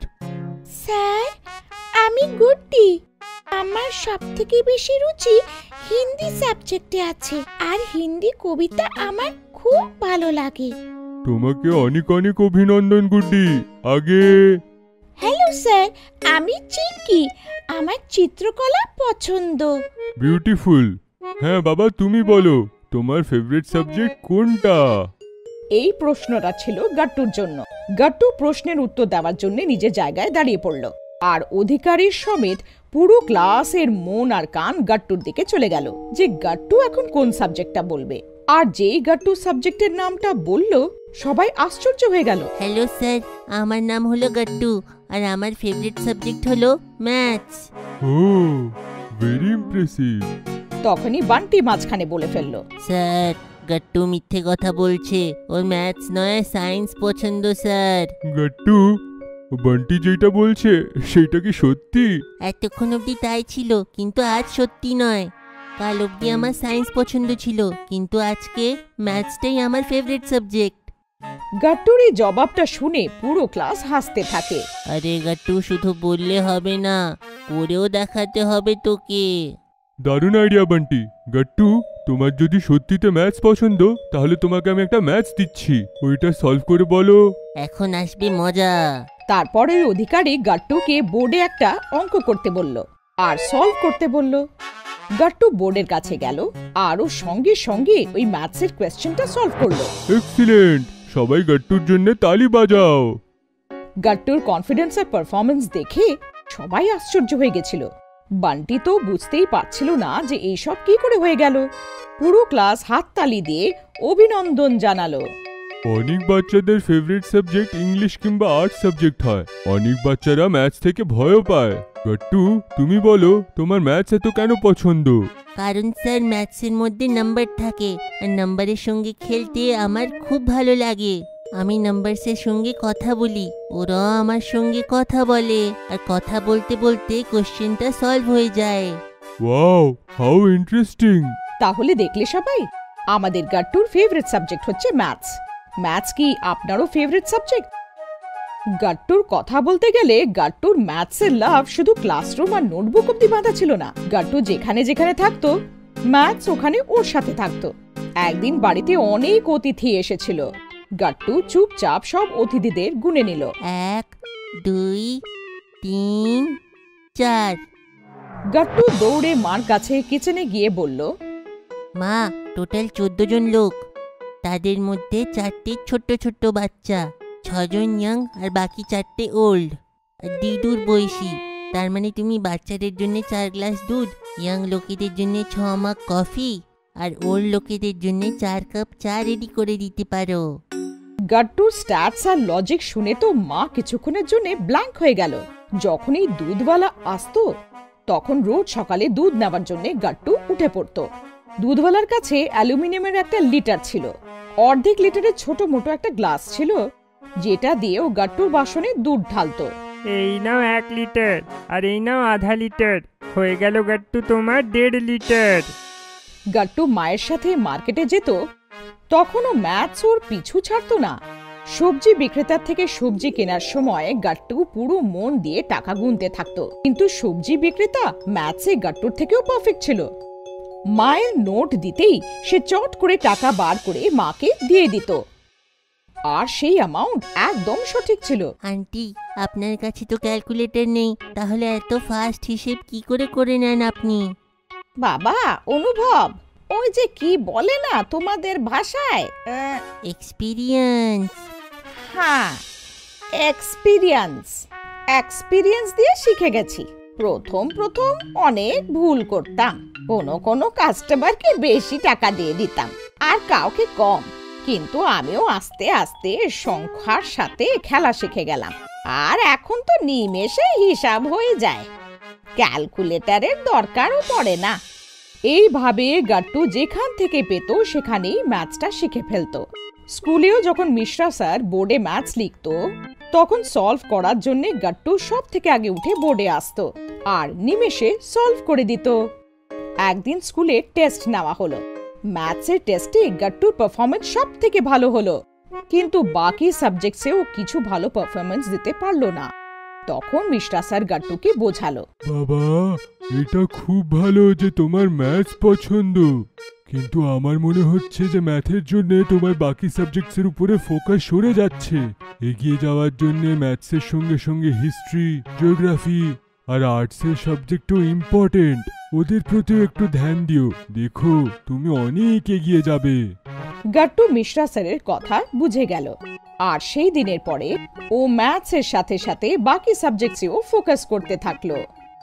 Sir, আমি গুড্ডি। আমার সবথেকে বেশি রুচি হিন্দি সাবজেক্টে আছে, আর হিন্দি কবিতা আমার খুব ভালো লাগে। তোমাকে অনেক অনেক অভিনন্দন গুড্ডি। আগে। হ্যালো স্যার, আমি চিঙ্কি। আমার চিত্রকলা পছন্দ। বিউটিফুল। হ্যাঁ বাবা, তুমি বলো তোমার ফেভারিট সাবজেক্ট কোনটা? এই প্রশ্নটা ছিল গাট্টুর জন্য। গাট্টু প্রশ্নের উত্তর দেওয়ার জন্য নিজের জায়গায় দাঁড়িয়ে পড়ল, আর অধিকারীর সমেত পুরো ক্লাসের মন আর কান গাট্টুর দিকে চলে গেল যে গাট্টু এখন কোন সাবজেক্টটা বলবে। আর যেই গাট্টু সাবজেক্টের নামটা বলল, সবাই আশ্চর্য হয়ে গেল। হ্যালো স্যার, আমার নাম হলো গাট্টু আর আমার ফেভারিট সাবজেক্ট হলো ম্যাথস। ও, ভেরি ইমপ্রেসিভ। তখনই বান্টি মাঝখানে বলে ফেলল, স্যার, গাট্টু মিথ্যে কথা বলছে, ওর ম্যাথস নয় সায়েন্স পছন্দ স্যার। গাট্টু, বান্টি যেটা বলছে সেটা কি সত্যি? এতক্ষণ অবধি তাই ছিল, কিন্তু আজ সত্যি নয়। কাল অবধি আমার সায়েন্স পছন্দ ছিল, কিন্তু আজকে ম্যাথসটাই আমার ফেভারিট সাবজেক্ট। গাট্টুর এই জবাবটা শুনে পুরো ক্লাস হাসতে থাকে। আরে গাট্টু, শুধু বললে হবে না, করেও দেখাতে হবে তোকে। দারুণ আইডিয়া বান্টি। গাট্টু, তোমার যদি সত্যিতে ম্যাথস পছন্দ, তাহলে তোমাকে আমি একটা ম্যাথস দিচ্ছি, ওইটা সলভ করে বলো। এখন আসবে মজা। তারপরে অধিকারী গাট্টুকে বোর্ডে একটা অঙ্ক করতে বলল আর সলভ করতে বলল। গাট্টু বোর্ডের কাছে গেল আর ও সঙ্গে সঙ্গে ওই ম্যাথসের কোয়েশ্চেনটা সলভ করলো। এক্সিলেন্ট, সবাই গাট্টুর জন্য তালি বাজাও। গাট্টুর কনফিডেন্স আর পারফরম্যান্স দেখে সবাই আশ্চর্য হয়ে গেছিল। বান্টি তো বুঝতেই পারছিল না যে এইসব কি করে হয়ে গেল। পুরো ক্লাস হাততালি দিয়ে অভিনন্দন জানালো। অনেক বাচ্চাদের ফেভারিট সাবজেক্ট ইংলিশ কিংবা আর্টস সাবজেক্ট হয়। অনেক বাচ্চারা ম্যাথস থেকে ভয়ও পায়। গাট্টু, তুমি বলো তোমার ম্যাথস এত কেন পছন্দ? কারণ স্যার, ম্যাথসের মধ্যে নাম্বার থাকে আর নাম্বারের সঙ্গে খেলতে আমার খুব ভালো লাগে। আমি নাম্বারসের সঙ্গে কথা বলি, ওরাও আমার সঙ্গে কথা বলে, আর কথা বলতে বলতে কোশ্চেনটা সলভ হয়ে যায়। Wow, how interesting. তাহলে দেখলে সবাই, আমাদের গাট্টুর ফেভারিট সাবজেক্ট হচ্ছে ম্যাথস। ম্যাথস কি আপনারও ফেভারিট সাবজেক্ট? গাট্টুর কথা বলতে গেলে গাট্টুর ম্যাথসের লাভ শুধু ক্লাসরুম আর নোটবুক অব্দি বাঁধা ছিল না। গাট্টু যেখানে যেখানে থাকতো ম্যাথস ওখানে ওর সাথে থাকতো। একদিন বাড়িতে অনেক অতিথি এসেছিল। গাট্টু চুপচাপ সব অতিথিদের গুনে নিল। 1 2 3 4। গাট্টু দৌড়ে মার কাছে কিচেনে গিয়ে বলল, মা, টোটাল 14 জন লোক। তাদের মধ্যে 4টে ছোট্ট ছোট্ট বাচ্চা, 6 জন ইয়াং আর বাকি 4টে ওল্ড আর দিদুর বয়সী। তার মানে তুমি বাচ্চাদের জন্য 4 গ্লাস দুধ, ইয়াং লোকেদের জন্য 6 মগ কফি আর ওল্ড লোকেদের জন্য 4 কাপ চা রেডি করে দিতে পারো। গাট্টুর স্ট্যাটস আর লজিক শুনে তো মা কিছুক্ষণের জন্য ব্ল্যাঙ্ক হয়ে গেল। যখনই দুধওয়ালা আসতো তখন রোজ সকালে দুধ নেওয়ার জন্য গাট্টু উঠে পড়তো। দুধওয়ালার কাছে অ্যালুমিনিয়ামের একটা লিটার ছিল। অর্ধেক লিটারের ছোট মোটো একটা গ্লাস ছিল, যেটা দিয়ে ও গাট্টুর বাসনে দুধ ঢালতো। এই নাও 1 লিটার আর এই নাও আধা লিটার, হয়ে গেল গাট্টু তোমার 1.5 লিটার। গাট্টু মায়ের সাথে মার্কেটে যেত, তখনও ম্যাথস ওর পিছু ছাড়তো না। সবজি বিক্রেতার থেকে সবজি কেনার সময় গাট্টু পুরো মন দিয়ে টাকা গুনতে থাকতো, কিন্তু সবজি বিক্রেতা ম্যাথসে গাট্টুর থেকেও পারফেক্ট ছিল। মায়ের নোট দিতেই সে চট করে টাকা বার করে মাকে দিয়ে দিত, আর সেই অ্যামাউন্ট একদম সঠিক ছিল। আন্টি, আপনার কাছে তো ক্যালকুলেটর নেই, তাহলে এত ফাস্ট হিসেব কি করে নেন আপনি? বাবা অনুভব, ওই যে কি বলে না তোমাদের ভাষায়, এক্সপিরিয়েন্স। হ্যাঁ, এক্সপিরিয়েন্স দিয়ে শিখে গেছি। প্রথম অনেক ভুল করতাম, কোনো কাস্টমারকে বেশি টাকা দিয়ে দিতাম আর কাউকে কম, কিন্তু আমিও আস্তে আস্তে সংখ্যার সাথে খেলা শিখে গেলাম, আর এখন তো নিমেষে হিসাব হয়ে যায়, ক্যালকুলেটরের দরকারও পড়ে না। এইভাবে গাট্টু যেখান থেকে পেত সেখানেই ম্যাথসটা শিখে ফেলতো। স্কুলেও যখন মিশ্রা স্যার বোর্ডে ম্যাথস লিখতো তখন সলভ করার জন্য গাট্টু সব থেকে আগে উঠে বোর্ডে আসতো আর নিমেষে সলভ করে দিত। একদিন স্কুলে টেস্ট নেওয়া হলো। ম্যাথসের টেস্টে গাট্টুর পারফরমেন্স সব থেকে ভালো হলো, কিন্তু বাকি সাবজেক্টসেও কিছু ভালো পারফরমেন্স দিতে পারলো না। তখন মিশ্রা স্যার গাট্টুকে বোঝালো, বাবা, এটা খুব ভালো যে তোমার ম্যাথস পছন্দ, কিন্তু আমার মনে হচ্ছে যে ম্যাথের জন্য তোমার বাকি সাবজেক্টসের উপরে ফোকাস সরে যাচ্ছে। এগিয়ে যাওয়ার জন্য ম্যাথসের সঙ্গে সঙ্গে হিস্ট্রি, জিওগ্রাফি আর আর্টসের সাবজেক্টও ইম্পর্টেন্ট, ওদের প্রতিও একটু ধ্যান দিও, দেখো তুমি অনেক এগিয়ে যাবে। গাট্টু মিশ্রা স্যারের কথা বুঝে গেল, আর সেই দিনের পরে ও ম্যাথসের সাথে সাথে বাকি সাবজেক্টসেও ফোকাস করতে থাকলো।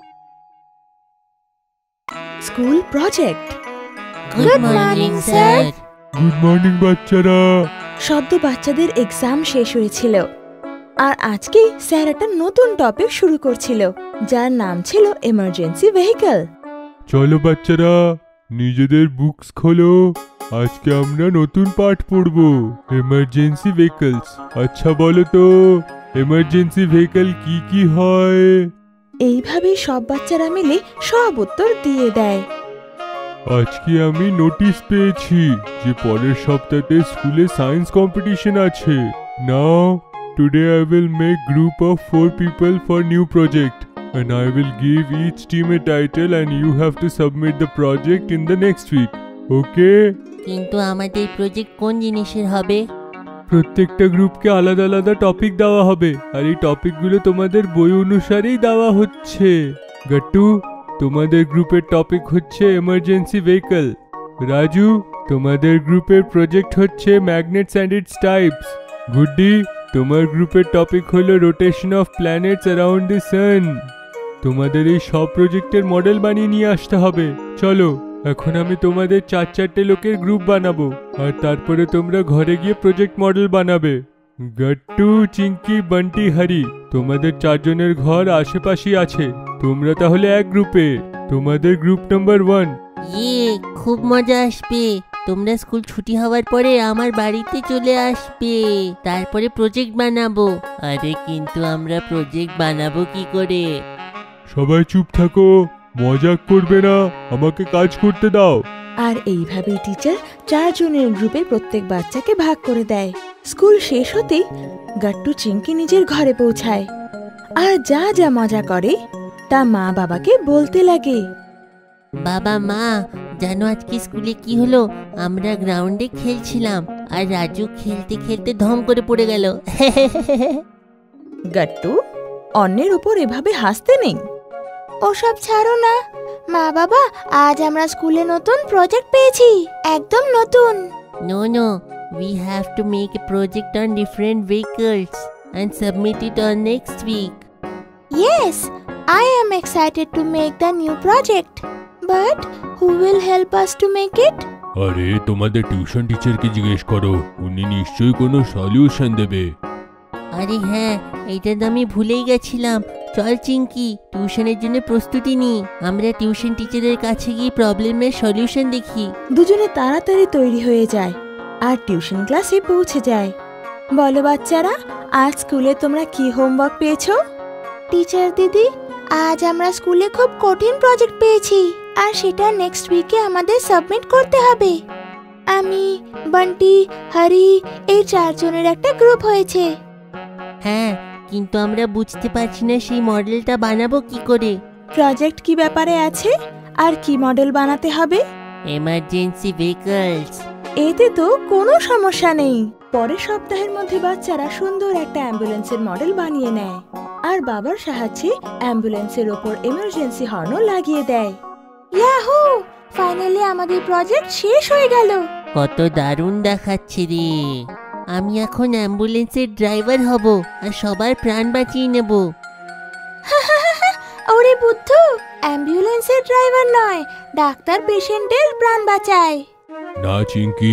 School project. Good morning sir. Good morning বাচ্চারা। সদ্য বাচ্চাদের এক্সাম শেষ হয়েছিল, আর আজকেই স্যার একটা নতুন টপিক শুরু করছিল, যার নাম ছিল এমার্জেন্সি ভেহিকল। চলো বাচ্চারা, নিজেদের বুকস খোলো, আজকে আমরা নতুন পাঠ পড়ব, এমার্জেন্সি ভেহিকলস। আচ্ছা বলো তো, এমার্জেন্সি ভেহিকল কি কি হয়? এইভাবে সব বাচ্চারা মিলে সব উত্তর দিয়ে দেয়। আজকে আমি নোটিশ পেয়েছি যে পরের সপ্তাহে স্কুলে সায়েন্স কম্পিটিশন আছে। Now today I will make group of 4 people for new project and I will give each team a title and you have to submit the project in the next week. Okay? কিন্তু আমাদের project কোন জিনিসের হবে? প্রত্যেকটা গ্রুপকে আলাদা আলাদা topic দেওয়া হবে, আর এই টপিকগুলো তোমাদের বই অনুসারেই দেওয়া হচ্ছে। গাট্টু, তোমাদের গ্রুপের টপিক হচ্ছে এমার্জেন্সি ভেহিকল। রাজু, তোমাদের গ্রুপের প্রজেক্ট হচ্ছে magnets and its types. Guddi, তোমার গ্রুপের টপিক হলো rotation of planets around the sun. তোমাদের এই সব প্রজেক্টের মডেল বানিয়ে নিয়ে আসতে হবে। চলো, এখন আমি তোমাদের 4-4টে লোকের গ্রুপ বানাবো, আর তারপরে তোমরা ঘরে গিয়ে প্রজেক্ট মডেল বানাবে। গাট্টু, চিঙ্কি, বান্টি, হারি, তোমাদের 4 জনের ঘর আশেপাশেই আছে, তোমরা তাহলে এক গ্রুপে। তোমাদের গ্রুপ নাম্বার 1। খুব মজা আসবে। তোমরা স্কুল ছুটি হওয়ার পরে আমার বাড়িতে চলে আসবে, তারপরে প্রজেক্ট বানাবো। আরে কিন্তু আমরা প্রজেক্ট বানাবো কি করে? সবাই চুপ থাকো, মজা করবে না, আমাকে কাজ করতে দাও। আর এইভাবেই টিচার 4 জনের গ্রুপে প্রত্যেক বাচ্চাকে ভাগ করে দেয়। স্কুল শেষ হতেই গাট্টু চিঙ্কি নিজের ঘরে পৌঁছায় আর যা যা মজা করে তা মা বাবাকে বলতে লাগে। বাবা মা জানো আজকে স্কুলে কি হলো? আমরা গ্রাউন্ডে খেলছিলাম আর রাজু খেলতে খেলতে ধম করে পড়ে গেল। গাট্টু, অন্যের উপর এভাবে হাসতে নেই। ওসব ছাড়ো না মা বাবা, আজ আমরা স্কুলে নতুন প্রজেক্ট পেয়েছি, একদম নতুন। No, we have to make a project on different vehicles and submit it on next week. Yes, I am excited to make the new project. But who will help us to make it? আরে তোমাদের tuition টিচারকে জিজ্ঞেস করো, উনি নিশ্চয়ই কোনো solution দেবে। আরে হ্যাঁ, এইটা তো আমি ভুলেই গেছিলাম। চল চিঙ্কি, টিউশনের জন্য প্রস্তুতি নিই। আমরা টিউশন টিচারের কাছে গিয়ে প্রবলেমের সলিউশন দেখি। দুজনে তাড়াতাড়ি তৈরি হয়ে যায় আর টিউশন ক্লাসে পৌঁছে যায়। বলো বাচ্চারা, আজ স্কুলে তোমরা কি হোমওয়ার্ক পেয়েছো? টিচার দিদি, আজ আমরা স্কুলে খুব কঠিন প্রজেক্ট পেয়েছি আর সেটা নেক্সট উইকে আমাদের সাবমিট করতে হবে। আমি, বান্টি, হরি এই 4 জনের একটা গ্রুপ হয়েছে। হ্যাঁ, কিন্তু আমরা বুঝতে পারছি না সেই মডেলটা বানাবো কি করে। প্রজেক্ট কি ব্যাপারে আছে আর কি মডেল বানাতে হবে? Emergency vehicles. এতে তো কোনো সমস্যা নেই। পরের সপ্তাহের মধ্যে বাচ্চারা সুন্দর একটা অ্যাম্বুলেন্সের মডেল বানিয়ে নেয় আর বাবার সাহায্যে অ্যাম্বুলেন্সের ওপর এমার্জেন্সি হর্নও লাগিয়ে দেয়। ইয়াহু! ফাইনালি আমাদের প্রজেক্ট শেষ হয়ে গেল। কত দারুণ দেখাচ্ছে রে। আমি এখন অ্যাম্বুলেন্সের ড্রাইভার হব আর সবার প্রাণ বাঁচিয়ে নেব। ওরে বুদ্ধু, অ্যাম্বুলেন্সের ড্রাইভার নয়, ডাক্তার পেশেন্টের প্রাণ বাঁচায়। না চিঙ্কি,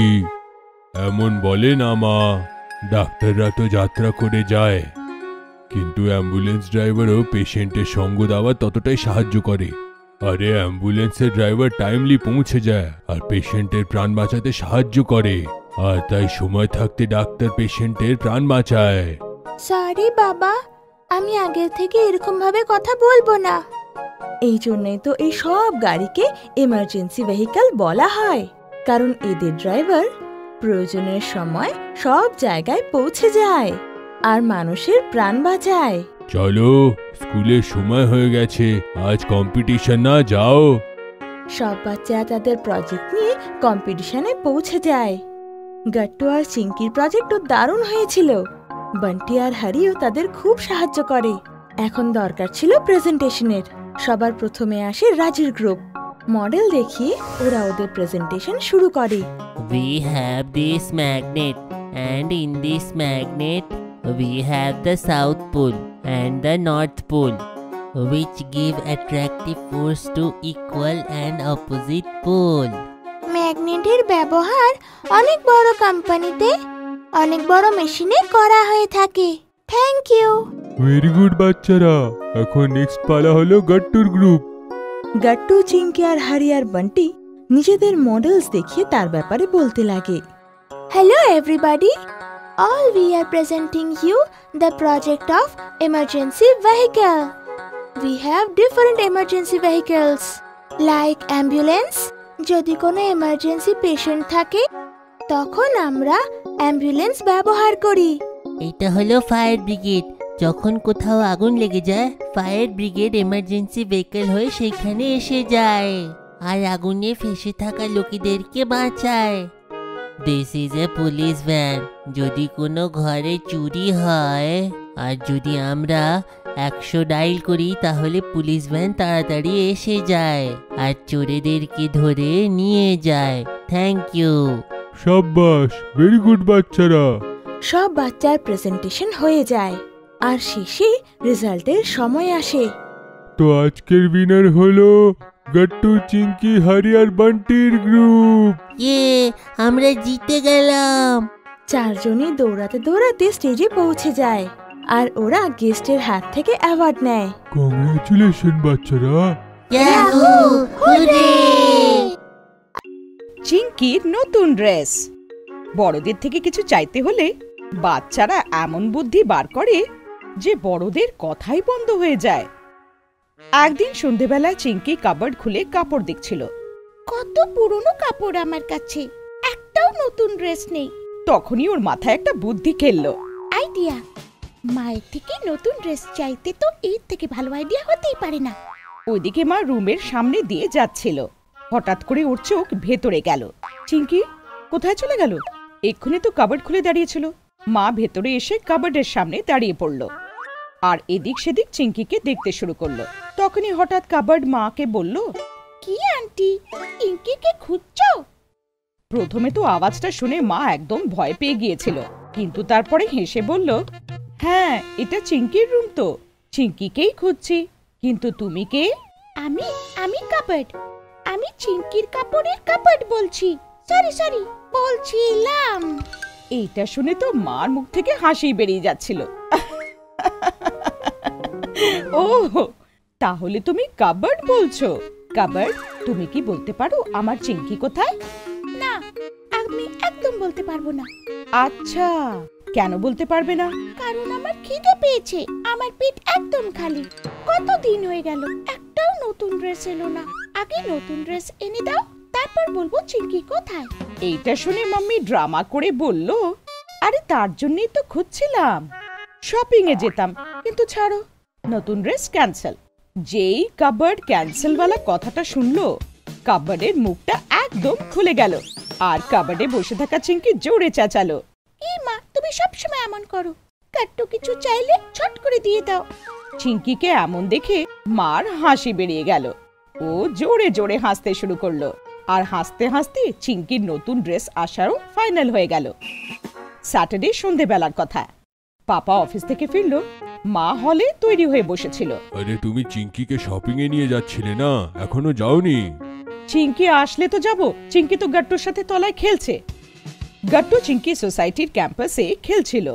এমন বলে না মা। ডাক্তাররা তো যাত্রা করে যায়, কিন্তু অ্যাম্বুলেন্স ড্রাইভারও পেশেন্টের সঙ্গ দেওয়া ততটাই সাহায্য করে। আরে অ্যাম্বুলেন্সের ড্রাইভার টাইমলি পৌঁছে যায় আর পেশেন্টের প্রাণ বাঁচাতে সাহায্য করে, আর তাই সময় থাকতে ডাক্তার পেশেন্টের প্রাণ বাঁচায়। সরি বাবা, আমি আগের থেকে এরকম ভাবে কথা বলবো না। এই জন্যই তো এই সব গাড়িকে এমার্জেন্সি ভেহিকল বলা হয়, কারণ এদের ড্রাইভার প্রয়োজনের সময় সব জায়গায় পৌঁছে যায় আর মানুষের প্রাণ বাঁচায়। চলো, স্কুলের সময় হয়ে গেছে, আজ কম্পিটিশন না, যাও। সব বাচ্চা তাদের প্রজেক্ট নিয়ে কম্পিটিশনে পৌঁছে যায়। গাট্টু আর চিঙ্কির প্রজেক্টও দারুণ হয়েছিল। বান্টি আর হারিও তাদের খুব সাহায্য করে। এখন দরকার ছিল প্রেজেন্টেশনের। সবার প্রথমে আসে রাজুর গ্রুপ। মডেল দেখিয়ে ওরা ওদের প্রেজেন্টেশন শুরু করে। We have this magnet and in this magnet we have the South Pole and the North Pole which give attractive force to equal and opposite pole. ম্যাগনেটের ব্যবহার অনেক বড় কোম্পানিতে, অনেক বড় মেশিনে করা হয়ে থাকে। Thank you. ভেরি গুড বাচ্চারা, এখন নেক্সট পালা হলো গাট্টুর গ্রুপ। গাট্টু, চিঙ্কি আর হারি আর বান্টি নিজেদের মডেলস দেখিয়ে তার ব্যাপারে বলতে লাগে। Hello everybody, all we are presenting you the project of emergency vehicle. We have different emergency vehicles like ambulance. যদি কোনো emergency patient থাকে তখন আমরা অ্যাম্বুলেন্স ব্যবহার করি। এটা হলো ফায়ার ব্রিগেড। যখন কোথাও আগুন লেগে যায়, ফায়ার ব্রিগেড এমার্জেন্সি ভেহিকল হয়ে সেখানে এসে যায় আর আগুনে ফেসে থাকা লোকেদেরকে বাঁচায়। This is a police van. যদি কোনো ঘরে চুরি হয় আর যদি আমরা 100 ডাইল করি তাহলে পুলিশ ভ্যান তাড়াতাড়ি এসে যায় আর চোরেদেরকে ধরে নিয়ে যায়। Thank you. শাবাশ, ভেরি গুড বাচ্চারা। সব বাচ্চার প্রেজেন্টেশন হয়ে যায় আর শেষে রেজাল্টের সময় আসে। তো আজকের উইনার হলো গাট্টু, চিঙ্কি, হারি আর বান্টির গ্রুপ। আমরা জিতে গেলাম। 4 জনই দৌড়াতে দৌড়াতে স্টেজে পৌঁছে যায় আর ওরা গেস্টের হাত থেকে অ্যাওয়ার্ড নেয়। কংগ্রেচুলেশন বাচ্চারা। চিঙ্কির নতুন ড্রেস। বড়দের থেকে কিছু চাইতে হলে বাচ্চারা এমন বুদ্ধি বার করে যে বড়দের কথাই বন্ধ হয়ে যায়। একদিন সন্ধেবেলায় চিঙ্কি কাবার্ড খুলে কাপড় দেখছিল। কত পুরনো কাপড় আমার কাছে, একটাও নতুন ড্রেস নেই। তখনই ওর মাথায় একটা বুদ্ধি খেললো। আইডিয়া, মায়ের থেকে নতুন ড্রেস চাইতে তো এর থেকে ভালো আইডিয়া হতেই পারে না। ওইদিকে মা রুমের সামনে দিয়ে যাচ্ছিল, হঠাৎ করে ওর চোখ ভেতরে গেল। চিঙ্কি কোথায় চলে গেল? এক্ষুনি তো কাবার্ড খুলে দাঁড়িয়েছিল। মা ভেতরে এসে কাবার্ডের সামনে দাঁড়িয়ে পড়ল আর এদিক সেদিক চিঙ্কিকে দেখতে শুরু করলো। তখনই হঠাৎ কাবার্ড মাকে বলল, কি আন্টি, চিঙ্কিকে খুঁজছো? প্রথমে তো আওয়াজটা শুনে মা একদম ভয় পেয়ে গিয়েছিল, কিন্তু তারপরে হেসে বলল, হ্যাঁ এটা চিঙ্কির রুম তো, চিঙ্কিকেই খুঁজছি। কিন্তু তুমি কে? আমি কাবার্ড। আমি চিঙ্কির কাপড়ের কাবার্ড বলছি। সরি বলছিলাম। এইটা শুনে তো মার মুখ থেকে হাসি বেরিয়ে যাচ্ছিল। ও তাহলে তুমি কাবার্ড বলছো? কাবার্ড, তুমি কি বলতে পারো আমার চিঙ্কি কোথায়? না, আমি একদম বলতে পারবো না। আচ্ছা, কেন বলতে পারবে না? কারণ আমার খিদে পেয়েছে, আমার পেট একদম খালি। কতদিন হয়ে গেল একটাও নতুন ড্রেস এলো না। আগে নতুন ড্রেস এনে দাও, তারপর বলবো চিঙ্কি কোথায়। এইটা শুনে মাম্মি ড্রামা করে বলল, আরে তার জন্যই তো খুঁজছিলাম, শপিং এ যেতাম। কিন্তু ছাড়ো, নতুন ড্রেস ক্যান্সেল। যেই কাবার্ড ক্যান্সেল वाला কথাটা শুনলো, কাবার্ডের মুখটা একদম খুলে গেল আর কাবার্ডে বসে থাকা চিঙ্কি জোরে চেঁচালো, এই মা, তুমি সবসময় এমন করো, কাট্টু কিছু চাইলে ছট করে দিয়ে দাও। চিঙ্কিকে এমন দেখে মার হাসি বেরিয়ে গেল। ও জোরে জোরে হাসতে শুরু করলো আর হাসতে হাসতে চিঙ্কির নতুন ড্রেস আসারও ফাইনাল হয়ে গেল। স্যাটারডে সন্ধেবেলার কথা, পাপা অফিস থেকে ফিরলো, মা হলে তৈরি হয়ে বসেছিল। আরে তুমি চিঙ্কিকে শপিং এ নিয়ে যাচ্ছিলে না, এখনো যাওনি? চিঙ্কি আসলে তো যাব, চিঙ্কি তো গাট্টুর সাথে তলায় খেলছে। গাট্টু চিঙ্কি সোসাইটির ক্যাম্পাসে খেলছিল,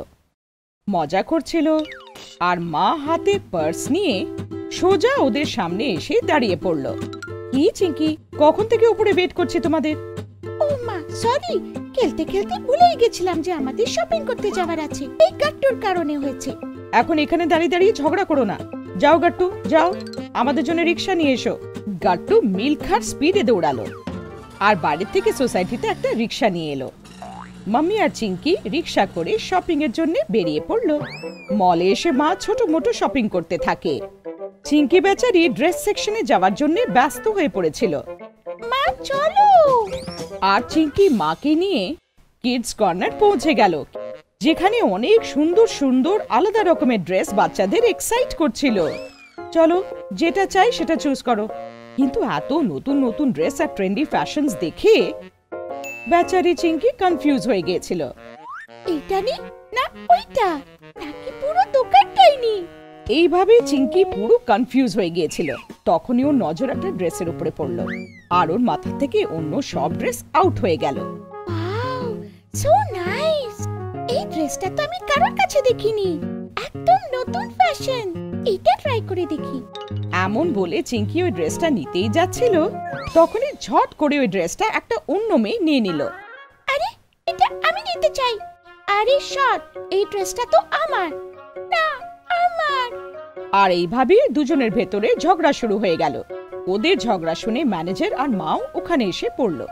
মজা করছিল, আর মা হাতে পার্স নিয়ে সোজা ওদের সামনে এসে দাঁড়িয়ে পড়ল। কি চিঙ্কি, কখন থেকে উপরে ওয়েট করছি তোমাদের। ও মা, সরি, খেলতে খেলতে ভুলেই গেছিলাম যে আমাদের শপিং করতে যাওয়ার আছে। এই গাট্টুর কারণে হয়েছে। এখন এখানে দাঁড়িয়ে দাঁড়িয়ে ঝগড়া করো না। যাও গাট্টু, যাও, আমাদের জন্য রিক্সা নিয়ে এসো। গাট্টু মিলখার স্পিডে দৌড়ালো আর বাড়ি থেকে সোসাইটিতে একটা রিক্সা নিয়ে এলো। মাম্মি আর চিঙ্কি রিক্সা করে শপিং এর জন্য বেরিয়ে পড়লো। মলে এসে মা ছোট মোটো শপিং করতে থাকে। চিঙ্কি বেচারি ড্রেস সেকশনে যাওয়ার জন্য ব্যস্ত হয়ে পড়েছিল। মা চলো। আর চিঙ্কি মাকে নিয়ে কিডস কর্নার পৌঁছে গেল, যেখানে অনেক সুন্দর সুন্দর আলাদা রকমের ড্রেস বাচ্চাদের এক্সাইট করছিল। চলো, যেটা চাই সেটা চুজ করো। কিন্তু এত নতুন নতুন ড্রেস আর ট্রেন্ডি ফ্যাশনস দেখে বেচারি চিঙ্কি কনফিউজ হয়ে গিয়েছিল। এইটা নি না ওইটা, নাকি পুরো দোকানটাই নি। এইভাবে চিঙ্কি পুরো কনফিউজ হয়ে গিয়েছিল। তখনই ওর নজর একটা ড্রেসের উপরে পড়লো আর ওর মাথা থেকে অন্য সব ড্রেস আউট হয়ে গেল। Wow, so nice. এই ড্রেসটা তো আমি কারোর কাছে দেখিনি, একদম নতুন ফ্যাশন। এটা ট্রাই করে দেখি। এমন বলে চিঙ্কি ওই ড্রেসটা নিতেই যাচ্ছিল, তখনই ঝট করে ওই ড্রেসটা একটা অন্য মেয়ে নিয়ে নিল। আরে, এটা আমি নিতে চাই। আরে শট, এই ড্রেসটা তো আমার না, আমার। আর এইভাবে দুজনের ভেতরে ঝগড়া শুরু হয়ে গেল। ওদের ঝগড়া শুনে ম্যানেজার আর মাও ওখানে এসে পড়লো।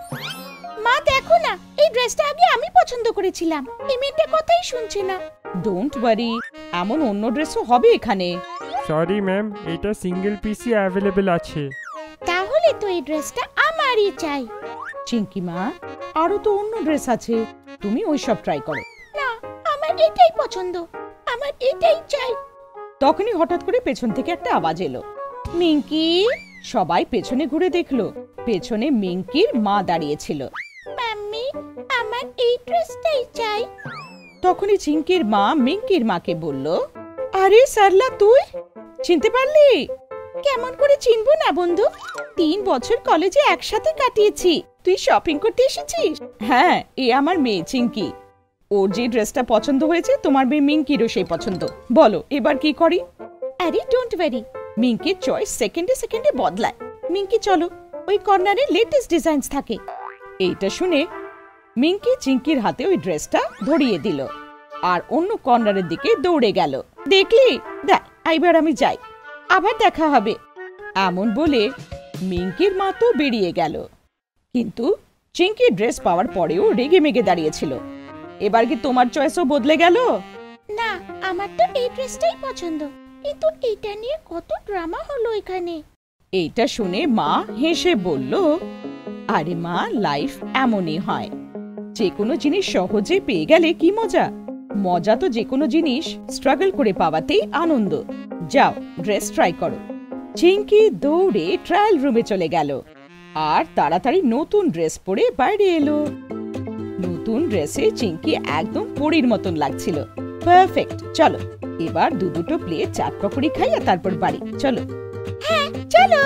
মা দেখো না, এই ড্রেসটা আগে আমি পছন্দ করেছিলাম, এই মেয়েটা কথাই শুনছে না। ডোন্ট ওয়ারি, এমন অন্য ড্রেসও হবে এখানে। সরি ম্যাম, এটা সিঙ্গেল পিসই অ্যাভেলেবল আছে। তাহলে তো এই ড্রেসটা আমারই চাই। চিঙ্কি মা, আরো তো অন্য ড্রেস আছে, তুমি ওইসব ট্রাই করো। না, আমার এটাই পছন্দ, আমার এটাই চাই। তখনই হঠাৎ করে পেছন থেকে একটা আওয়াজ এলো, মিঙ্কি। সবাই পেছনে ঘুরে দেখলো, পেছনে মিঙ্কির মা দাঁড়িয়েছিল। মাম্মি, আমার এই ড্রেসটাই চাই। তখনই চিঙ্কির মা মিঙ্কির মাকে বলল, আরে সারলা, তুই চিনতে পারলি? কেমন করে চিনবো না বন্ধু, 3 বছর কলেজে একসাথে কাটিয়েছি। তুই শপিং করতে এসেছিস? হ্যাঁ, এ আমার মেয়ে চিঙ্কি। ওর যে ড্রেসটা পছন্দ হয়েছে, তোমার মেয়ে মিঙ্কিরও সেই পছন্দ। বলো এবার কি করি? আরে ডোন্ট ওয়ারি, মিঙ্কির চয়েস সেকেন্ডে সেকেন্ডে বদলায়। মিঙ্কি চলো, ওই কর্নারে লেটেস্ট ডিজাইনস থাকে। এইটা শুনে মিঙ্কি চিঙ্কির হাতে ওই ড্রেসটা ধরিয়ে দিল আর অন্য কর্নারের দিকে দৌড়ে গেল। দেখলি, দেখ, এবার আমি যাই, আবার দেখা হবে। এমন বলে মিঙ্কির মা তো বেরিয়ে গেল, কিন্তু চিঙ্কি ড্রেস পাওয়ার পরেও রেগে মেগে দাঁড়িয়েছিল। এবার কি তোমার চয়েসও বদলে গেল? না, আমার তো এই ড্রেসটাই পছন্দ, কিন্তু এটা নিয়ে কত ড্রামা হলো এখানে। এইটা শুনে মা হেসে বলল, আরে মা, লাইফ এমনই হয়, যে কোনো জিনিস সহজে পেয়ে গেলে কি মজা। মজা তো যে কোনো জিনিস স্ট্রাগল করে পাওয়াতেই আনন্দ। যাও, ড্রেস ট্রাই করো। চিঙ্কি দৌড়ে ট্রায়াল রুমে চলে গেল আর তাড়াতাড়ি নতুন ড্রেস পরে বাইরে এলো। নতুন ড্রেসে চিঙ্কি একদম পরীর মতন লাগছিল। পারফেক্ট। চলো এবার দুটো প্লেট চাট পকোড়ি খাই আর তারপর বাড়ি। চলো। হ্যাঁ চলো।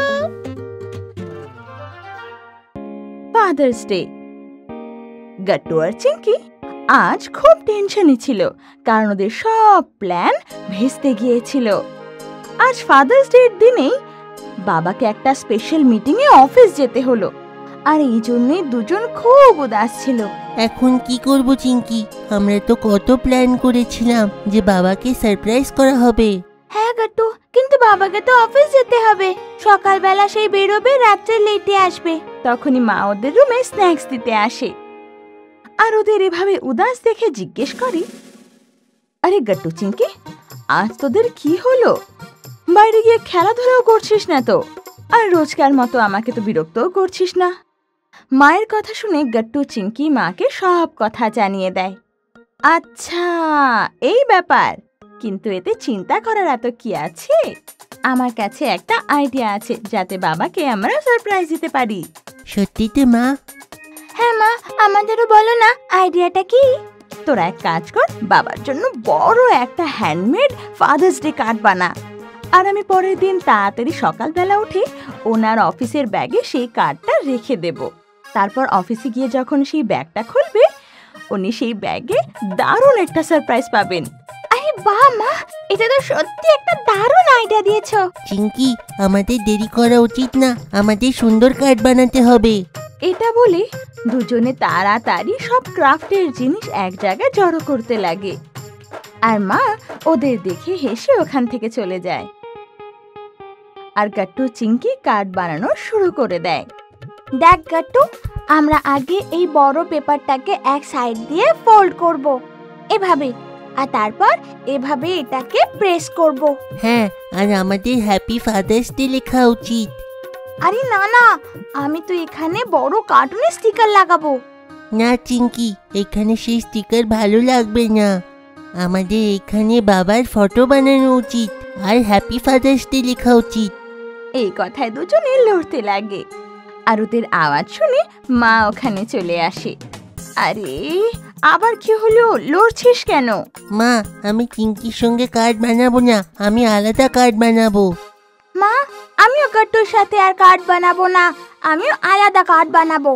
Father's day. গাট্টু আর চিঙ্কি আজ খুব টেনশনে ছিল, কারণ ওদের সব প্ল্যান ভেস্তে গিয়েছিল। আজ ফাদার্স ডে এর দিনেই বাবাকে একটা স্পেশাল মিটিং এ অফিস যেতে হলো, আর এই জন্যই দুজন খুব উদাস ছিল। এখন কি করব চিঙ্কি? আমরা তো কত প্ল্যান করেছিলাম যে বাবাকে সারপ্রাইজ করা হবে। হ্যাঁ গাট্টু, কিন্তু বাবাকে তো অফিস যেতে হবে। সকালবেলা সেই বেরোবে, রাত্রে লেটে আসবে। তখনই মা ওদের রুমে স্ন্যাক্স দিতে আসে, আর ওদের এভাবে উদাস দেখে জিজ্ঞেস করে, আরে গাট্টু চিঙ্কি, আজ তোদের কি হলো? বাইরে গিয়ে খেলাধুলাও করছিস না তো, আর রোজকার মতো আমাকে তো বিরক্তও করছিস না। মায়ের কথা শুনে গাট্টু চিঙ্কি মাকে সব কথা জানিয়ে দেয়। আচ্ছা, এই ব্যাপার, কিন্তু এতে চিন্তা করার এত কি আছে? আমার কাছে একটা আইডিয়া আছে যাতে বাবাকে আমরা সারপ্রাইজ দিতে পারি। সত্যি তো মা? হ্যাঁ মা, আমাদেরও বলো না আইডিয়াটা কি। তোরা এক কাজ কর, বাবার জন্য বড় একটা হ্যান্ডমেড ফাদার্স ডে কার্ড বানা, আর আমি পরের দিন তাড়াতাড়ি সকালবেলা উঠে ওনার অফিসের ব্যাগে সেই কার্ডটা রেখে দেব। তারপর অফিসে গিয়ে যখন সেই ব্যাগটা খুলবে, উনি সেই ব্যাগে দারুণ একটা সারপ্রাইজ পাবেন। আরে বাহ মা, এটা তো সত্যি একটা দারুণ আইডিয়া দিয়েছো। চিঙ্কি, আমাদের দেরি করা উচিত না, আমাদের সুন্দর কার্ড বানাতে হবে। এটা বলে দুজনে তাড়াতাড়ি সব ক্রাফটের জিনিস এক জায়গায় জড়ো করতে লাগে, আর মা ওদের দেখে হেসে ওখান থেকে চলে যায়। আর গাট্টু চিঙ্কি কার্ড বানানো শুরু করে দেয়। দেখ গাট্টু, আমরা আগে এই বড় পেপারটাকে এক সাইড দিয়ে ফোল্ড করব, এভাবে, আর তারপর এভাবে এটাকে প্রেস করব। হ্যাঁ, আর আমাদের হ্যাপি ফাদার্স ডে লেখা উচিত। আরে না না, আমি তো এখানে বড় কার্টুনের স্টিকার লাগাবো। না চিঙ্কি, এখানে সেই স্টিকার ভালো লাগবে না। আমাদের এখানে বাবার ফটো বানানো উচিত আর হ্যাপি ফাদার্স ডে লেখা উচিত। এই কথায় দুজনে লড়তে লাগে, আর ওদের আওয়াজ শুনে মা ওখানে চলে আসে। আরে আবার কি হলো, লড়ছিস কেন? মা, আমি চিঙ্কির সঙ্গে কার্ড বানাবো না, আমি আলাদা কার্ড বানাবো। মা, আমিও গাট্টুর সাথে আর কার্ড বানাবো না, আমিও আলাদা কার্ড বানাবো।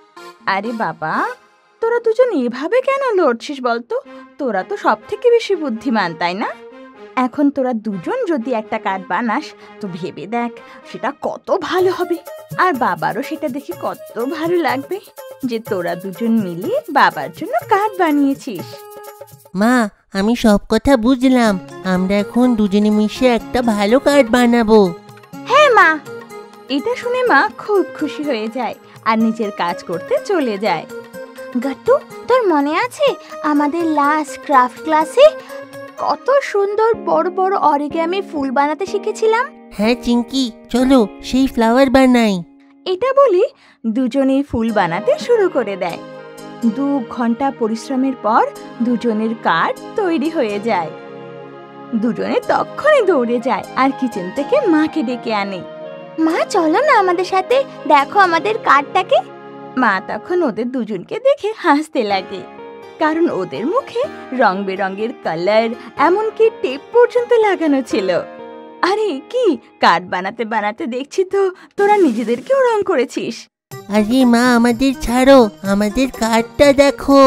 আরে বাবা, তোরা দুজন এভাবে কেন লড়ছিস বলতো? তোরা তো সব থেকে বেশি বুদ্ধিমান, তাই না? এখন তোরা দুজন যদি একটা কার্ড বানাস তো ভেবে দেখ সেটা কত ভালো হবে, আর বাবারও সেটা দেখে কত ভালো লাগবে যে তোরা দুজন মিলে বাবার জন্য কার্ড বানিয়েছিস। মা, আমি সব কথা বুঝলাম, আমরা এখন দুজনে মিশে একটা ভালো কার্ড বানাবো। হ্যাঁ মা। এটা শুনে মা খুব খুশি হয়ে যায় আর নিজের কাজ করতে চলে যায়। গাট্টু, তোর মনে আছে আমাদের লাস্ট ক্রাফট ক্লাসে কত সুন্দর বড় বড় অরিগামি ফুল বানাতে শিখেছিলাম? হ্যাঁ চিঙ্কি, চলো সেই ফ্লাওয়ার বানাই। এটা বলে দুজনেই ফুল বানাতে শুরু করে দেয়। 2 ঘন্টা পরিশ্রমের পর দুজনের কার্ড তৈরি হয়ে যায়। দুজনে তখনই দৌড়ে যায় আর কিচেন থেকে মাকে ডেকে আনে। মা চলো না আমাদের সাথে, দেখো আমাদের কার্ডটাকে। মা তখন ওদের দুজনকে দেখে হাসতে লাগে, কারণ ওদের মুখে রং বেরঙের কালার, এমনকি টেপ পর্যন্ত লাগানো ছিল। আরে কি, কার্ড বানাতে বানাতে দেখছি তো তোরা নিজেদেরকেও রং করেছিস। আরে মা, আমাদের ছাড়ো, আমাদের কার্ডটা দেখো।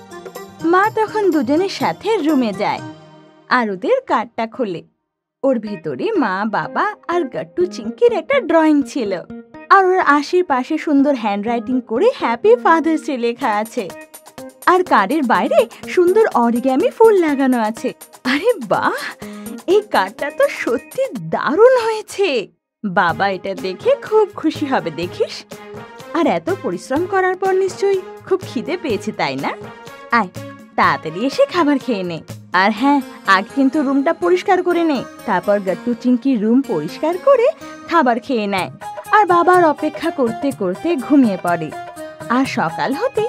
মা তখন দুজনের সাথে রুমে যায় আর ওদের কার্ডটা খোলে। ওর ভেতরে মা, বাবা আর গাট্টু চিঙ্কির একটা ড্রয়িং ছিল, আর ওর আশেপাশে সুন্দর হ্যান্ডরাইটিং করে হ্যাপি ফাদার্স ডে লেখা আছে, আর কার্ডের বাইরে সুন্দর অরিগামি ফুল লাগানো আছে। আরে বাহ, এই কার্ডটা তো সত্যি দারুণ হয়েছে। বাবা এটা দেখে খুব খুশি হবে দেখিস। আর এত পরিশ্রম করার পর নিশ্চয়ই খুব খিদে পেয়েছে, তাই না? আয় তাড়াতাড়ি এসে খাবার খেয়ে নে। আর হ্যাঁ, আগে কিন্তু রুমটা পরিষ্কার করে নে। তারপর গাট্টু চিংকি রুম পরিষ্কার করে খাবার খেয়ে নেয় আর বাবার অপেক্ষা করতে করতে ঘুমিয়ে পড়ে। আর সকাল হতে,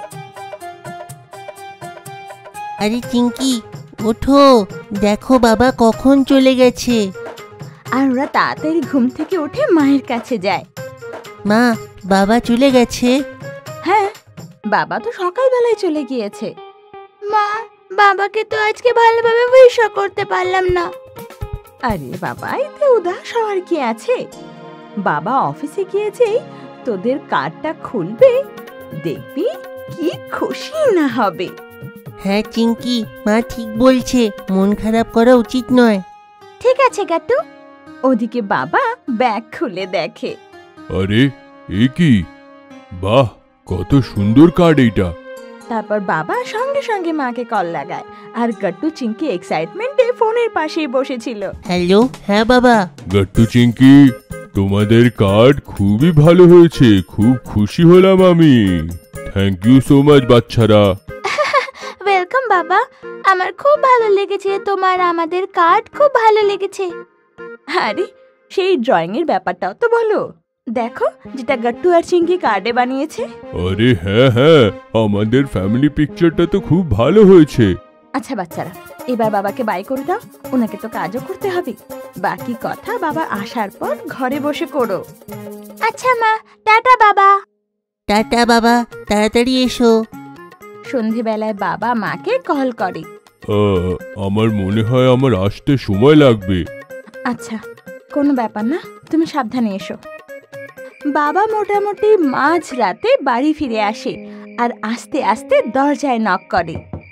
আরে চিঙ্কি ওঠো, দেখো বাবা কখন চলে গেছে। আর ওরা তাড়াতাড়ি ঘুম থেকে উঠে মায়ের কাছে যায়। মা, বাবা চলে গেছে? হ্যাঁ, বাবা তো সকালবেলায় চলে গিয়েছে। মা, বাবাকে তো আজকে ভালোভাবে উইশ করতে পারলাম না। আরে বাবা, এতে উদাস হওয়ার কি আছে? বাবা অফিসে গিয়েছে, তোদের কার্ডটা খুলবে, দেখবি কি খুশি না হবে। হ্যাঁ চিঙ্কি, মা ঠিক বলছে, মন খারাপ করা উচিত নয়। ঠিক আছে গাট্টু। ওদিকে বাবা ব্যাগ খুলে দেখে। আরে এ কি, বাহ কত সুন্দর কার্ড এইটা। তারপর বাবা সঙ্গে সঙ্গে মাকে কল লাগায় আর গাট্টু চিংকি এক্সাইটমেন্টে ফোনের পাশেই বসেছিল। হ্যালো, হ্যাঁ বাবা। গাট্টু চিংকি, তোমাদের কার্ড খুবই ভালো হয়েছে, খুব খুশি হলাম আমি। থ্যাংক ইউ সো মাচ বাচ্চারা। ওয়েলকাম বাবা, আমার খুব ভালো লেগেছে, তোমার আমাদের কার্ড খুব ভালো লেগেছে। আরে সেই ড্রয়িং এর ব্যাপারটাও তো বলো। দেখো যেটা গাট্টু আর চিংকি কার্ডে বানিয়েছে। আরে হ্যাঁ হ্যাঁ, আমাদের ফ্যামিলি পিকচারটা তো খুব ভালো হয়েছে। আচ্ছা বাচ্চারা, এবার বাবাকে বাই করে দাও, ওনাকে তো কাজও করতে হবে। বাকি কথা বাবা আসার পর ঘরে বসে করো। আচ্ছা মা, টাটা বাবা। টাটা বাবা, তাড়াতাড়ি এসো। সন্ধেবেলায় বাবা মাকে কল করে। আমার মনে হয় আমার আসতে সময় লাগবে। আচ্ছা, কোনো ব্যাপার না, তুমি সাবধানে এসো। বাবা মোটামুটি মাঝরাতে বাড়ি ফিরে আসে আর আস্তে আস্তে দরজায় নক করে।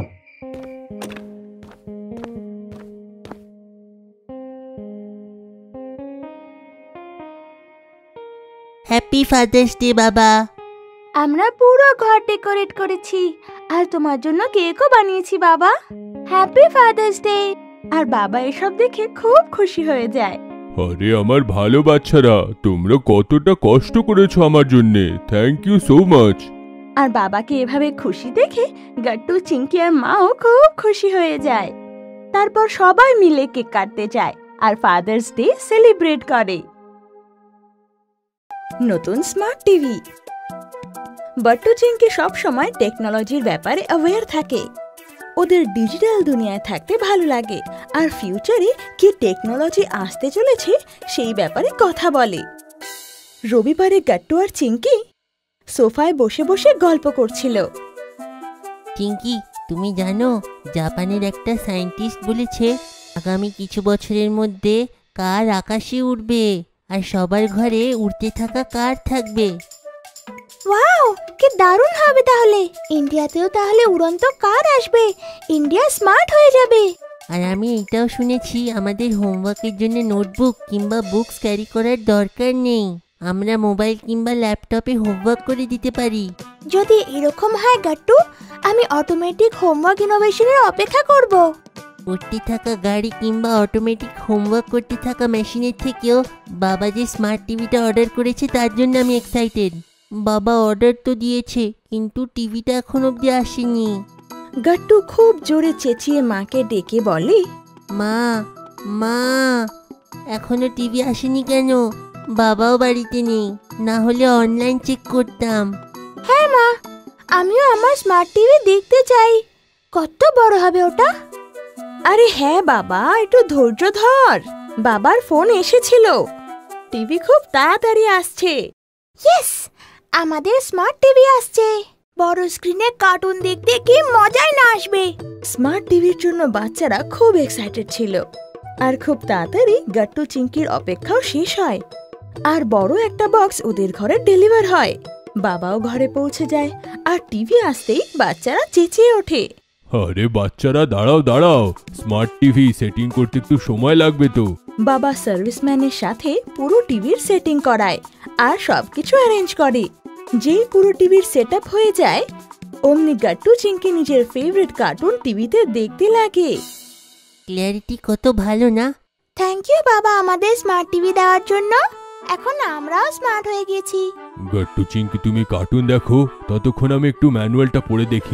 হ্যাপি ফাদার্স ডে বাবা। আমরা পুরো ঘর ডেকোরেট করেছি আর তোমার জন্য কেকও বানিয়েছি বাবা। Happy father's day. আর বাবা এসব দেখে খুব খুশি হয়ে যায়। আরে আমার ভালো বাচ্চারা, তোমরা কতটা কষ্ট করেছো আমার জন্যে, থ্যাংক ইউ সো মাচ। আর বাবাকে এভাবে খুশি দেখে গাট্টু চিংকি আর মাও খুব খুশি হয়ে যায়। তারপর সবাই মিলে কেক কাটতে যায় আর ফাদার্স ডে সেলিব্রেট করে। নতুন স্মার্ট টিভি। বাট্টু চিংকি সব সময় টেকনোলজির ব্যাপারে অ্যাওয়্যার থাকে। ওদের ডিজিটাল দুনিয়ায় থাকতে ভালো লাগে আর ফিউচারে কি টেকনোলজি আসতে চলেছে সেই ব্যাপারে কথা বলে। রবিবারে গাট্টু আর চিংকি সোফায় বসে বসে গল্প করছিল। চিঙ্কি, তুমি জানো জাপানের একটা সায়েন্টিস্ট বলেছে আগামী কিছু বছরের মধ্যে কার আকাশে উড়বে আর সবার ঘরে উড়তে থাকা কার থাকবে। ওয়াও, কি দারুণ হবে তাহলে। ইন্ডিয়াতেও তাহলে উড়ন্ত কার আসবে, ইন্ডিয়া স্মার্ট হয়ে যাবে। আর আমি এটাও শুনেছি আমাদের হোমওয়ার্কের জন্য নোটবুক কিংবা বুকস ক্যারি করার দরকার নেই, আমরা মোবাইল কিংবা ল্যাপটপে হোমওয়ার্ক করে দিতে পারি। যদি এরকম হয় গাট্টু, আমি অটোমেটিক হোমওয়ার্ক ইনোভেশনের অপেক্ষা করব। উড়তে থাকা গাড়ি কিংবা অটোমেটিক হোমওয়ার্ক করতে থাকা মেশিনের থেকেও বাবা যে স্মার্ট টিভিটা অর্ডার করেছে তার জন্য আমি এক্সাইটেড। বাবা অর্ডার তো দিয়েছে কিন্তু টিভিটা এখন অবধি আসেনি। গাট্টু খুব জোরে চেঁচিয়ে মাকে ডেকে বলে, মা মা, এখনো টিভি আসেনি কেন? বাবাও বাড়িতে নেই, না হলে অনলাইন চেক করতাম। হ্যাঁ মা, আমিও আমার স্মার্ট টিভি দেখতে চাই। কত বড় হবে ওটা? আরে হ্যাঁ বাবা, একটু ধৈর্য ধর, বাবার ফোন এসেছিল, টিভি খুব তাড়াতাড়ি আসছে। ইয়েস, আমাদের স্মার্ট টিভি আসছে। বড় স্ক্রিনে কার্টুন দেখতে কি মজাই না আসবে। স্মার্ট টিভির জন্য বাচ্চারা খুব এক্সাইটেড ছিল। আর খুব তাড়াতাড়ি গাট্টু চিংকির অপেক্ষাও শেষ হয় আর বড় একটা বক্স ওদের ঘরে ডেলিভার হয়। বাবাও ঘরে পৌঁছে যায় আর টিভি আসতেই বাচ্চারা চেঁচিয়ে ওঠে। আরে বাচ্চারা দাঁড়াও দাঁড়াও, স্মার্ট টিভি সেটিং করতে একটু সময় লাগবে তো। বাবা সার্ভিসম্যানের সাথে পুরো টিভির সেটিং করায় আর সবকিছু অ্যারেঞ্জ করে। যেই পুরো টিভির সেটআপ হয়ে যায় অমনি গাট্টু চিংকি নিজের ফেভারিট কার্টুন টিভিতে দেখতে লাগে। ক্ল্যারিটি কত ভালো না? থ্যাংক ইউ বাবা আমাদের স্মার্ট টিভি দেওয়ার জন্য। এখন আমরাও স্মার্ট হয়ে গেছি। গাট্টু চিংকি তুমি কার্টুন দেখো, ততক্ষণ আমি একটু ম্যানুয়ালটা পড়ে দেখি।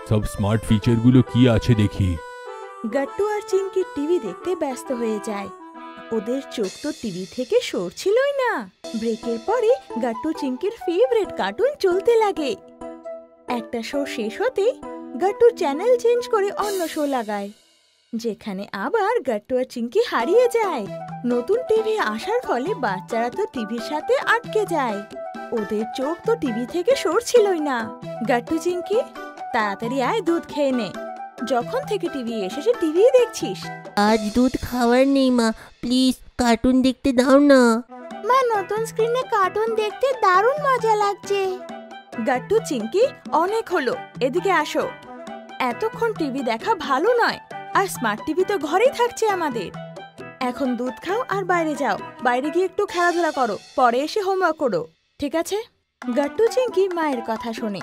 সব স্মার্ট ফিচারগুলো কি আছে দেখি। গাট্টু আর চিঙ্কি টিভি দেখতে ব্যস্ত হয়ে যায়। ওদের চোখ তো টিভি থেকে সরছিলই না। ব্রেকের পরে গাট্টু চিঙ্কির ফেভারিট কার্টুন চলতে লাগে। একটা শো শেষ হতেই গাট্টু চ্যানেল চেঞ্জ করে অন্য শো লাগায়, যেখানে আবার গাট্টু আর চিঙ্কি হারিয়ে যায়। নতুন টিভি আসার ফলে বাচ্চারা তো টিভির সাথে আটকে যায়। ওদের চোখ তো টিভি থেকে সরছিলই না। গাট্টু চিঙ্কি, তাড়াতাড়ি আয়, দুধ খেয়ে নে। যখন থেকে টিভি এসেছে টিভি দেখছিস। আজ দুধ খাওয়ার নেই মা, প্লিজ কার্টুন দেখতে দাও না। মা, নতুন স্ক্রিনে কার্টুন দেখতে দারুণ মজা লাগছে। গাট্টু চিঙ্কি, অনেক হলো, এদিকে আসো। এতক্ষণ টিভি দেখা ভালো নয়, আর স্মার্ট টিভি তো ঘরেই থাকছে আমাদের। এখন দুধ খাও আর বাইরে যাও। বাইরে গিয়ে একটু খেলাধুলা করো, পরে এসে হোমওয়ার্ক করো, ঠিক আছে? গাট্টু চিঙ্কি মায়ের কথা শোনে।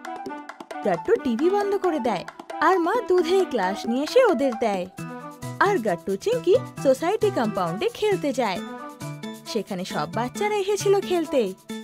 গাট্টু টিভি বন্ধ করে দেয়, আর মা দুধের গ্লাস নিয়ে এসে ওদের দেয়। আর গাট্টু চিঙ্কি সোসাইটি কম্পাউন্ডে খেলতে যায়। সেখানে সব বাচ্চারা এসেছিল খেলতে।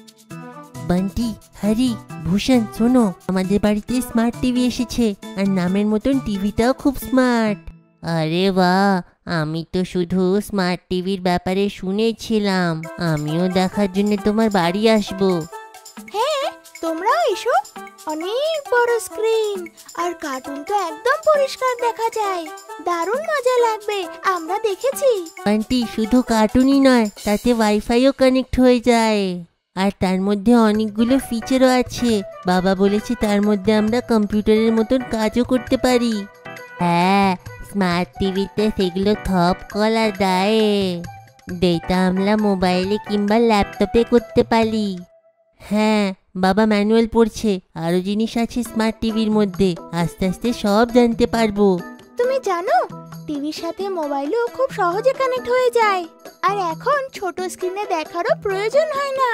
বান্টি, হরি, ভূষণ, শোনো, আমাদের বাড়িতে স্মার্ট টিভি এসেছে, আর নামের মতন টিভিটাও খুব স্মার্ট। আরে বাহ, আমি তো শুধু স্মার্ট টিভির ব্যাপারে শুনেছিলাম। আমিও দেখার জন্য তোমার বাড়ি আসবো। হ্যাঁ, তোমরাও এসো। অনেক বড় স্ক্রিন, আর কার্টুন তো একদম পরিষ্কার দেখা যায়। দারুণ মজা লাগবে, আমরা দেখেছি। বান্টি, শুধু কার্টুনই নয়, তাতে ওয়াইফাইও কানেক্ট হয়ে যায়। আর তার মধ্যে অনেকগুলো ফিচারও আছে। বাবা বলেছে তার মধ্যে আমরা কম্পিউটারের মতন কাজও করতে পারি। হ্যাঁ, স্মার্ট টিভিতে সেগুলো থপ কলা দেয়। ডেটা আমরা মোবাইলে কিংবা ল্যাপটপে করতে পারি। হ্যাঁ, বাবা ম্যানুয়াল পড়ছে, আরো জিনিস আছে স্মার্ট টিভির মধ্যে। আস্তে আস্তে সব জানতে পারবো। তুমি জানো, টিভির সাথে মোবাইলও খুব সহজে কানেক্ট হয়ে যায়, আর এখন ছোট স্ক্রিনে দেখারও প্রয়োজন হয় না।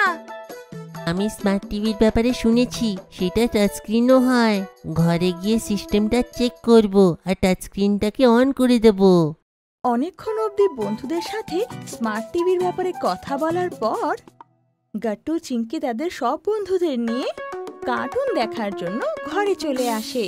আমি স্মার্ট টিভির ব্যাপারে শুনেছি, সেটা টাচ স্ক্রিনও হয়। ঘরে গিয়ে সিস্টেমটা চেক করব, আর টাচ স্ক্রিনটাকে অন করে দেব। অনেকক্ষণ অবধি বন্ধুদের সাথে স্মার্ট টিভির ব্যাপারে কথা বলার পর গাট্টু চিঙ্কি তাদের সব বন্ধুদের নিয়ে কার্টুন দেখার জন্য ঘরে চলে আসে।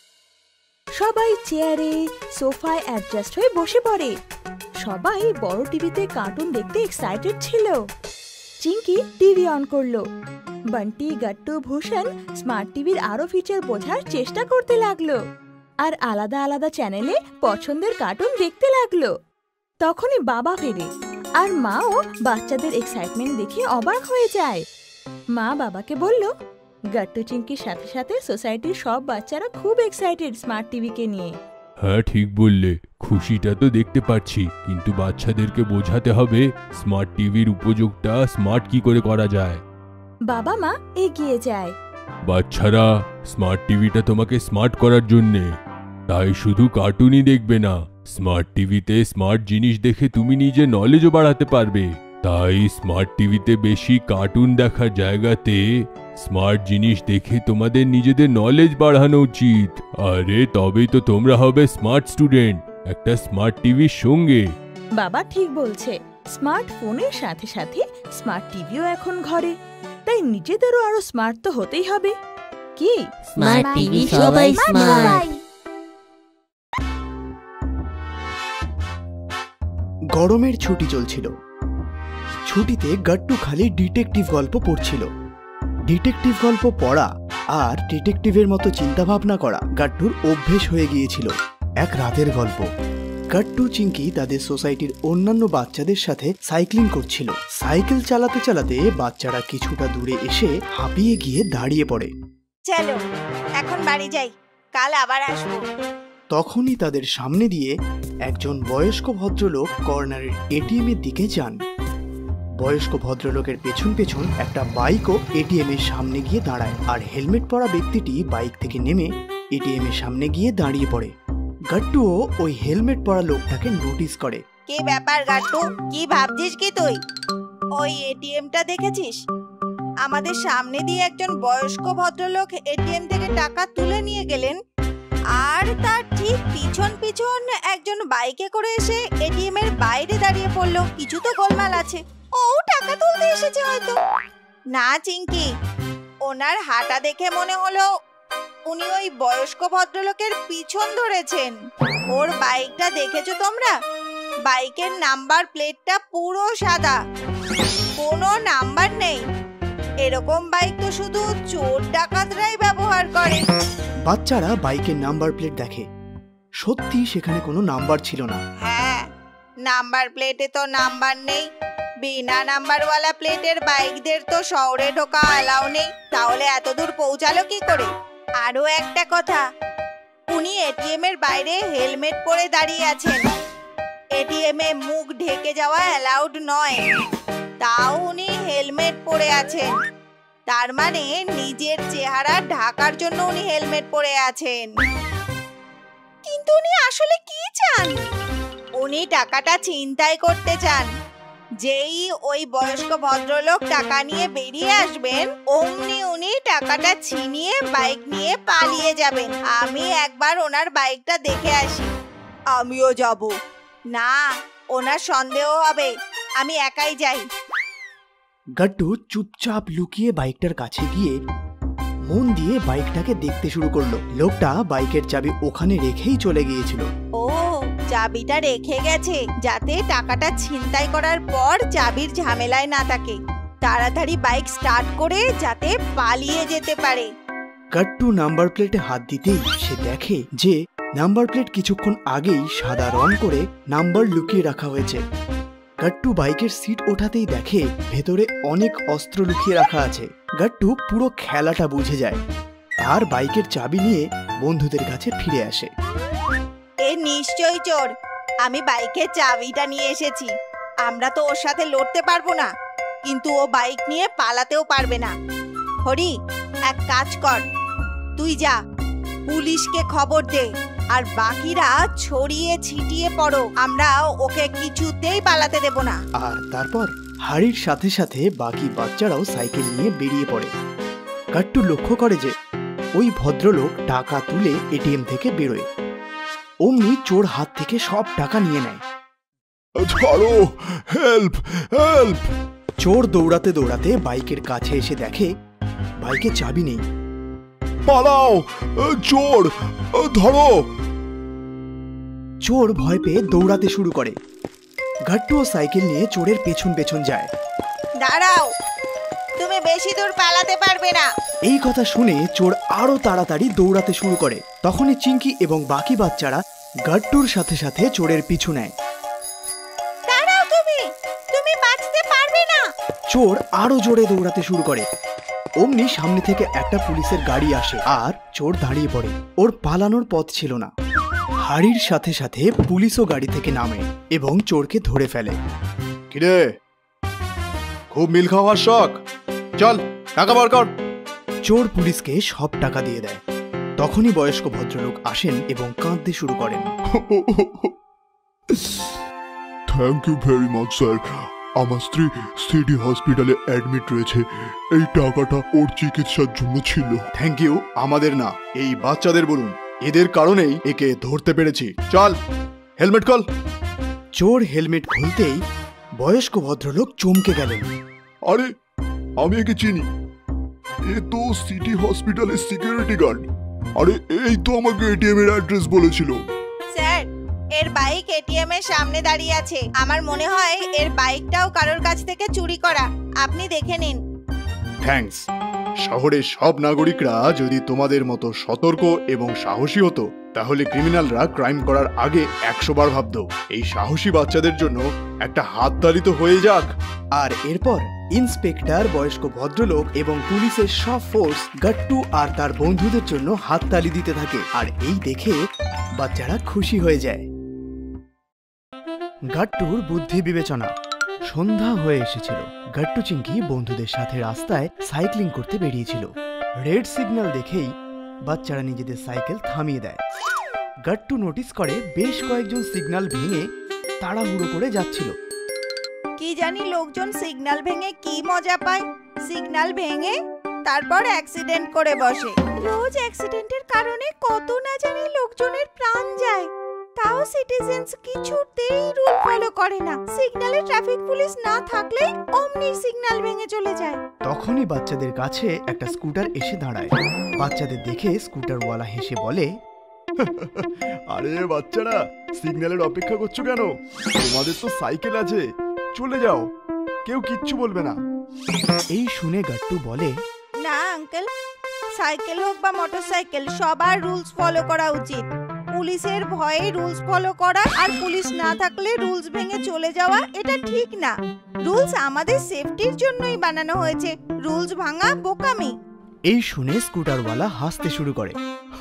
সবাই চেয়ারে, সোফায় অ্যাডজাস্ট হয়ে বসে পড়ে। সবাই বড় টিভিতে কার্টুন দেখতে এক্সাইটেড ছিল। চিঙ্কি টিভি অন করলো। বান্টি, গাট্টু, ভূষণ স্মার্ট টিভির আরো ফিচার বোঝার চেষ্টা করতে লাগলো, আর আলাদা আলাদা চ্যানেলে পছন্দের কার্টুন দেখতে লাগলো। তখনই বাবা ফেরে, আর মাও বাচ্চাদের এক্সাইটমেন্ট দেখে অবাক হয়ে যায়। মা বাবাকে বলল, গাট্টু চিঙ্কির সাথে সাথে সোসাইটির সব বাচ্চারা খুব এক্সাইটেড স্মার্ট টিভিকে নিয়ে। হ্যাঁ, ঠিক বললে। খুশিটা তো দেখতে পাচ্ছি, কিন্তু বাচ্চাদেরকে বোঝাতে হবে স্মার্ট টিভির উপযোগটা স্মার্ট কি করে করা যায়। বাবা মা এগিয়ে যায়। বাচ্চারা, স্মার্ট টিভিটা তোমাকে স্মার্ট করার জন্যে, তাই শুধু কার্টুনই দেখবে না। স্মার্ট টিভিতে স্মার্ট জিনিস দেখে তুমি নিজে নলেজও বাড়াতে পারবে। তাই স্মার্ট টিভিতে বেশি কার্টুন দেখার জায়গাতে স্মার্ট জিনিস দেখে তোমাদের নিজেদের নলেজ বাড়ানো উচিত। আরে তবেই তো তোমরা হবে স্মার্ট স্টুডেন্ট একটা স্মার্ট টিভির সঙ্গে। বাবা ঠিক বলছে। স্মার্টফোনের সাথে সাথে স্মার্ট টিভিও এখন ঘরে, তাই নিজেদেরও আরো স্মার্ট তো হতেই হবে। কি স্মার্ট টিভি, সবাই স্মার্ট। গরমের ছুটি চলছিল। ছুটিতে গাট্টু খালি ডিটেকটিভ গল্প পড়ছিল। ডিটেকটিভ গল্প পড়া আর ডিটেকটিভের মতো চিন্তা ভাবনা করা গাট্টুর অভ্যেস হয়ে গিয়েছিল। এক রাতের গল্প। গাট্টু চিঙ্কি তাদের সোসাইটির অন্যান্য বাচ্চাদের সাথে সাইক্লিং করছিল। সাইকেল চালাতে চালাতে বাচ্চারা কিছুটা দূরে এসে হাঁপিয়ে গিয়ে দাঁড়িয়ে পড়ে। চলো এখন বাড়ি যাই, কাল আবার আসবো। তখনই তাদের সামনে দিয়ে একজন বয়স্ক ভদ্রলোক কর্নারের এটিএম এর দিকে যান। বয়স্ক ভদ্রলোকের পেছন পেছন একটা বাইকও এটিএম এর সামনে গিয়ে দাঁড়ায়, আর হেলমেট পরা ব্যক্তিটি বাইক থেকে নেমে এটিএম এর সামনে গিয়ে দাঁড়িয়ে পড়ে। গাট্টুও ওই হেলমেট পরা লোকটাকে নোটিস করে। কি ব্যাপার গাট্টু, কি ভাবছিস কি তুই? ওই এটিএমটা দেখেছিস? আমাদের সামনে দিয়ে একজন বয়স্ক ভদ্রলোক এটিএম থেকে টাকা তুলে নিয়ে গেলেন, আর তার ঠিক পিছন পিছন একজন বাইকে করে এসে এটিএম এর বাইরে দাঁড়িয়ে পড়লো। কিছু তো গোলমাল আছে, ও টাকা তুলতে এসেছে হয়তো। না চিঙ্কি, ওনার হাঁটা দেখে মনে হলো উনি ওই বয়স্ক ভদ্রলোকের পিছন ধরেছেন। ওর বাইকটা দেখেছো তোমরা? বাইকের নাম্বার প্লেটটা পুরো সাদা, কোনো নাম্বার নেই। এরকম বাইক তো শুধু চোর ডাকাতরাই ব্যবহার করে। বাচ্চারা বাইকের নাম্বার প্লেট দেখে, সত্যি সেখানে কোনো নাম্বার ছিল না। হ্যাঁ, নাম্বার প্লেটে তো নাম্বার নেই। বিনা নাম্বারওয়ালা প্লেটের বাইকদের তো শহরে ঢোকা অ্যালাউ নেই। তাহলে এত দূর পৌঁছালো কি করে? আরো একটা কথা, উনি এটিএম এর বাইরে হেলমেট পরে দাঁড়িয়ে আছেন। এটিএম এ মুখ ঢেকে যাওয়া অ্যালাউড নয়, তাও উনি হেলমেট পরে আছেন। তার মানে নিজের চেহারা ঢাকার জন্য উনি হেলমেট পরে আছেন। কিন্তু উনি আসলে কি চান? উনি টাকাটা ছিনতাই করতে চান। যেই ওই বয়স্ক ভদ্রলোক টাকা নিয়ে বেরিয়ে আসবেন, অমনি উনি টাকাটা ছিনিয়ে বাইক নিয়ে পালিয়ে যাবেন। আমি একবার ওনার বাইকটা দেখে আসি। আমিও যাব না, ওনার সন্দেহ হবে। আমি একাই যাই। গাড্ডু চুপচাপ লুকিয়ে বাইকটার কাছে গিয়ে মন দিয়ে বাইকটাকে দেখতে শুরু করলো। লোকটা বাইকের চাবি ওখানে রেখেই চলে গিয়েছিল। ও, চাবিটা রেখে গেছে যাতে টাকাটা ছিনতাই করার পর চাবির ঝামেলায় না থাকে। তাড়াতাড়ি বাইক স্টার্ট করে যাতে পালিয়ে যেতে পারে। গাড্ডু নাম্বার প্লেটে হাত দিতেই সে দেখে যে নাম্বার প্লেট কিছুক্ষণ আগেই সাদা রং করে নাম্বার লুকিয়ে রাখা হয়েছে। গাড্ডু বাইকের সিট ওঠাতেই দেখে ভেতরে অনেক অস্ত্র লুকিয়ে রাখা আছে। গাড্ডু পুরো খেলাটা বুঝে যায় আর বাইকের চাবি নিয়ে বন্ধুদের কাছে ফিরে আসে। এ নিশ্চয়ই চোর। আমি বাইকের চাবিটা নিয়ে এসেছি। আমরা তো ওর সাথে লড়তে পারবো না, কিন্তু ও বাইক নিয়ে পালাতেও পারবে না। হরি, এক কাজ কর, তুই যা পুলিশকে খবর দে, আর বাকিরা ছড়িয়ে ছিটিয়ে পড়ো। আমরা ওকে কিছুতেই পালাতে দেব না। আর তারপর হাড়ির সাথে সাথে বাকি বাচ্চারাও সাইকেল নিয়ে বেরিয়ে পড়ে। গাড্ডু লক্ষ্য করে যে ওই ভদ্রলোক টাকা তুলে এটিএম থেকে বেরোয়। অমনি চোর হাত থেকে সব টাকা নিয়ে নেয়। ছাড়ো, হেল্প হেল্প! চোর দৌড়াতে দৌড়াতে বাইকের কাছে এসে দেখে বাইকে চাবি নেই। পালাও, চোর ধরো! চোর ভয় পেয়ে দৌড়াতে শুরু করে। গাড্ডুও সাইকেল নিয়ে চোরের পেছন পেছন যায়। দাঁড়াও, তুমি বেশি দূর পালাতে পারবে না। এই কথা শুনে চোর আরো তাড়াতাড়ি দৌড়াতে শুরু করে। তখনই চিঙ্কি এবং বাকি বাচ্চারা গাড্ডুর সাথে সাথে চোরের পিছু নেয়। দাঁড়াও, তুমি বাঁচতে পারবে না। চোর আরো জোরে দৌড়াতে শুরু করে। অমনি সামনে থেকে একটা পুলিশের গাড়ি আসে আর চোর দাঁড়িয়ে পড়ে। ওর পালানোর পথ ছিল না। হাড়ির সাথে সাথে পুলিশও গাড়ি থেকে নামে এবং চোরকে ধরে ফেলে। কিরে, খুব মিল খাওয়ার শখ? চল, টাকা বার কর। চোর পুলিশকে সব টাকা দিয়ে দেয়। তখনই বয়স্ক ভদ্রলোক আসেন এবং কাঁদতে শুরু করেন। Thank you very much sir. আমার স্ত্রী সিটি হসপিটালে অ্যাডমিট রয়েছে। এই টাকাটা ওর চিকিৎসার জন্য ছিল। থ্যাংক ইউ আমাদের না, এই বাচ্চাদের বলুন। এদের কারণেই একে ধরতে পেরেছি। চল, হেলমেট খোল। চোর হেলমেট খুলতেই বয়স্ক ভদ্রলোক চমকে গেলেন। আরে, আমি একে চিনি। এ তো সিটি হসপিটালের সিকিউরিটি গার্ড। আরে, এই তো আমাকে এটিএম এর অ্যাড্রেস বলেছিল। স্যার, এর বাইক এটিএম এর সামনে দাঁড়িয়ে আছে। আমার মনে হয় এর বাইকটাও কারোর কাছ থেকে চুরি করা। আপনি দেখে নিন। থ্যাঙ্কস। শহরের সব নাগরিকরা যদি তোমাদের মতো সতর্ক এবং সাহসী হতো, তাহলে ক্রিমিনালরা ক্রাইম করার আগে 100 বার ভাবতো। এই সাহসী বাচ্চাদের জন্য একটা হাততালি তো হয়ে যাক। আর এরপর ইন্সপেক্টর, বয়স্ক ভদ্রলোক এবং পুলিশের সব ফোর্স গাট্টু আর তার বন্ধুদের জন্য হাততালি দিতে থাকে। আর এই দেখে বাচ্চারা খুশি হয়ে যায়। গাট্টুর বুদ্ধি বিবেচনা। সন্ধ্যা হয়ে এসেছিল। গাট্টু চিঙ্কি বন্ধুদের সাথে রাস্তায় সাইক্লিং করতে বেরিয়েছিল। রেড সিগন্যাল দেখেই বাচ্চারা নিজেদের সাইকেল থামিয়ে দেয়। গাট্টু নোটিস করে বেশ কয়েকজন সিগন্যাল ভেঙে তাড়াহুড়ো করে যাচ্ছিল। কি জানি লোকজন সিগন্যাল ভেঙে কি মজা পায়। সিগন্যাল ভেঙে তারপর অ্যাক্সিডেন্ট করে বসে। রোজ অ্যাক্সিডেন্টের কারণে কত না জানি লোকজনের প্রাণ যায়। তাও সিটিজেন্স কিছুতেই রুল ফলো করে না। সিগন্যালে ট্রাফিক পুলিশ না থাকলেই অমনি সিগন্যাল ভেঙে চলে যায়। তখনই বাচ্চাদের কাছে একটা স্কুটার এসে দাঁড়ায়। বাচ্চাদের দেখে স্কুটারওয়ালা হেসে বলে, আরে বাচ্চারা, সিগন্যালের অপেক্ষা করছো কেন? তোমাদের তো সাইকেল আছে, চলে যাও, কেউ কিচ্ছু বলবে না। এই শুনে গাট্টু বলে, না আঙ্কেল, সাইকেল হোক বা মোটরসাইকেল, সবার রুলস ফলো করা উচিত। পুলিশের ভয়ে রুলস ফলো করা আর পুলিশ না থাকলে রুলস ভেঙে চলে যাওয়া এটা ঠিক না। রুলস আমাদের সেফটির জন্যই বানানো হয়েছে, রুলস ভাঙা বোকামি। এই শুনে স্কুটারওয়ালা হাসতে শুরু করে।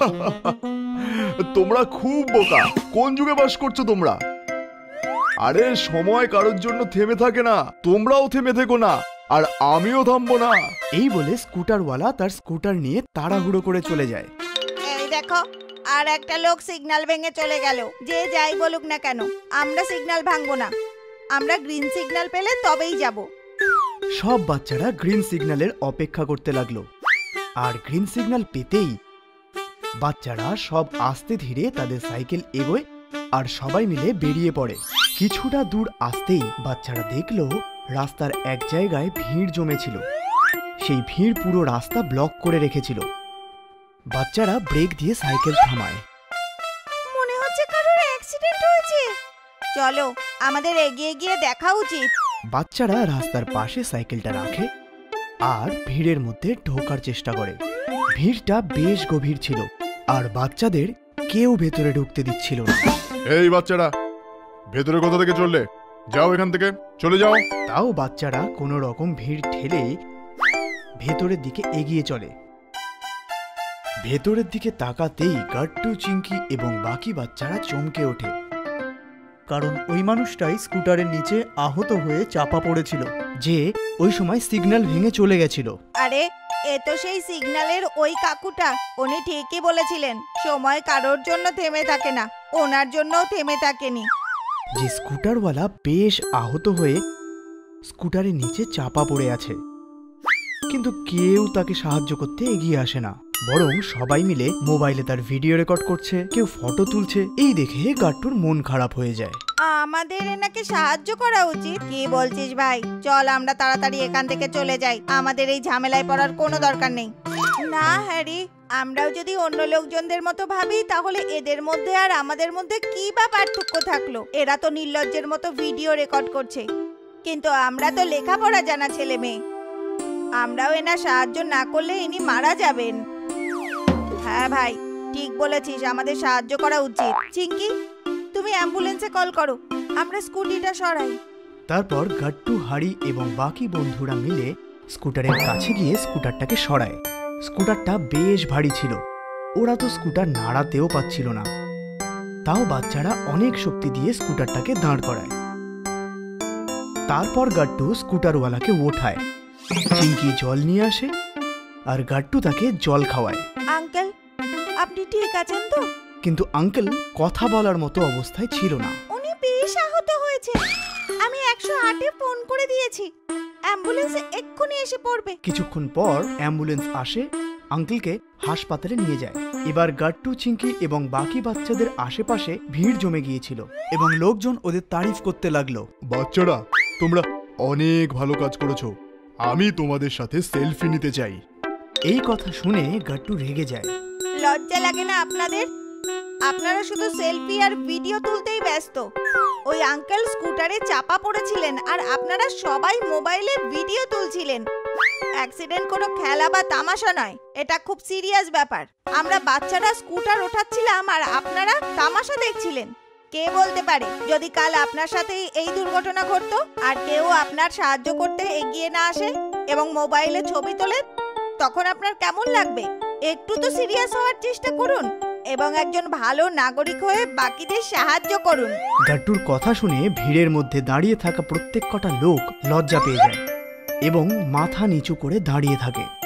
তোমরা খুব বোকা, কোন যুগে বাস করছো তোমরা? আরে সময় কারোর জন্য থেমে থাকে না, তোমরাও থেমে থেকো না, আর আমিও থামবো না। এই বলে স্কুটারওয়ালা তার স্কুটার নিয়ে তাড়াহুড়ো করে চলে যায়। এই দেখো, আর একটা লোক সিগন্যাল ভেঙে চলে গেল। যে যাই বলুক না কেন, আমরা সিগন্যাল ভাঙবো না, আমরা গ্রিন সিগন্যাল পেলে তবেই যাব। সব বাচ্চারা গ্রিন সিগন্যালের অপেক্ষা করতে লাগলো। আর গ্রিন সিগন্যাল পেতেই বাচ্চারা সব আস্তে ধীরে তাদের সাইকেল এগোয় আর সবাই মিলে বেরিয়ে পড়ে। কিছুটা দূর আসতেই বাচ্চারা দেখলো রাস্তার এক জায়গায় ভিড় জমেছিল। সেই ভিড় পুরো রাস্তা ব্লক করে রেখেছিল। বাচ্চারা ব্রেক দিয়ে সাইকেল থামায়। মনে হচ্ছে কারোর অ্যাক্সিডেন্ট হয়েছে, চলো আমাদের এগিয়ে গিয়ে দেখা উচিত। বাচ্চারা রাস্তার পাশে সাইকেলটা রাখে আর ভিড়ের মধ্যে ঢোকার চেষ্টা করে। ভিড়টা বেশ গভীর ছিল আর বাচ্চাদের কেউ ভেতরে ঢুকতে দিচ্ছিল না। এই বাচ্চারা, ভেতরে কোথা থেকে চললে? যাও এখান থেকে, চলে যাও। তাও বাচ্চারা কোনো রকম ভিড় ঠেলে ভেতরের দিকে এগিয়ে চলে। ভেতরের দিকে তাকাতেই গাট্টু, চিঙ্কি এবং বাকি বাচ্চারা চমকে ওঠে, কারণ ওই মানুষটাই স্কুটারের নিচে আহত হয়ে চাপা পড়েছিল, যে ওই সময় সিগন্যাল ভেঙে চলে গেছিল। আরে এ তো সেই সিগন্যালের ওই কাকুটা, উনি ঠিকই বলেছিলেন, সময় কারোর জন্য থেমে থাকে না, ওনার জন্যও থেমে থাকেনি। যে স্কুটারওয়ালা বেশ আহত হয়ে স্কুটারের নিচে চাপা পড়ে আছে, কিন্তু কেউ তাকে সাহায্য করতে এগিয়ে আসে না, বরং সবাই মিলে মোবাইলে তার ভিডিও রেকর্ড করছে, কেউ ফটো তুলছে। এই দেখে গাট্টুর মন খারাপ হয়ে যায়। আমাদের এনাকে সাহায্য করা উচিত। কি বলছিস ভাই? চল আমরা তাড়াতাড়ি এখান থেকে চলে যাই, আমাদের এই ঝামেলায় পড়ার কোনো দরকার নেই। না হ্যারি, আমরাও যদি অন্য লোকজনদের মতো ভাবি তাহলে এদের মধ্যে আর আমাদের মধ্যে কি বা পার্থক্য থাকলো? এরা তো নির্লজ্জের মতো ভিডিও রেকর্ড করছে, কিন্তু আমরা তো লেখাপড়া জানা ছেলে মেয়ে, আমরাও এনার সাহায্য না করলে ইনি মারা যাবেন। হ্যাঁ ভাই, ঠিক বলেছিস, আমাদের সাহায্য করা উচিত। চিঙ্কি, তুমি অ্যাম্বুলেন্সে কল করো, আমরা স্কুটিটা সরাই। তারপর গাট্টু, হাড়ি এবং বাকি বন্ধুরা মিলে স্কুটারের কাছে গিয়ে স্কুটারটাকে সরায়। স্কুটারটা বেশ ভারী ছিল, ওরা তো স্কুটার নাড়াতেও পাচ্ছিল না। তাও বাচ্চারা অনেক শক্তি দিয়ে স্কুটারটাকে দাঁড় করায়। তারপর গাট্টু স্কুটারওয়ালাকে ওঠায়, চিঙ্কি জল নিয়ে আসে আর গাট্টু তাকে জল খাওয়ায়। আঙ্কেল, আপনি ঠিক আছেন তো? কিন্তু আঙ্কেল কথা বলার মতো অবস্থায় ছিল না। উনি বেশ আহত হয়েছে, আমি 108-এ ফোন করে দিয়েছি, অ্যাম্বুলেন্স এক্ষুনি এসে পড়বে। কিছুক্ষণ পর অ্যাম্বুলেন্স আসে, আঙ্কেলকে হাসপাতালে নিয়ে যায়। এবার গাট্টু, চিঙ্কি এবং বাকি বাচ্চাদের আশেপাশে ভিড় জমে গিয়েছিল এবং লোকজন ওদের তারিফ করতে লাগলো। বাচ্চারা, তোমরা অনেক ভালো কাজ করেছো, আমি তোমাদের সাথে সেলফি নিতে চাই। এই কথা শুনে গাট্টু রেগে যায়। লজ্জা লাগে না আপনাদের? আপনারা শুধু সেলফি আর ভিডিও তুলতেই ব্যস্ত। ওই আঙ্কেল স্কুটারে চাপা পড়েছিলেন আর আপনারা সবাই মোবাইলে ভিডিও তুলছিলেন। অ্যাক্সিডেন্ট কোনো খেলা বা তামাশা নয়, এটা খুব সিরিয়াস ব্যাপার। আমরা বাচ্চারা স্কুটার ওঠাচ্ছিলাম আর আপনারা তামাশা দেখছিলেন। কে বলতে পারে যদি কাল আপনার সাথে এই দুর্ঘটনা ঘটতো আর কেউ আপনার সাহায্য করতে এগিয়ে না আসে এবং মোবাইলে ছবি তোলে, তখন আপনার কেমন লাগবে? একটু তো সিরিয়াস হওয়ার চেষ্টা করুন এবং একজন ভালো নাগরিক হয়ে বাকিদের সাহায্য করুন। গাট্টুর কথা শুনে ভিড়ের মধ্যে দাঁড়িয়ে থাকা প্রত্যেক কটা লোক লজ্জা পেয়ে যায় এবং মাথা নিচু করে দাঁড়িয়ে থাকে।